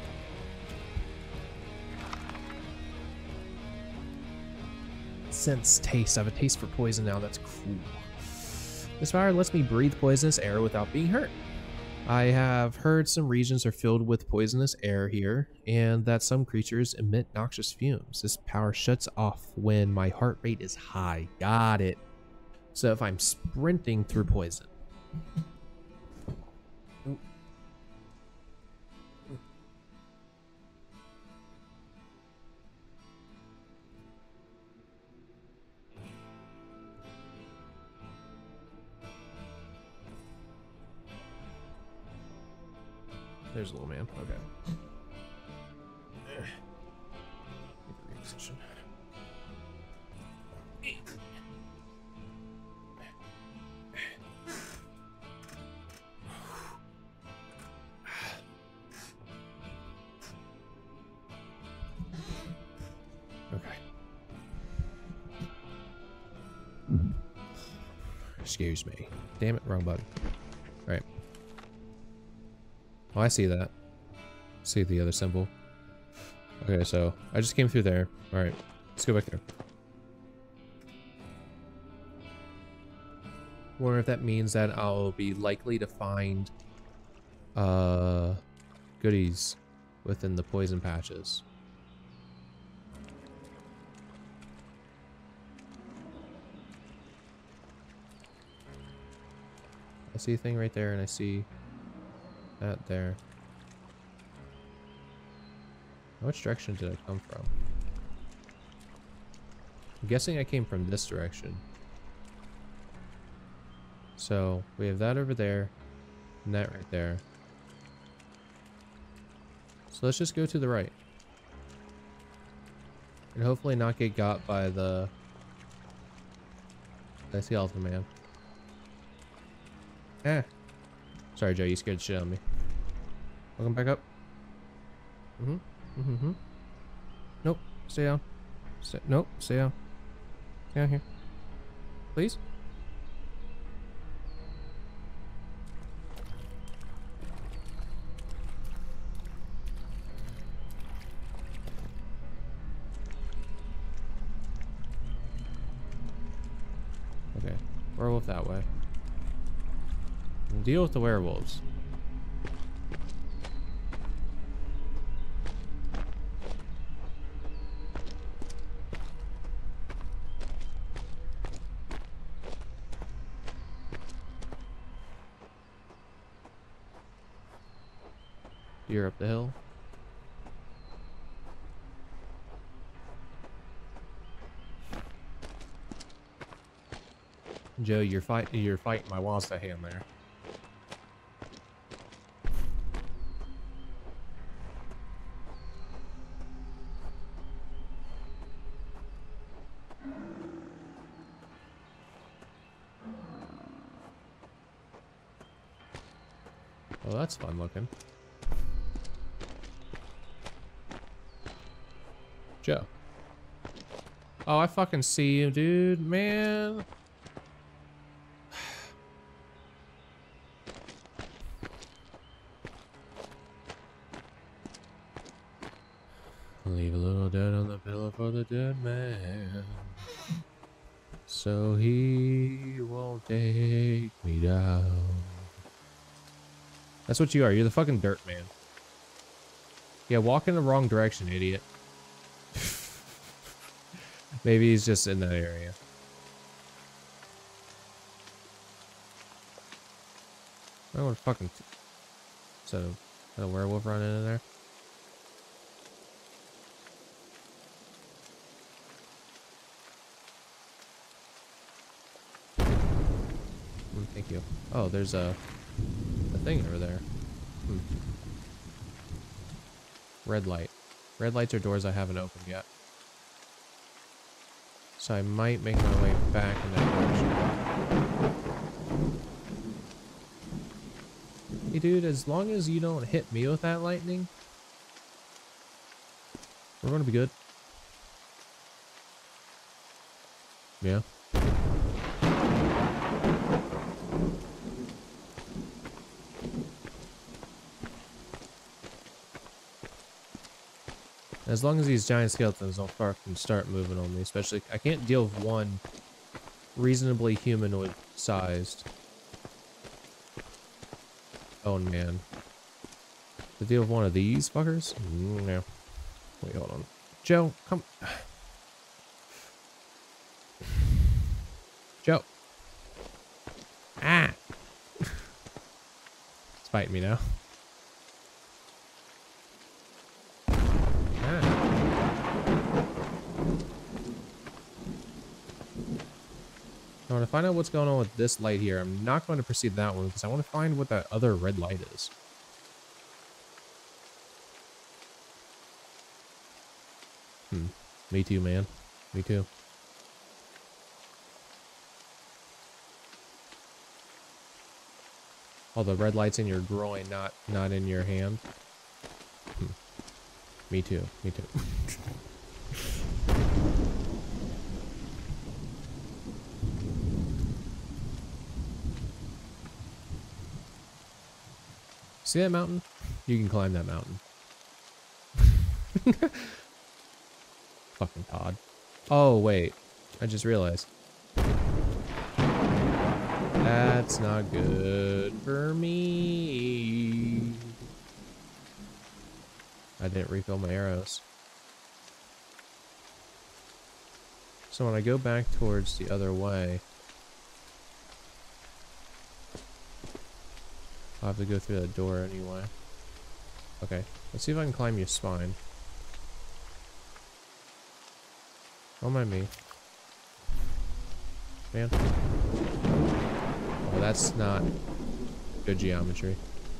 Sense taste. I have a taste for poison now. That's cool. This fire lets me breathe poisonous air without being hurt. I have heard some regions are filled with poisonous air here, and that some creatures emit noxious fumes. This power shuts off when my heart rate is high. Got it. So if I'm sprinting through poison. There's a little man. Okay. Okay. Excuse me. Damn it, wrong button. All right. Oh, I see that. See the other symbol. Okay, so I just came through there. All right, let's go back there. Wonder if that means that I'll be likely to find goodies within the poison patches. I see a thing right there, and I see that there. Which direction did I come from? I'm guessing I came from this direction. So we have that over there, and that right there. So let's just go to the right. And hopefully not get got by the... I see Alpha Man. Eh. Sorry, Joe, you scared the shit out of me. Welcome back up. Nope. Stay down. Nope. Stay down. Stay down here. Please? Okay. Werewolf that way. We'll deal with the werewolves. You're up the hill. Joe, you're fighting my Wasta hand there. Well, that's fun looking. Joe. Oh, I fucking see you, dude, man. Leave a little dirt on the pillow for the dead man, so he won't take me down. That's what you are. You're the fucking dirt man. Yeah, walk in the wrong direction, idiot. Maybe he's just in that area. I don't want to fucking... So, got a werewolf running in there? Thank you. Oh, there's a thing over there. Red light. Red lights are doors I haven't opened yet. So I might make my way back in that direction. Hey dude, as long as you don't hit me with that lightning, we're gonna be good. Yeah. As long as these giant skeletons don't fucking start moving on me, especially, I can't deal with one reasonably humanoid sized. Oh man. To deal with one of these fuckers? No. Wait, hold on. Joe, come. Joe. Ah! It's fighting me now. Ah. I want to find out what's going on with this light here. I'm not going to proceed that one because I want to find what that other red light is. Me too, man. Me too. Oh, the red light's in your groin, not in your hand. Me too. Me too. See that mountain? You can climb that mountain. Fucking Todd. Oh, wait. I just realized. That's not good for me. I didn't refill my arrows. So when I go back towards the other way, I'll have to go through that door anyway. Okay, let's see if I can climb your spine. Don't mind me. Man. Oh, that's not good geometry.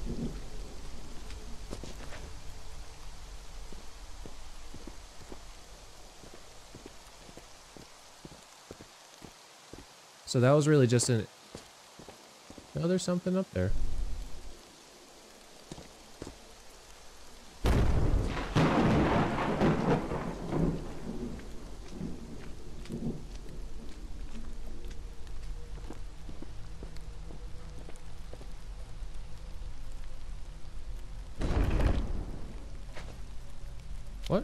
So that was really just an... Oh, there's something up there. What?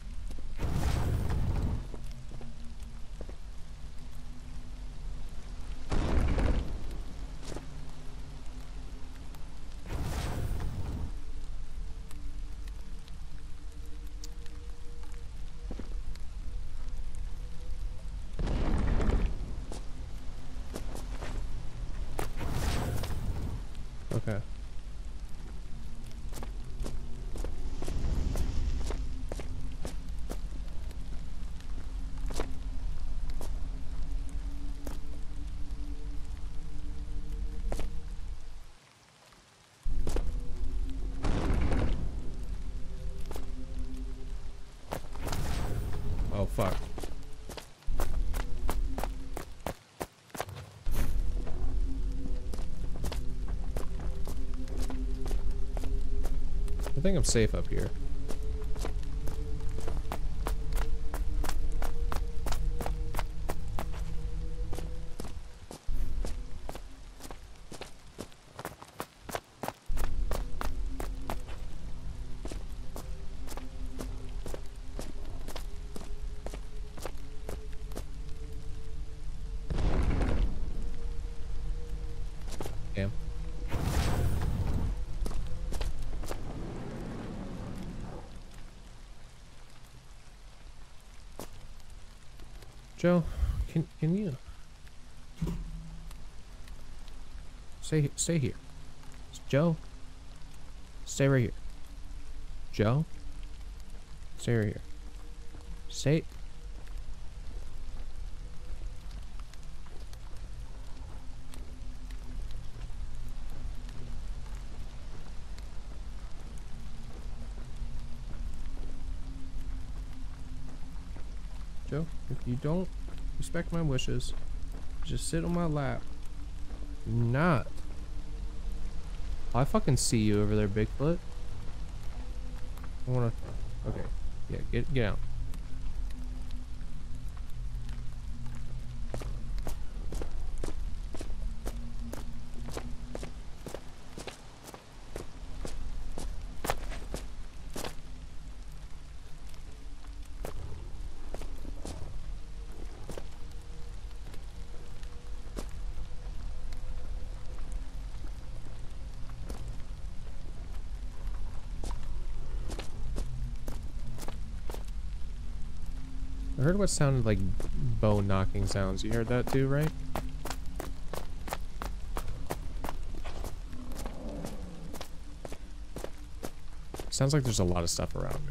Okay. Oh, fuck. I think I'm safe up here. Damn. Joe, can you stay here? Joe, stay right here. Joe, stay right here. Stay. Joe, if you don't respect my wishes, just sit on my lap. Not. I fucking see you over there, Bigfoot. I wanna... Okay. Yeah, get out. heard what sounded like bone knocking sounds. You heard that too, right? Sounds like there's a lot of stuff around me.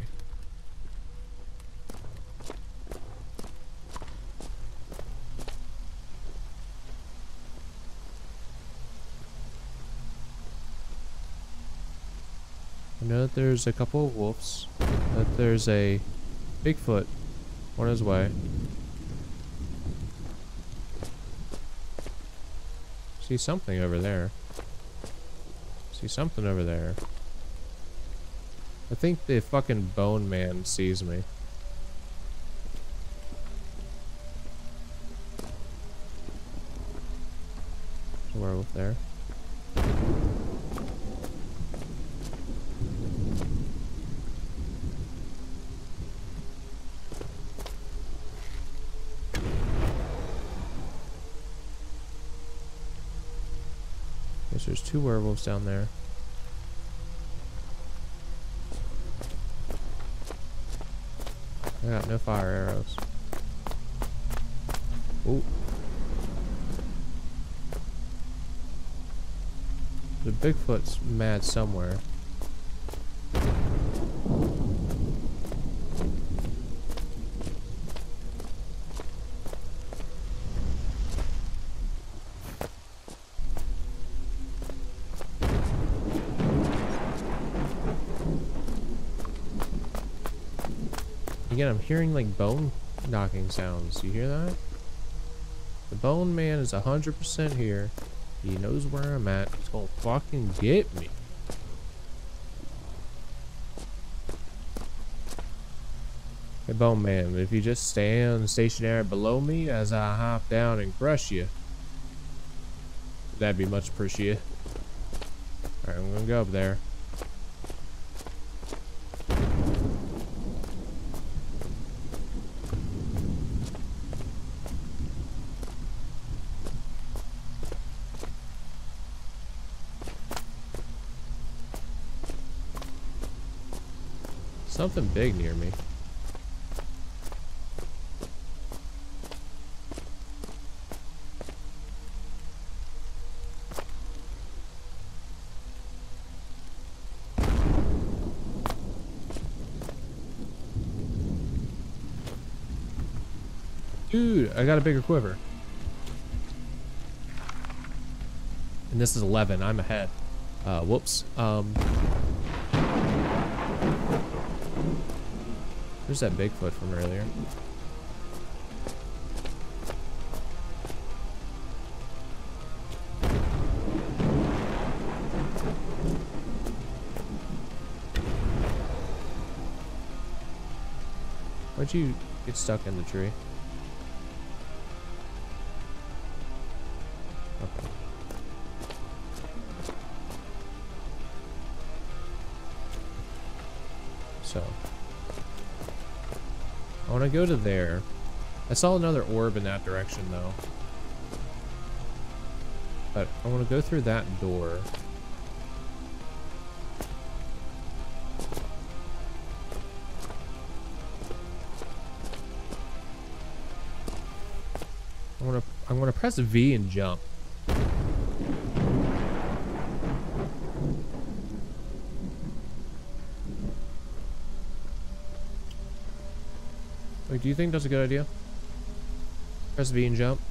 I know that there's a couple of wolves, that there's a Bigfoot on his way. See something over there. See something over there. I think the fucking bone man sees me. There's a werewolf there. Guess there's 2 werewolves down there. I got no fire arrows. Ooh. The Bigfoot's mad somewhere. Again, I'm hearing like bone knocking sounds. You hear that? The bone man is 100% here. He knows where I'm at. He's gonna fucking get me. Hey, bone man, if you just stand stationary below me as I hop down and crush you, that'd be much appreciated. Alright, I'm gonna go up there. Something big near me. Dude, I got a bigger quiver. And this is 11. I'm ahead. Whoops. There's that Bigfoot from earlier. Why'd you get stuck in the tree? Okay. So I want to go to there. I saw another orb in that direction though. But I want to go through that door. I'm gonna press V and jump. Wait, do you think that's a good idea? Press V and jump.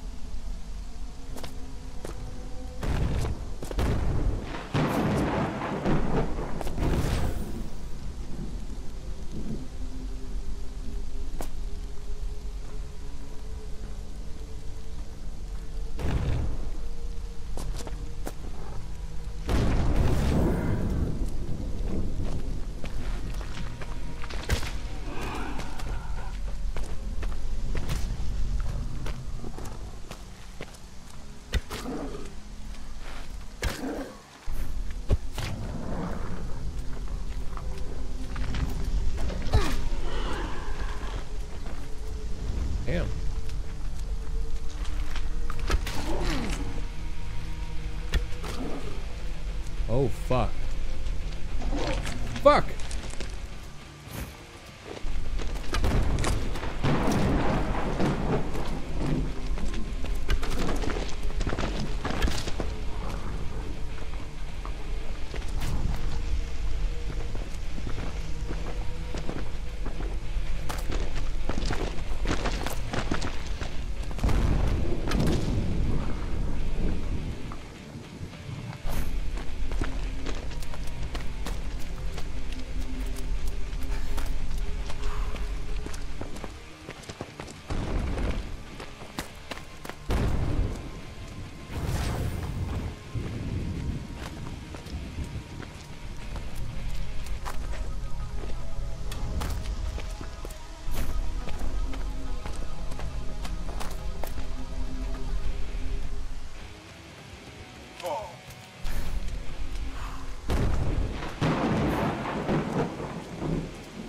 Damn. Oh, fuck. Fuck!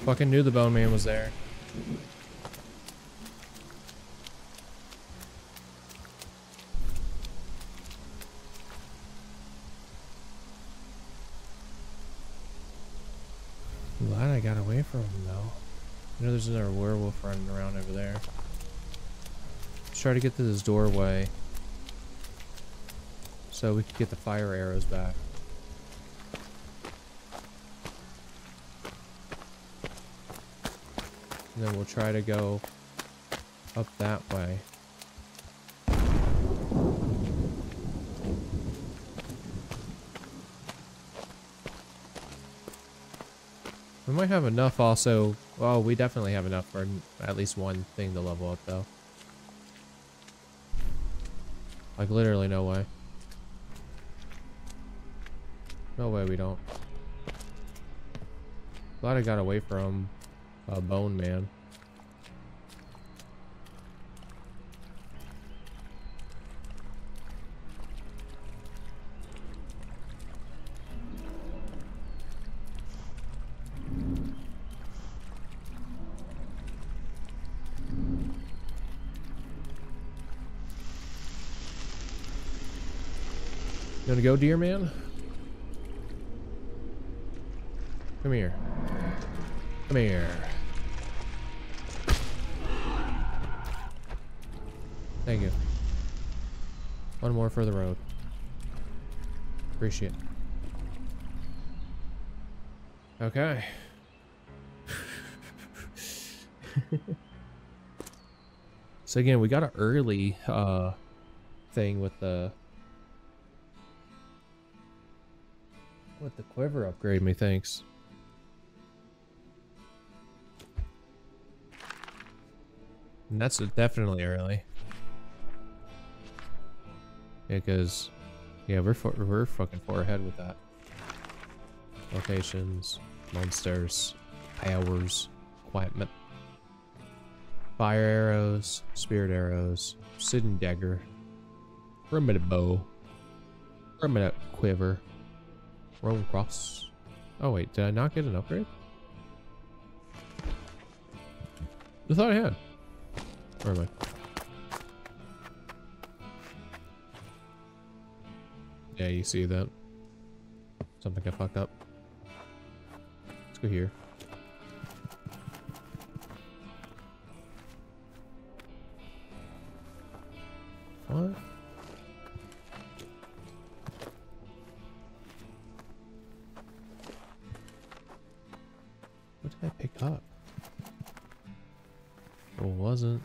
Fucking knew the bone man was there. I'm glad I got away from him though. You know there's another werewolf running around over there. Let's try to get to this doorway so we can get the fire arrows back. And then we'll try to go up that way. We might have enough also. Well, we definitely have enough for at least one thing to level up though. Like literally no way. No way we don't. Glad I got away from Bone Man. You wanna go, dear man? Come here. Come here. Thank you. One more for the road. Appreciate it. Okay. So again, we got an early thing with the quiver upgrade, methinks. And that's definitely early. Yeah, because yeah, we're fucking far ahead with that. Locations, monsters, powers, equipment, fire arrows, spirit arrows, precision dagger, primitive bow, primitive quiver, roll cross. Oh wait, did I not get an upgrade? I thought I had. Where am I? Yeah, you see that? Something got fucked up. Let's go here. What? What did I pick up? It wasn't.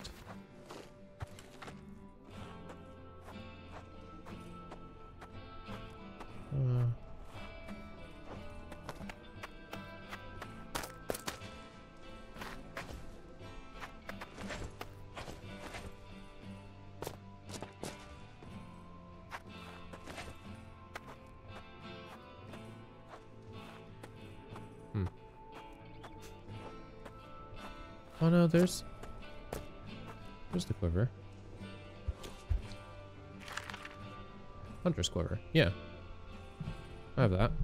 Oh no, there's the quiver. Hunter's quiver. Yeah. I have that.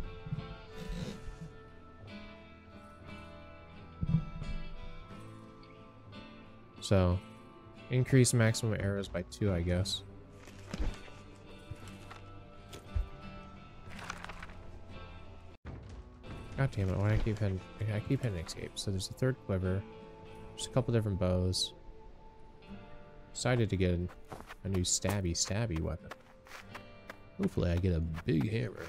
So, increase maximum arrows by 2, I guess. God damn it, why do I keep hitting escape? So there's a third quiver. There's a couple different bows. Decided to get a new stabby weapon. Hopefully I get a big hammer.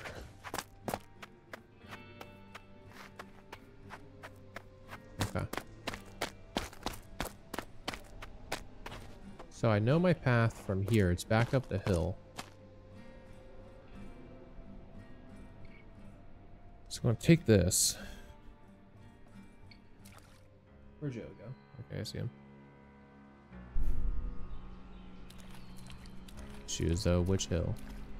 Okay. So I know my path from here. It's back up the hill. So I'm gonna take this. Where'd Joe go? Okay, I see him. Choose which hill.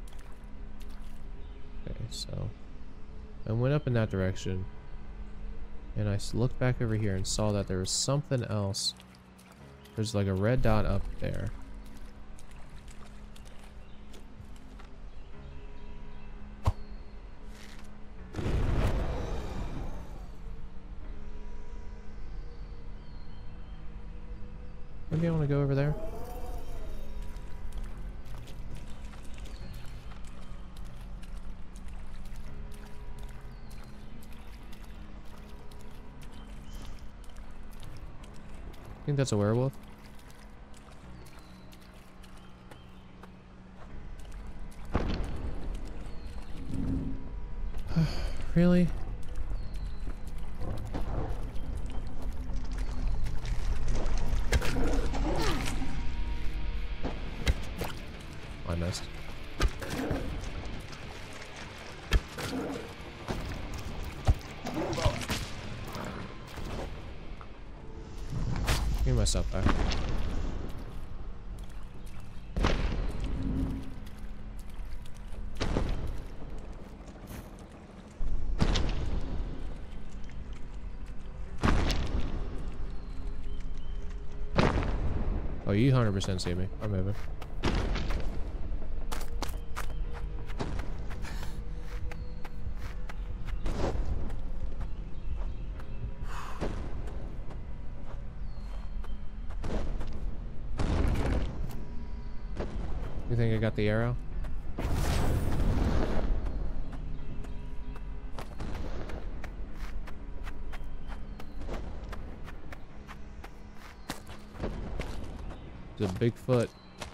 Okay, so I went up in that direction, and I looked back over here and saw that there was something else. There's like a red dot up there. Maybe I want to go over there. I think that's a werewolf. Really? I missed. Give myself back. Oh, you 100% see me. I'm moving. You think I got the arrow? There's a Bigfoot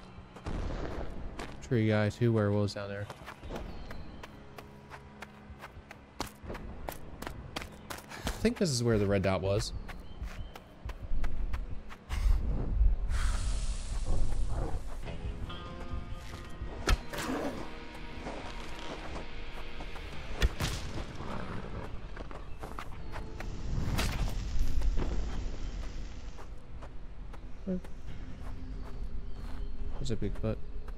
tree guy, 2 werewolves down there. I think this is where the red dot was. There's a Bigfoot.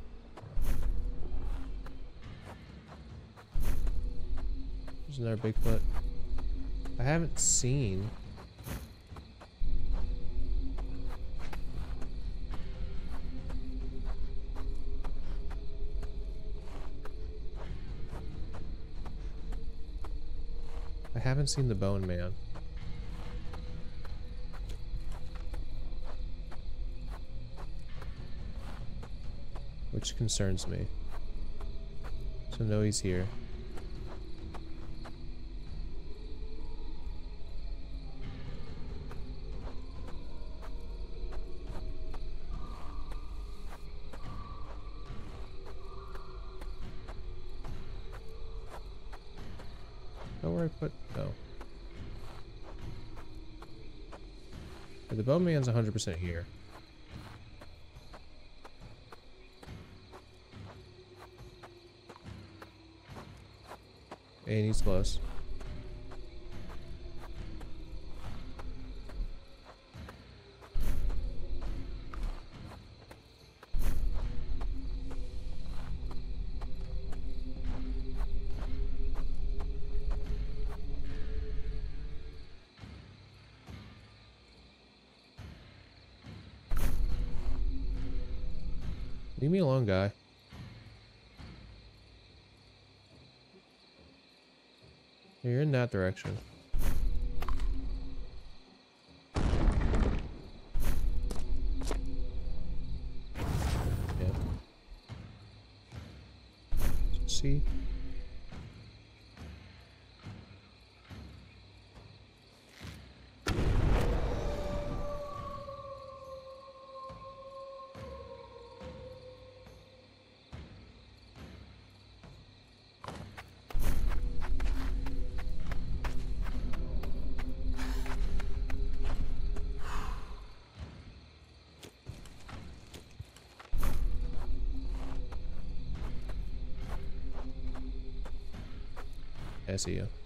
There's another Bigfoot. I haven't seen. I haven't seen the Bone Man. Which concerns me. So no, he's here. Know where I put? No. The Bone Man's 100% here. And he's close. Leave me alone, guy. You're in that direction. Yeah. See? I see you.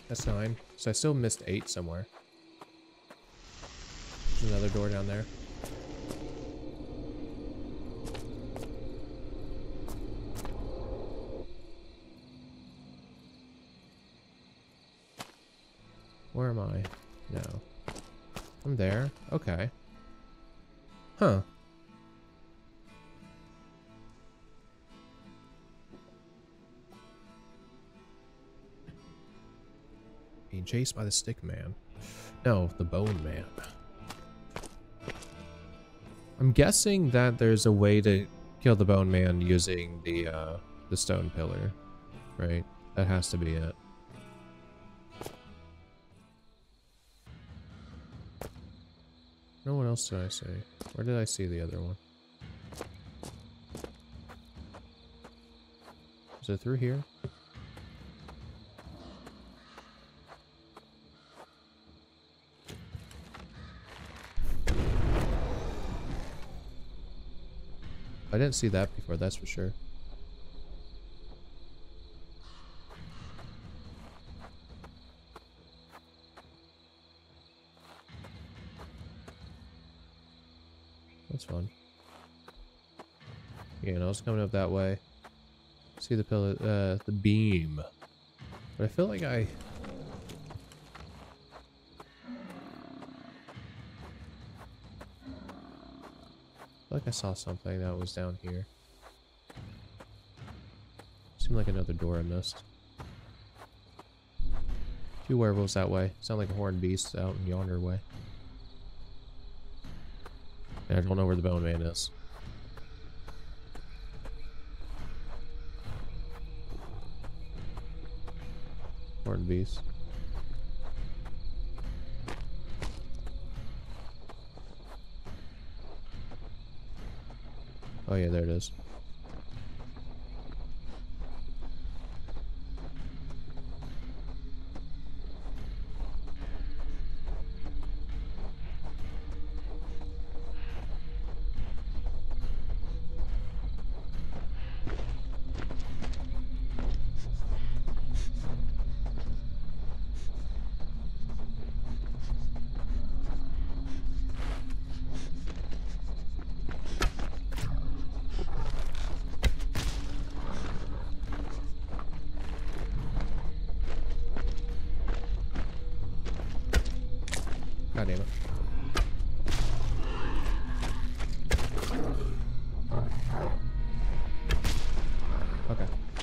That's 9. So I still missed 8 somewhere. There's another door down there. Where am I? No. I'm there. Okay. Huh. Being chased by the stick man. No, the bone man. I'm guessing that there's a way to kill the bone man using the stone pillar, right? That has to be it. No one else did I see. Where did I see the other one? Is it through here? I didn't see that before, that's for sure. That's fun. Yeah, I was coming up that way. See the pillar, the beam. But I feel like I saw something that was down here. Seemed like another door I missed. 2 werewolves that way. Sound like a horned beast out in yonder way. And I don't know where the bone man is. Horned beast. Oh yeah, there it is. God damn it. Okay.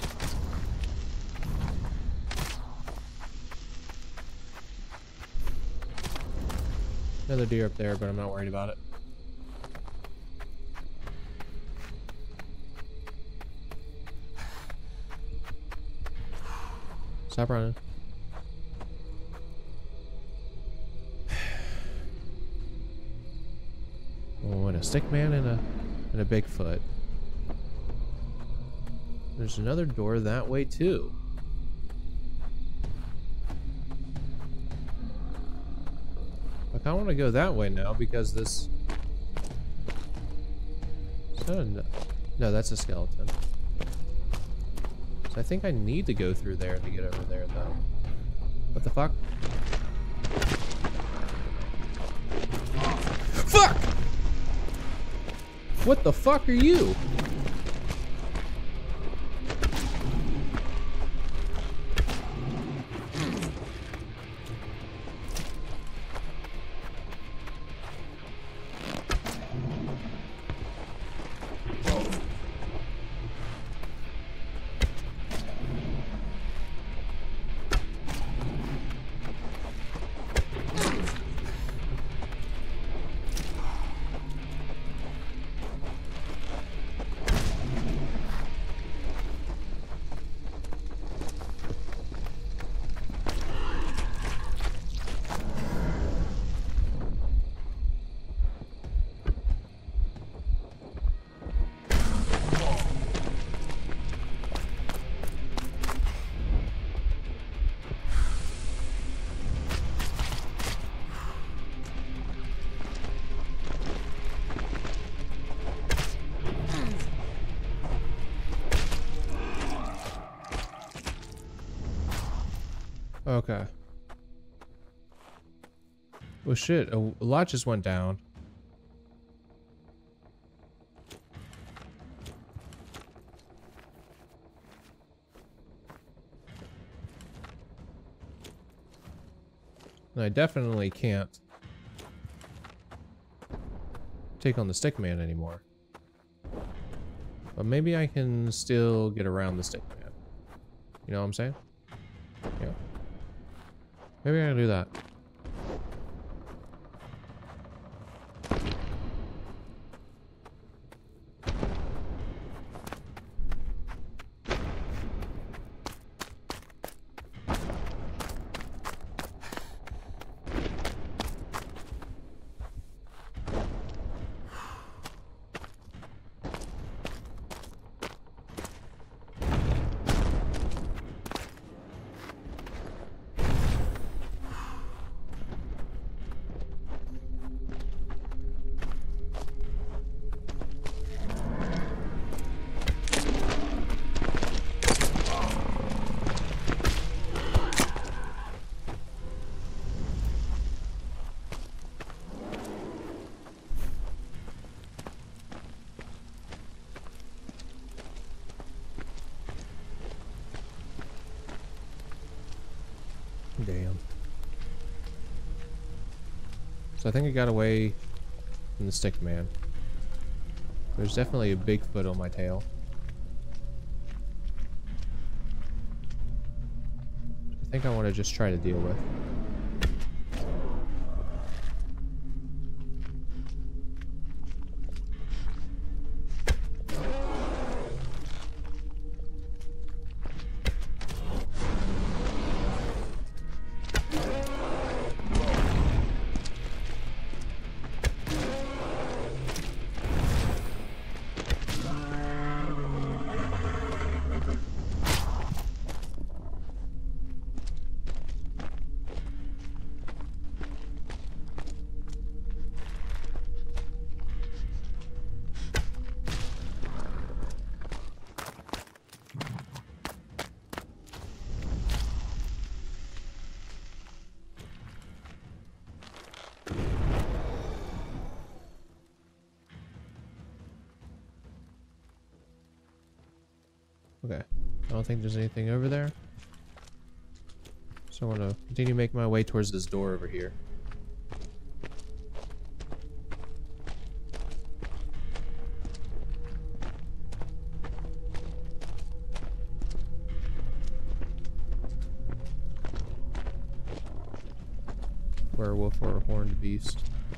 Another deer up there, but I'm not worried about it. Stop running. Oh, and a stick man and a Bigfoot. There's another door that way too. I kind of want to go that way now because this. No, that's a skeleton. So I think I need to go through there to get over there, though. What the fuck? Fuck! What the fuck are you? Okay. Well, shit. A lot just went down. And I definitely can't take on the stick man anymore. But maybe I can still get around the stick man. You know what I'm saying? Yeah. Maybe I can do that. Damn. So I think I got away from the stick man. There's definitely a Bigfoot on my tail. I think I want to just try to deal with. Okay, I don't think there's anything over there. So I want to continue to make my way towards this door over here. Werewolf or a horned beast.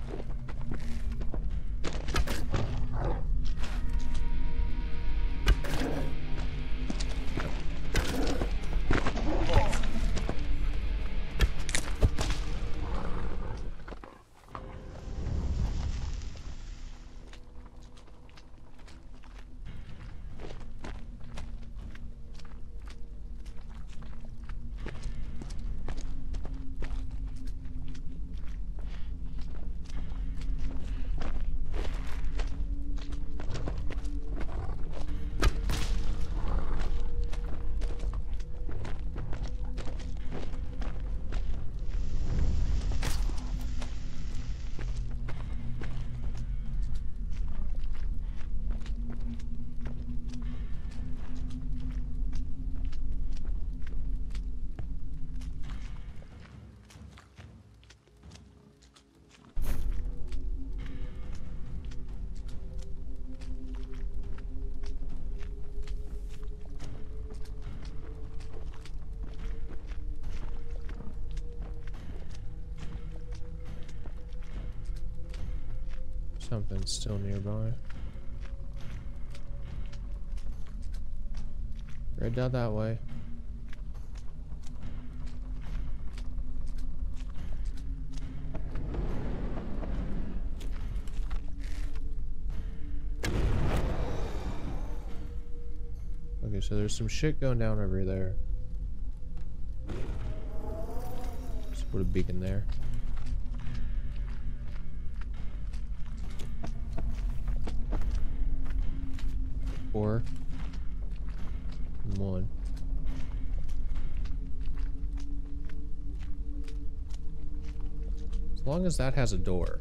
Something's still nearby. Right down that way. Okay, so there's some shit going down over there. Just put a beacon there. Four. One. As long as that has a door.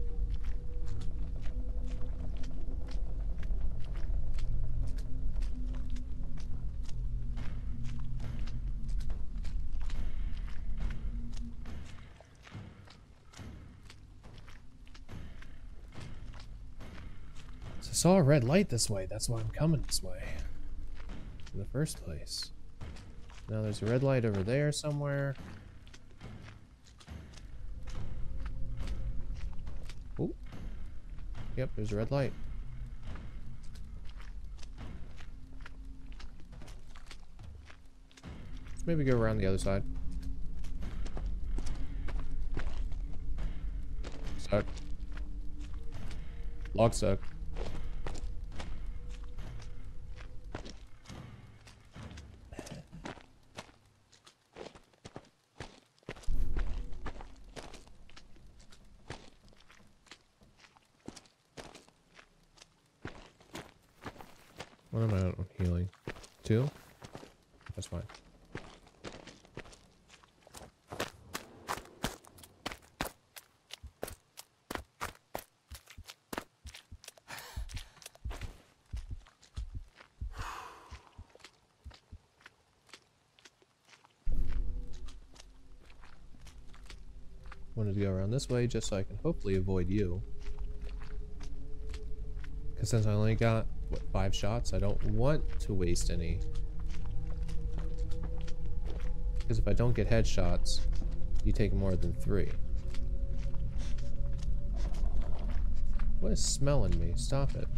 So I saw a red light this way. That's why I'm coming this way. In the first place. Now there's a red light over there somewhere. Oh. Yep, there's a red light. Let's maybe go around the other side. Stuck. Log stuck. What am I on healing? 2? That's fine. Wanted to go around this way just so I can hopefully avoid you. Because since I only got, what, 5 shots, I don't want to waste any. Because if I don't get headshots, you take more than 3. What is smelling me? Stop it.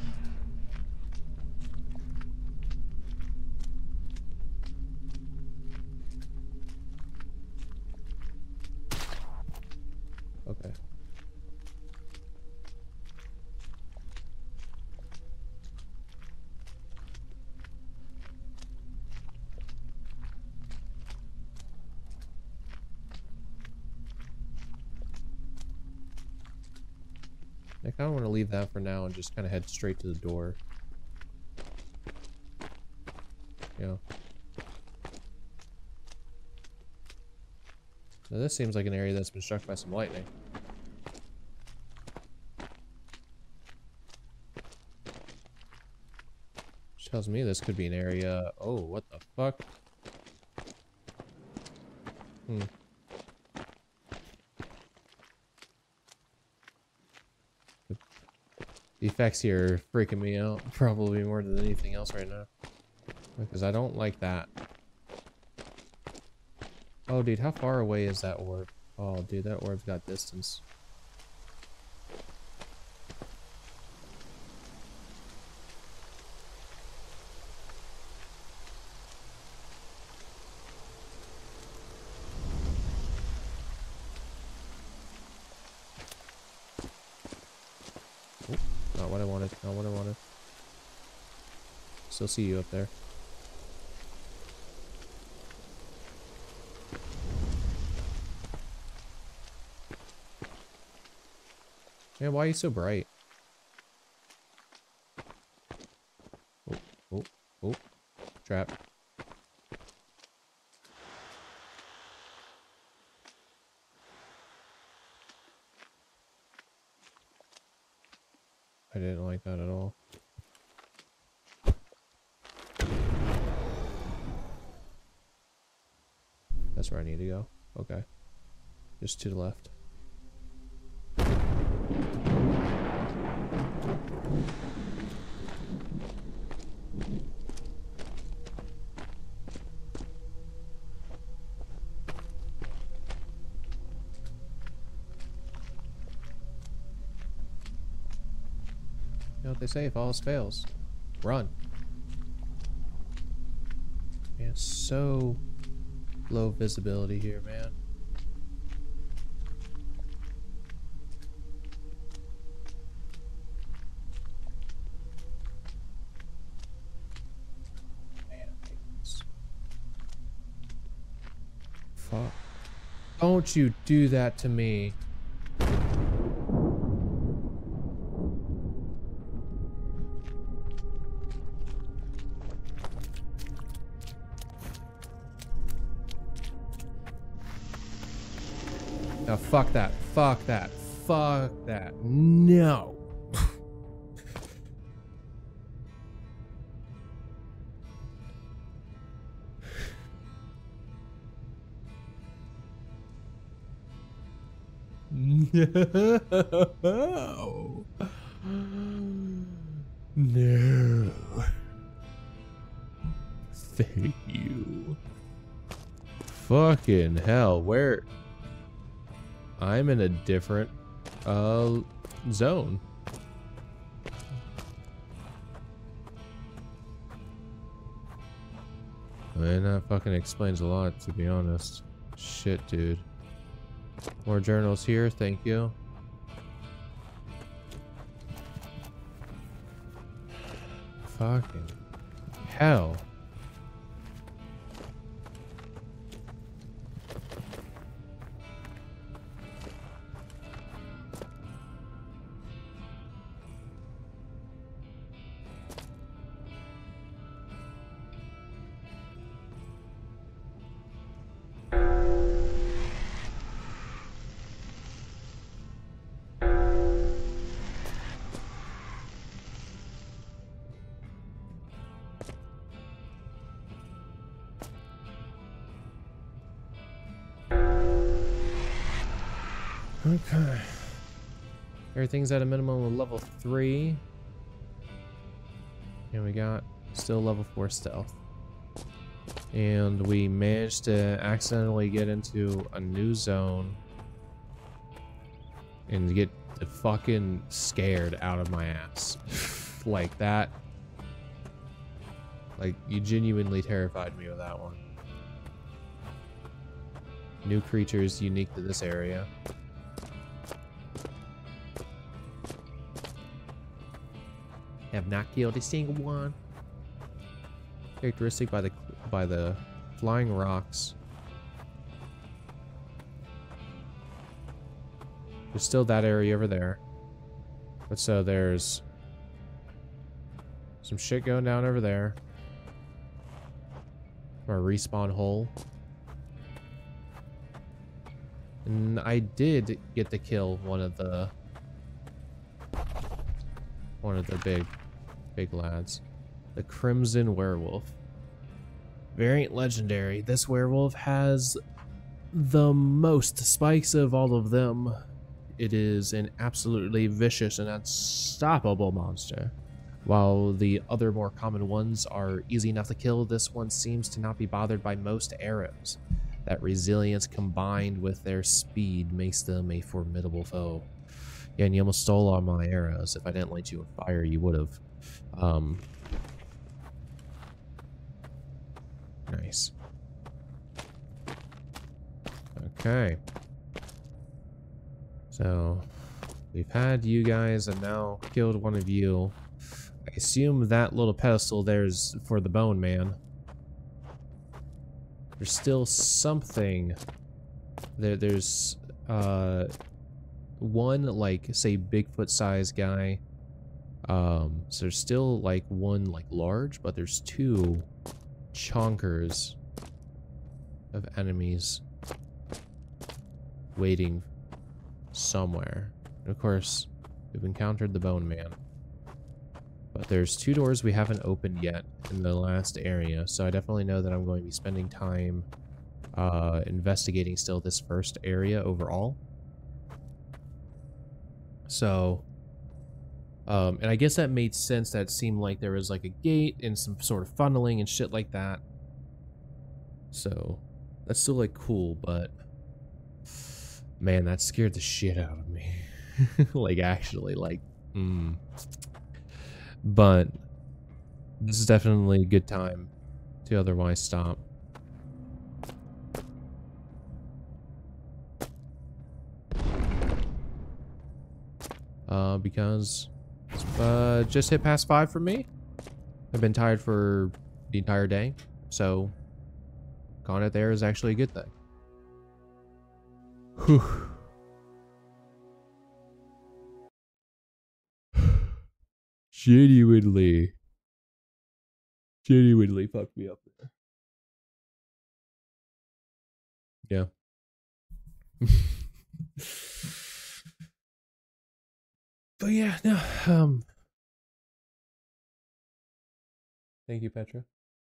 Okay. I kind of want to leave that for now and just kind of head straight to the door. Yeah. Now this seems like an area that's been struck by some lightning. Which tells me this could be an area... Oh, what the fuck? Hmm. The effects here are freaking me out, probably more than anything else right now. Because I don't like that. Oh, dude, how far away is that orb? Oh, dude, that orb's got distance. Not what I wanted. Not what I wanted. Still see you up there. Man, why are you so bright? Oh, oh, oh. Trap. I didn't like that at all. That's where I need to go. Okay. Just to the left. You know what they say, if all else fails, run. Man, so low visibility here, man. Man, I hate this. Fuck. Don't you do that to me. Oh, fuck that. Fuck that. Fuck that. No. No. No. Thank you. Fucking hell, where? I'm in a different zone. Man, that fucking explains a lot, to be honest. Shit, dude. More journals here, thank you. Fucking hell. Okay. Everything's at a minimum of level 3. And we got still level 4 stealth. And we managed to accidentally get into a new zone. And get fucking scared out of my ass. Like that. Like, you genuinely terrified me with that one. New creatures unique to this area. Have not killed a single one. Characteristic by the flying rocks. There's still that area over there. But so there's some shit going down over there. Or a respawn hole. And I did get to kill one of the big lads. The Crimson Werewolf. Variant legendary. This werewolf has the most spikes of all of them. It is an absolutely vicious and unstoppable monster. While the other more common ones are easy enough to kill, this one seems to not be bothered by most arrows. That resilience combined with their speed makes them a formidable foe. Yeah, and you almost stole all my arrows. If I didn't light you on fire, you would have. Nice. Okay. So, we've had you guys and now killed one of you. I assume that little pedestal there's for the bone man. There's still something. There's one, like, say, Bigfoot-sized guy. So there's still, like, one, like, large, but there's two chonkers of enemies waiting somewhere. And of course, we've encountered the Bone Man. But there's 2 doors we haven't opened yet in the last area, so I definitely know that I'm going to be spending time investigating still this first area overall. So, and I guess that made sense. That seemed like there was like a gate and some sort of funneling and shit like that. So, that's still like cool, but man, that scared the shit out of me. Like, actually, like, But this is definitely a good time to otherwise stop. Because just hit past 5 for me. I've been tired for the entire day, so calling it there is actually a good thing. Whew. Genuinely fucked me up there. Yeah. But yeah, no. Thank you, Petra.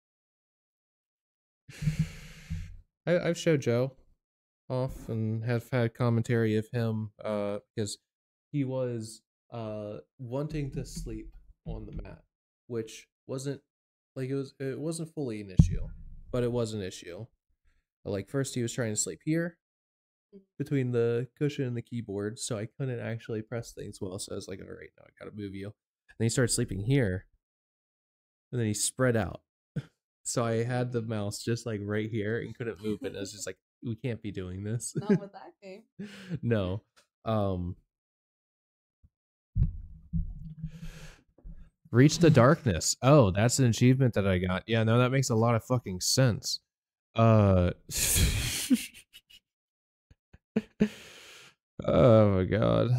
I've showed Joe off and have had commentary of him because he was wanting to sleep on the mat, which wasn't like it wasn't fully an issue, but it was an issue. Like first he was trying to sleep here between the cushion and the keyboard, so I couldn't actually press things well. So I was like, all right, now I gotta move you. And then he started sleeping here, and then he spread out. So I had the mouse just like right here and couldn't move it. I was just like, we can't be doing this. Not with that game. No. Reach the darkness. Oh, that's an achievement that I got. Yeah, no, that makes a lot of fucking sense. Oh my god.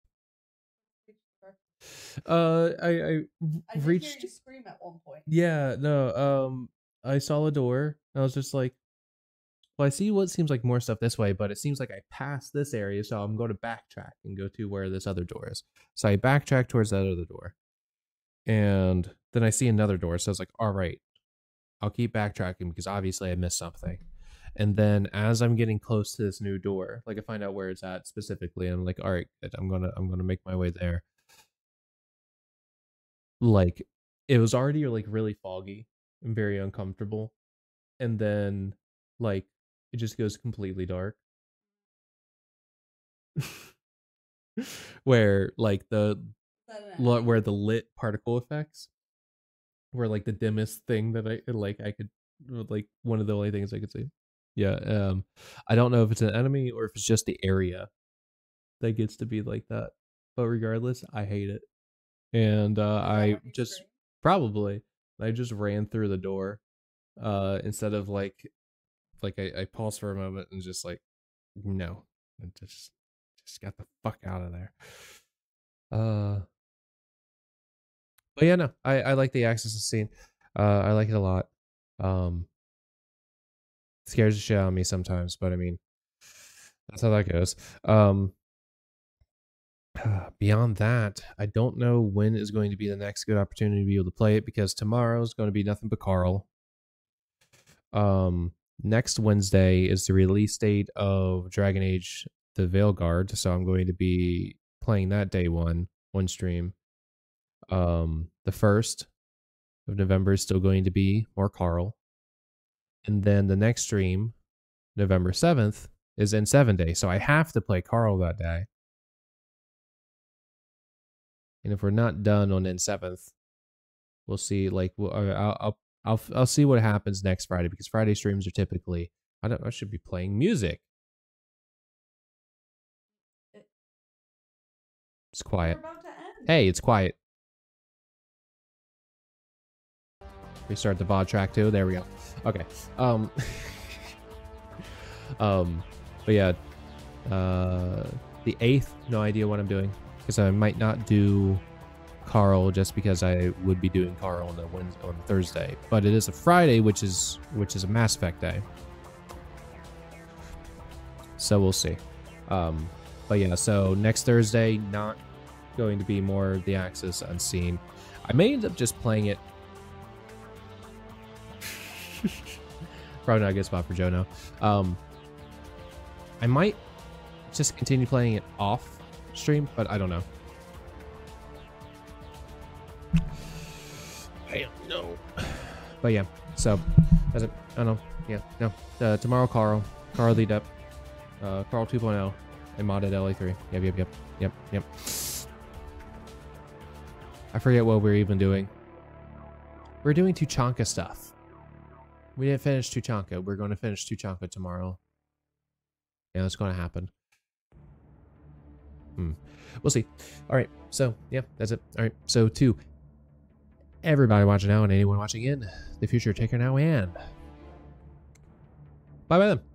I reached. Did hear you scream at one point. Yeah, no. I saw a door. I was just like, well, I see what seems like more stuff this way, but it seems like I passed this area, so I'm going to backtrack and go to where this other door is. So I backtrack towards that other door, and then I see another door. So I was like, all right, I'll keep backtracking because obviously I missed something. And then as I'm getting close to this new door, like I find out where it's at specifically, and I'm like, all right, good. I'm gonna make my way there. Like it was already like really foggy and very uncomfortable, and then like it just goes completely dark. Where like where the lit particle effects were like the dimmest thing that I could like one of the only things I could see. Yeah, I don't know if it's an enemy or if it's just the area that gets to be like that. But regardless, I hate it. And I just probably I just ran through the door instead of like I paused for a moment and just like no, and just got the fuck out of there. But yeah, no, I like the access scene. I like it a lot. Scares the shit out of me sometimes, but I mean, that's how that goes. Beyond that, I don't know when is going to be the next good opportunity to be able to play it because tomorrow is going to be nothing but Carl. Next Wednesday is the release date of Dragon Age: The Veilguard, so I'm going to be playing that day one stream. The 1st of November is still going to be more Carl. And then the next stream, November 7th, is in 7 days. So I have to play Carl that day. And if we're not done on N7th, we'll see. Like, I'll see what happens next Friday because Friday streams are typically. I should be playing music. It's quiet. Hey, it's quiet. Restart the VOD track too. There we go. Okay. But yeah, the 8th, no idea what I'm doing because I might not do Carl just because I would be doing Carl on on Thursday, but it is a Friday, which is a Mass Effect day. So we'll see. But yeah, so next Thursday, not going to be more of the Axis Unseen. I may end up just playing it. Probably not a good spot for Joe now. I might just continue playing it off stream, but I don't know. I don't know. But yeah, so that's it. I don't know. Yeah, no. Tomorrow, Carl lead up. Carl 2.0 and modded LA3. Yep. I forget what we're even doing. We're doing Tuchanka stuff. We didn't finish Tuchanka. We're going to finish Tuchanka tomorrow. Yeah, that's going to happen. We'll see. All right. So, yeah, that's it. All right. So, to everybody watching now and anyone watching in the future, take care now and bye-bye then.